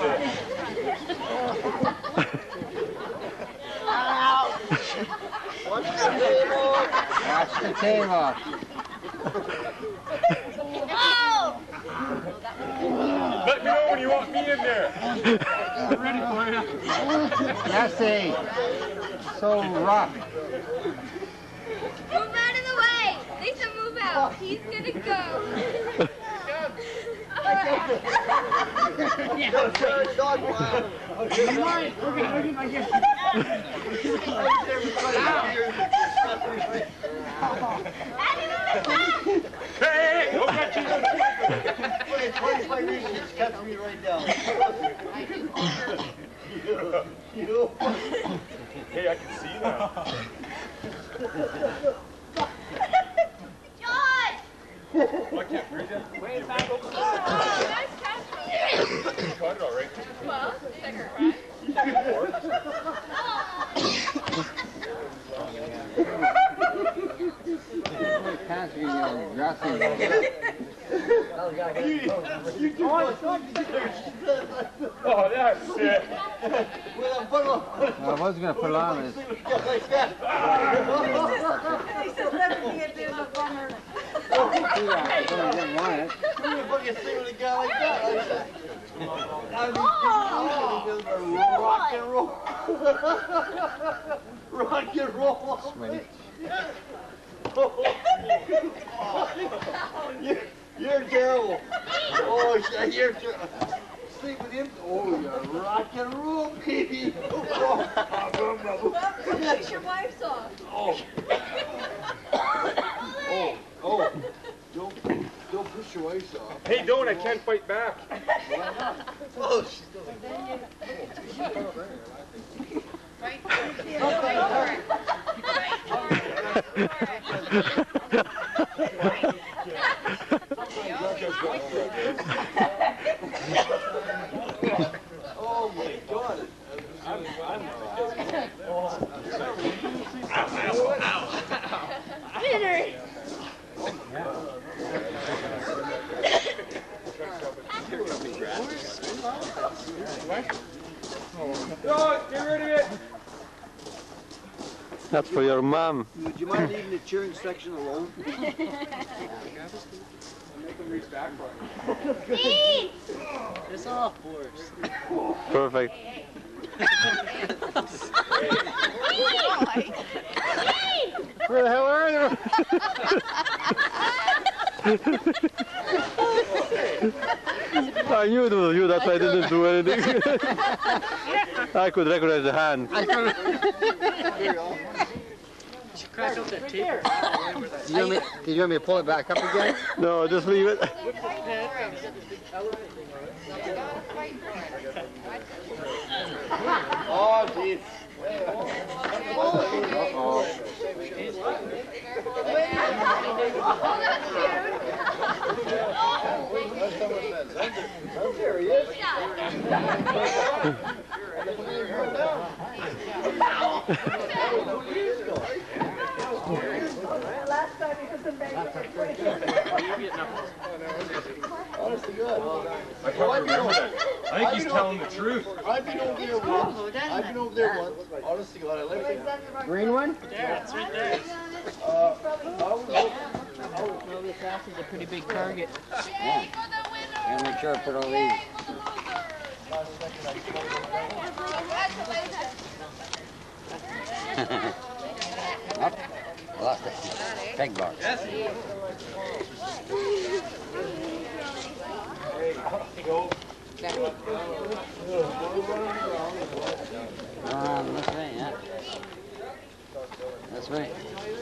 [SPEAKER 15] Watch the table.
[SPEAKER 8] Watch the table.
[SPEAKER 18] Oh!
[SPEAKER 16] Let me know when you want me in there.
[SPEAKER 9] I'm ready for you.
[SPEAKER 8] Jesse, so rough.
[SPEAKER 19] Move out of the way! Lisa, move out. He's gonna go.
[SPEAKER 16] Hey, don't catch you.
[SPEAKER 15] twenty-five reasons, just catch me right down.
[SPEAKER 16] Hey, I can see now.
[SPEAKER 19] John!
[SPEAKER 16] Oh, I can't breathe yet. Way back over.
[SPEAKER 19] Oh, nice catch.
[SPEAKER 16] You caught it all right.
[SPEAKER 19] Well, second try.
[SPEAKER 8] Can't be your dressing.
[SPEAKER 16] Oh, that's it.
[SPEAKER 8] I was going to put it on this.
[SPEAKER 18] He said, let me get this a bummer.
[SPEAKER 8] I didn't want it.
[SPEAKER 15] You see with a guy like that? I said,
[SPEAKER 18] Oh!
[SPEAKER 15] rock and roll. Rock and roll.
[SPEAKER 8] Sweet.
[SPEAKER 15] you're, you're terrible. Oh, you're terrible. Sleep with him. Oh, you're rock and roll, baby.
[SPEAKER 18] Well, finish your wife's off.
[SPEAKER 15] Oh. Oh, oh. Don't, don't push your waist off.
[SPEAKER 16] Hey, don't. I can't fight back.
[SPEAKER 15] Oh, she's
[SPEAKER 19] Right, right,
[SPEAKER 15] oh my God. I'm, I'm,
[SPEAKER 19] Winner!
[SPEAKER 16] John, get rid of it.
[SPEAKER 14] That's for your mom.
[SPEAKER 15] Would you mind leaving the cheering section alone?
[SPEAKER 16] Make them reach back for
[SPEAKER 2] It's off, Boris.
[SPEAKER 14] Perfect.
[SPEAKER 8] Where the hell are you?
[SPEAKER 14] I knew it was you, that's why I didn't do anything. I could recognize the hand.
[SPEAKER 11] Crack up that tape.
[SPEAKER 8] Do you, want me, do you want me to pull it back up again?
[SPEAKER 14] No, just leave it.
[SPEAKER 15] Oh, geez.
[SPEAKER 8] Uh-oh.
[SPEAKER 15] There he is.
[SPEAKER 18] Last time he was in Vegas.
[SPEAKER 15] Honest to God.
[SPEAKER 16] I think he's telling the truth.
[SPEAKER 15] I've been over there once. I've been over there once. Honest to God, I like it.
[SPEAKER 8] Green one?
[SPEAKER 11] Yeah, it's right there.
[SPEAKER 15] Uh,
[SPEAKER 11] Well, this house is a pretty big target.
[SPEAKER 1] Yeah. Gotta make sure I put all these. Up. Lost it. Peg box. Um, this way, yeah. This way.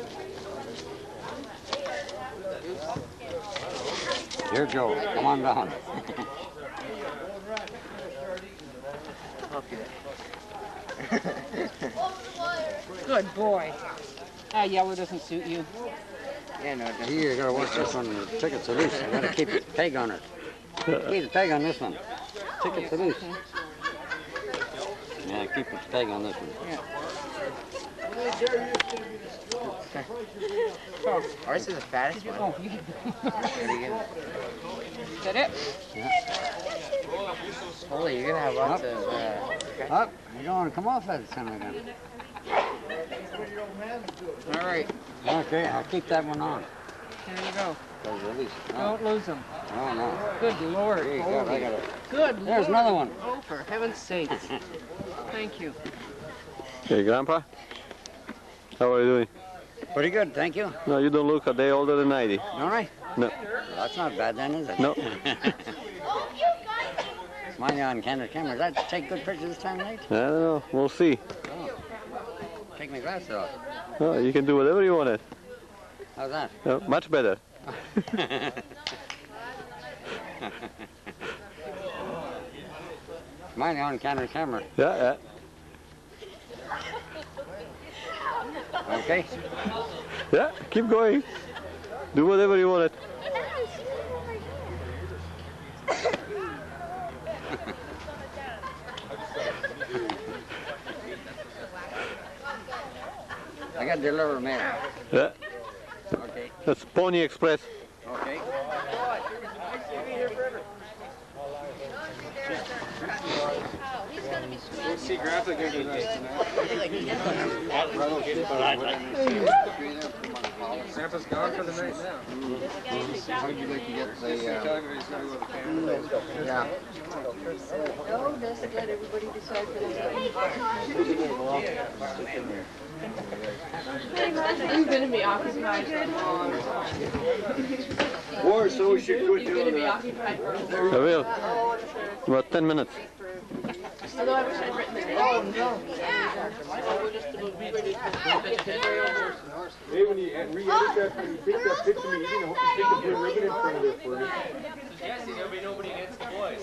[SPEAKER 1] Here, Joe. Come on down.
[SPEAKER 11] Good boy. Ah, yellow doesn't suit you.
[SPEAKER 1] Yeah, no, you gotta watch this one. The tickets are loose. You gotta keep the peg on it. Keep the peg on this one. Tickets are loose. Yeah, keep the peg on this one.
[SPEAKER 11] Okay.
[SPEAKER 20] Oh, ours is the fattest one.
[SPEAKER 11] Oh, you.
[SPEAKER 20] Pretty good.
[SPEAKER 11] Is that it?
[SPEAKER 20] Holy, you're gonna have lots
[SPEAKER 1] Up.
[SPEAKER 20] of. Uh,
[SPEAKER 1] Up. You don't want to come off that son of a gun.
[SPEAKER 11] All right.
[SPEAKER 1] Okay, I'll keep that one on.
[SPEAKER 11] There you go.
[SPEAKER 1] Release.
[SPEAKER 11] Don't lose them.
[SPEAKER 1] Oh, no.
[SPEAKER 11] Good Lord.
[SPEAKER 1] There you go. I got it.
[SPEAKER 11] Good
[SPEAKER 1] There's
[SPEAKER 11] Lord.
[SPEAKER 1] another one.
[SPEAKER 11] Oh, for heaven's sakes. Thank you.
[SPEAKER 14] Hey, Grandpa. How are you doing?
[SPEAKER 1] Pretty good, thank you.
[SPEAKER 14] No, you don't look a day older than ninety.
[SPEAKER 1] All right.
[SPEAKER 14] No.
[SPEAKER 1] Well, that's not bad then, is it?
[SPEAKER 14] No.
[SPEAKER 1] Mine on candid camera. Does that take good pictures this time of night?
[SPEAKER 14] I don't know. We'll see.
[SPEAKER 1] Oh. Take my glasses off.
[SPEAKER 14] Oh, you can do whatever you want.
[SPEAKER 1] How's that?
[SPEAKER 14] Oh, much better.
[SPEAKER 1] Mine on candid camera.
[SPEAKER 14] Yeah, yeah.
[SPEAKER 1] Okay.
[SPEAKER 14] Yeah, keep going. Do whatever you want.
[SPEAKER 1] I got to deliver mail.
[SPEAKER 14] Yeah.
[SPEAKER 1] Okay.
[SPEAKER 14] That's Pony Express.
[SPEAKER 1] Okay.
[SPEAKER 10] We'll see Grandpa give you that Grandpa's gone for the night now.
[SPEAKER 8] How would you like to get the... Uh, yeah.
[SPEAKER 18] No, just let everybody decide for themselves.
[SPEAKER 12] You're going to be occupied for a long time.
[SPEAKER 15] War, so we should quit
[SPEAKER 12] You're going to
[SPEAKER 15] doing
[SPEAKER 12] be
[SPEAKER 15] that.
[SPEAKER 12] occupied for a
[SPEAKER 14] I will. About ten minutes.
[SPEAKER 12] Although I wish I'd written the name.
[SPEAKER 18] Oh, no.
[SPEAKER 10] Hey, when you re-edit that, when you take that picture of me eating, I hope you take the blue ribbon in front of it for me.
[SPEAKER 2] Jesse, there'll be nobody against the boys.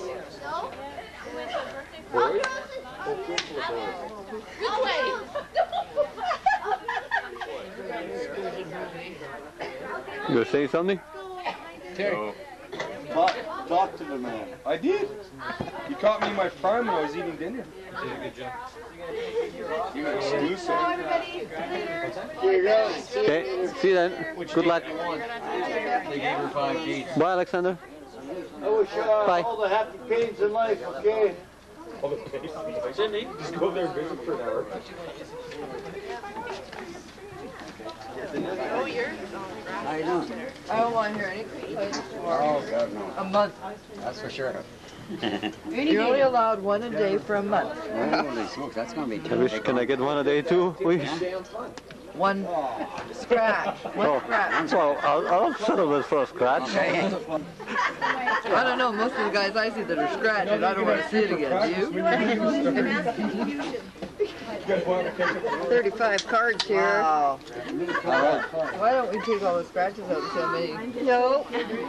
[SPEAKER 15] Boys? Oh, good for the boys.
[SPEAKER 12] No way!
[SPEAKER 14] You gonna say something?
[SPEAKER 10] Terry. Talk, talk to the man. I did. You caught me in my prime when I was eating dinner. You did a good job. You were exclusive.
[SPEAKER 15] Here you go.
[SPEAKER 14] Okay, see you then. Good luck.
[SPEAKER 2] They gave her five deeds.
[SPEAKER 14] Bye, Alexander.
[SPEAKER 15] I wish uh,
[SPEAKER 14] Bye.
[SPEAKER 15] all the happy pains in life, okay?
[SPEAKER 10] Cindy, just go there and visit for an hour.
[SPEAKER 18] Oh, yours?
[SPEAKER 1] How you doing?
[SPEAKER 18] I don't want to hear any complaints for
[SPEAKER 1] Oh, God, no.
[SPEAKER 18] a month.
[SPEAKER 1] That's for sure.
[SPEAKER 18] You're only allowed one a day for a month.
[SPEAKER 1] Holy smokes, that's going to be
[SPEAKER 14] I wish, can I get one a day too, please?
[SPEAKER 21] one scratch. One
[SPEAKER 14] Oh,
[SPEAKER 21] scratch.
[SPEAKER 14] well, I'll, I'll settle this for a scratch.
[SPEAKER 21] I don't know, most of the guys I see that are scratching, I don't want to see it again, do you? thirty-five cards here. Wow. Why don't we take all the scratches out and so many? No.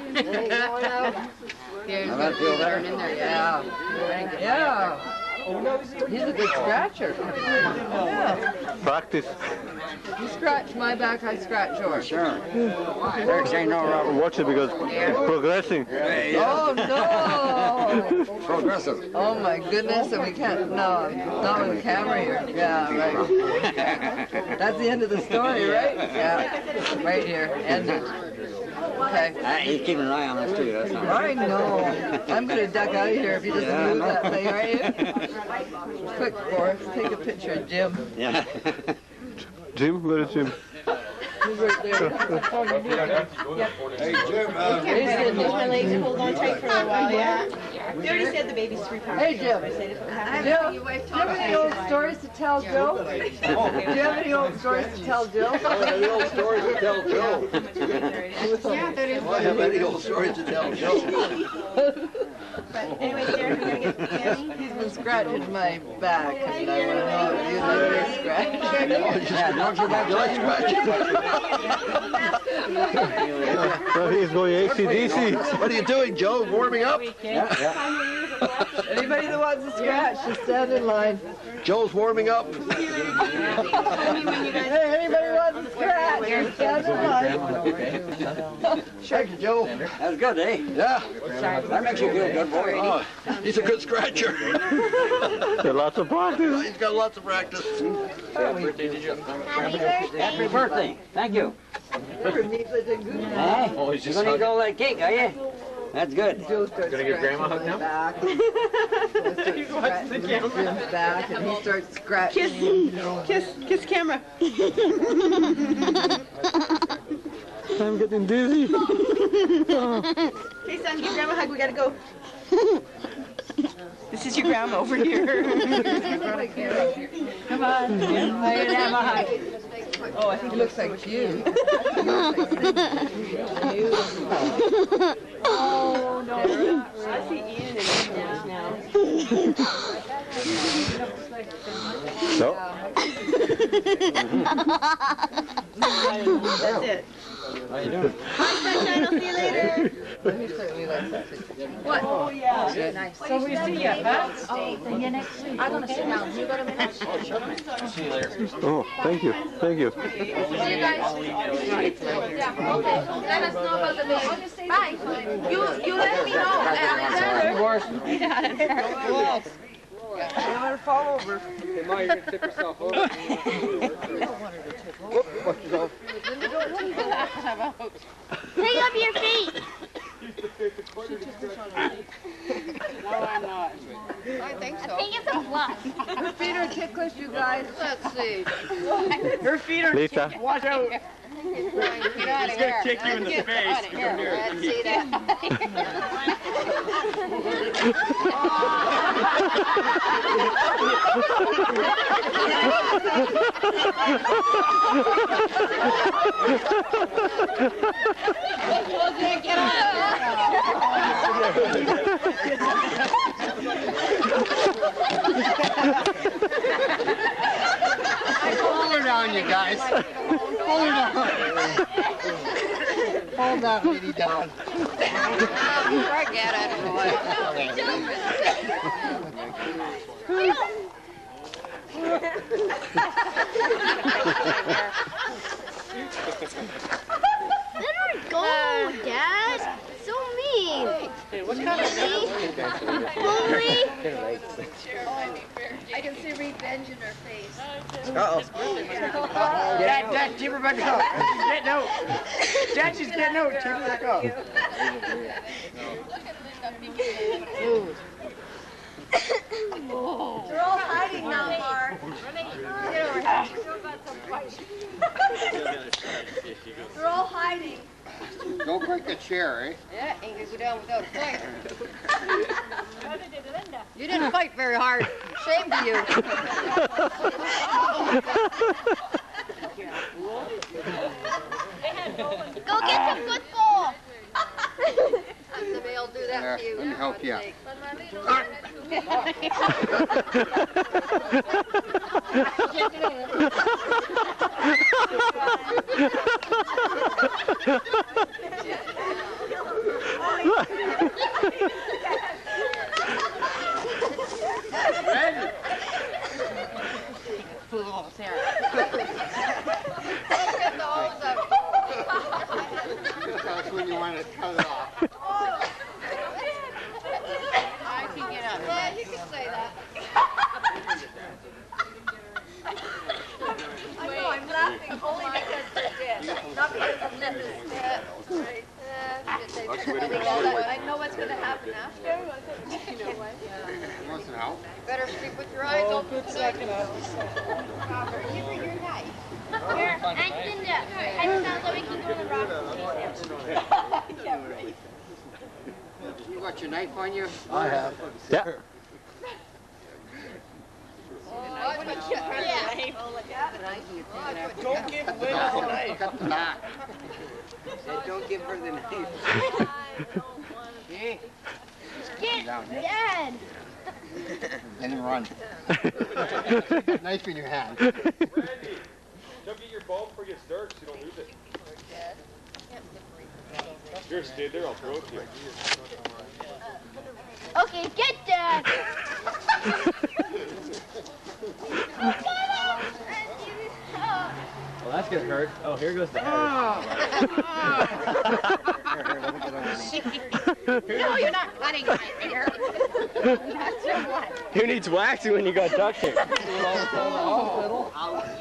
[SPEAKER 1] Now that feel better?
[SPEAKER 21] Yeah. Yeah. He's a good scratcher. Yeah.
[SPEAKER 14] Practice.
[SPEAKER 21] You scratch my back, I scratch yours.
[SPEAKER 1] Sure. There's ain't no rubber.
[SPEAKER 14] Watch it because it's progressing.
[SPEAKER 21] Oh no!
[SPEAKER 1] Progressive.
[SPEAKER 21] Oh my goodness, and we can't, no, not with the camera here. Yeah, right. That's the end of the story, right? Yeah, right here, ended. Okay.
[SPEAKER 1] Uh, he's keeping an eye on us too, that's not
[SPEAKER 21] I know. I'm going to duck out of here if he doesn't
[SPEAKER 1] Yeah,
[SPEAKER 21] move
[SPEAKER 1] I know.
[SPEAKER 21] that thing, right here. Quick, Boris, take a picture of Jim.
[SPEAKER 1] Yeah.
[SPEAKER 14] Jim, where is Jim?
[SPEAKER 21] He's right there.
[SPEAKER 15] Hey, Jim. Uh,
[SPEAKER 21] Hey, Sydney.
[SPEAKER 12] My legs are holding on tight for a while, yeah. They already said the baby's three pounds.
[SPEAKER 21] Hey, Jim.
[SPEAKER 12] I said if it happens.
[SPEAKER 21] Jill, do you have any old stories to tell Jill? Do you have any old stories to tell Jill?
[SPEAKER 15] any old stories to tell Joe?
[SPEAKER 12] Yeah, there is.
[SPEAKER 15] I have any old stories to tell Joe.
[SPEAKER 12] But anyway, Sarah, we're going to get Tammy.
[SPEAKER 21] He's been scratching my back, and I want to know if you like this scratch.
[SPEAKER 1] Yeah, don't you back like
[SPEAKER 14] Well, he's going A C D C.
[SPEAKER 15] What are you doing, Joe? Warming up?
[SPEAKER 1] Yeah, yeah.
[SPEAKER 21] Anybody that wants to scratch, just stand in line.
[SPEAKER 15] Joe's warming up.
[SPEAKER 21] Hey, anybody wants to scratch, just stand in line.
[SPEAKER 15] Thank you, Joe.
[SPEAKER 1] That's good, eh?
[SPEAKER 15] Yeah.
[SPEAKER 1] That makes you feel good, boy.
[SPEAKER 15] Oh, he's a good scratcher.
[SPEAKER 14] Got lots of practice.
[SPEAKER 15] He's got lots of practice.
[SPEAKER 1] Happy birthday. Thank you. Hey,
[SPEAKER 2] Oh, he's
[SPEAKER 1] you're
[SPEAKER 2] just
[SPEAKER 1] gonna eat all that cake, are you? That's good.
[SPEAKER 2] Gonna give Grandma a hug now?
[SPEAKER 21] Back. Scratching Jim's back, and he starts scratching.
[SPEAKER 11] Kiss, kiss camera.
[SPEAKER 14] I'm getting dizzy.
[SPEAKER 11] Hey, son, give Grandma a hug. We gotta go. This is your grandma over here.
[SPEAKER 21] Come on. I can have a hug. Oh, I think it looks like you.
[SPEAKER 12] Oh, no. I see Ian in the now.
[SPEAKER 14] No.
[SPEAKER 11] That's it.
[SPEAKER 2] How you doing?
[SPEAKER 11] Bye, sunshine. I'll see you later.
[SPEAKER 21] He certainly likes that.
[SPEAKER 11] What? Oh, yeah.
[SPEAKER 21] Good.
[SPEAKER 12] So we see you, huh?
[SPEAKER 5] See you next week. I'm gonna sit down. You go to the
[SPEAKER 2] See you later.
[SPEAKER 14] Oh, thank you. Thank you.
[SPEAKER 19] See you guys. Yeah, okay. Let us know about the baby. Bye. You, you let me know. Alexander.
[SPEAKER 21] You better fall over.
[SPEAKER 16] Hey, Ma, you're gonna tip yourself over.
[SPEAKER 15] Whoop, watch yourself.
[SPEAKER 19] Take up your feet.
[SPEAKER 4] No, I'm not.
[SPEAKER 3] I think so.
[SPEAKER 19] I think it's a plus.
[SPEAKER 21] Her feet are ticklish, you guys.
[SPEAKER 3] Let's see.
[SPEAKER 4] Her feet are
[SPEAKER 14] Lisa.
[SPEAKER 4] Watch out.
[SPEAKER 3] Get
[SPEAKER 4] He's
[SPEAKER 3] out of
[SPEAKER 4] gonna
[SPEAKER 3] here.
[SPEAKER 4] kick you in the
[SPEAKER 3] Get
[SPEAKER 4] face.
[SPEAKER 3] out of here. Let's see that. Get
[SPEAKER 4] Hold her down, you guys. Hold her down. Hold that lady down.
[SPEAKER 3] Forget it, boy.
[SPEAKER 19] Let her go, Dad. So mean.
[SPEAKER 4] Hey, what kind of
[SPEAKER 19] Bully.
[SPEAKER 3] I can see revenge in her face.
[SPEAKER 4] Uh-oh. Dad, Dad, keep her back up. She's getting out. Dad, she's getting out. Keep her back up.
[SPEAKER 3] They're all hiding now, Mark. Get over here. They're all hiding.
[SPEAKER 8] Don't break the chair, eh?
[SPEAKER 3] Yeah, ain't gonna go down without a fight. You didn't fight very hard. Shame to you.
[SPEAKER 19] Go get some good ball.
[SPEAKER 18] Somebody will do that
[SPEAKER 8] There,
[SPEAKER 18] to you.
[SPEAKER 8] let me help you. That's when you want to cut it off.
[SPEAKER 19] I can get up. Yeah, you can say that. I know, I'm laughing only because they're dead, not because of this. Yeah, right. I know what's going to happen after. You know what?
[SPEAKER 8] Want some help?
[SPEAKER 19] Better sleep with your eyes open.
[SPEAKER 11] Good second.
[SPEAKER 19] Give her your knife.
[SPEAKER 5] Here, I can do it. I sounds like we can go on the rock.
[SPEAKER 19] Yeah, right.
[SPEAKER 8] You got your knife on you?
[SPEAKER 15] I have.
[SPEAKER 14] Yeah.
[SPEAKER 11] Don't give Lynn the knife.
[SPEAKER 8] Cut the back.
[SPEAKER 20] Don't give her the knife.
[SPEAKER 5] Get dead.
[SPEAKER 8] And run. Knife in your hand.
[SPEAKER 16] Don't get your ball before it gets dark so you don't lose it. Here, stay there, I'll throw it to you.
[SPEAKER 5] Okay, get dead.
[SPEAKER 13] Well, that's gonna hurt. Oh, here goes the
[SPEAKER 19] No, you're not cutting my hair. That's your what?
[SPEAKER 13] Who needs waxing when you got duct tape?
[SPEAKER 8] Oh.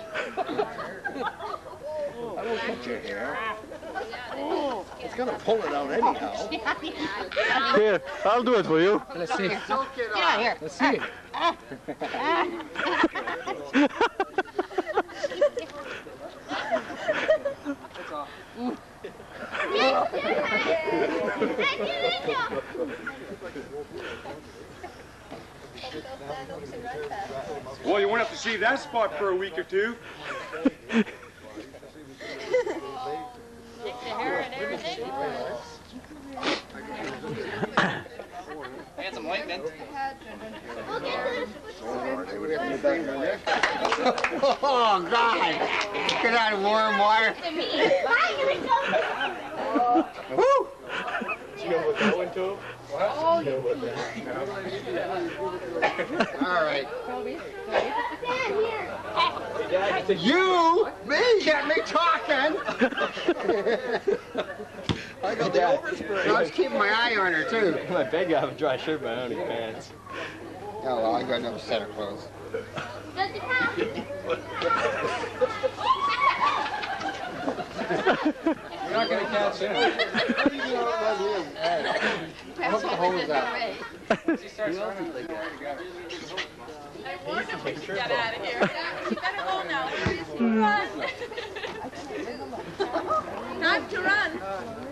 [SPEAKER 8] I don't cut your hair. It's gonna pull it out anyhow.
[SPEAKER 14] Here, I'll do it for you.
[SPEAKER 13] Let's see.
[SPEAKER 8] Get out here.
[SPEAKER 13] Let's see.
[SPEAKER 10] Well, you won't have to shave that spot for a week or two.
[SPEAKER 12] Take the hair and everything.
[SPEAKER 2] And some ointment.
[SPEAKER 8] Oh, God. Get out of warm water. Woo!
[SPEAKER 16] Do you know what that went to?
[SPEAKER 19] Oh, you
[SPEAKER 8] All right. You? Me? Get me talking. I got the overspray. I was keeping my eye on her, too.
[SPEAKER 13] I beg you, I have a dry shirt, but I don't need pants.
[SPEAKER 8] Oh, well, I got another set of clothes.
[SPEAKER 5] Does it have?
[SPEAKER 13] You're not going to catch him.
[SPEAKER 8] I hope the hose out.
[SPEAKER 2] She starts running like that.
[SPEAKER 12] I wonder when she got out of here. You better go now. Run. Time to run.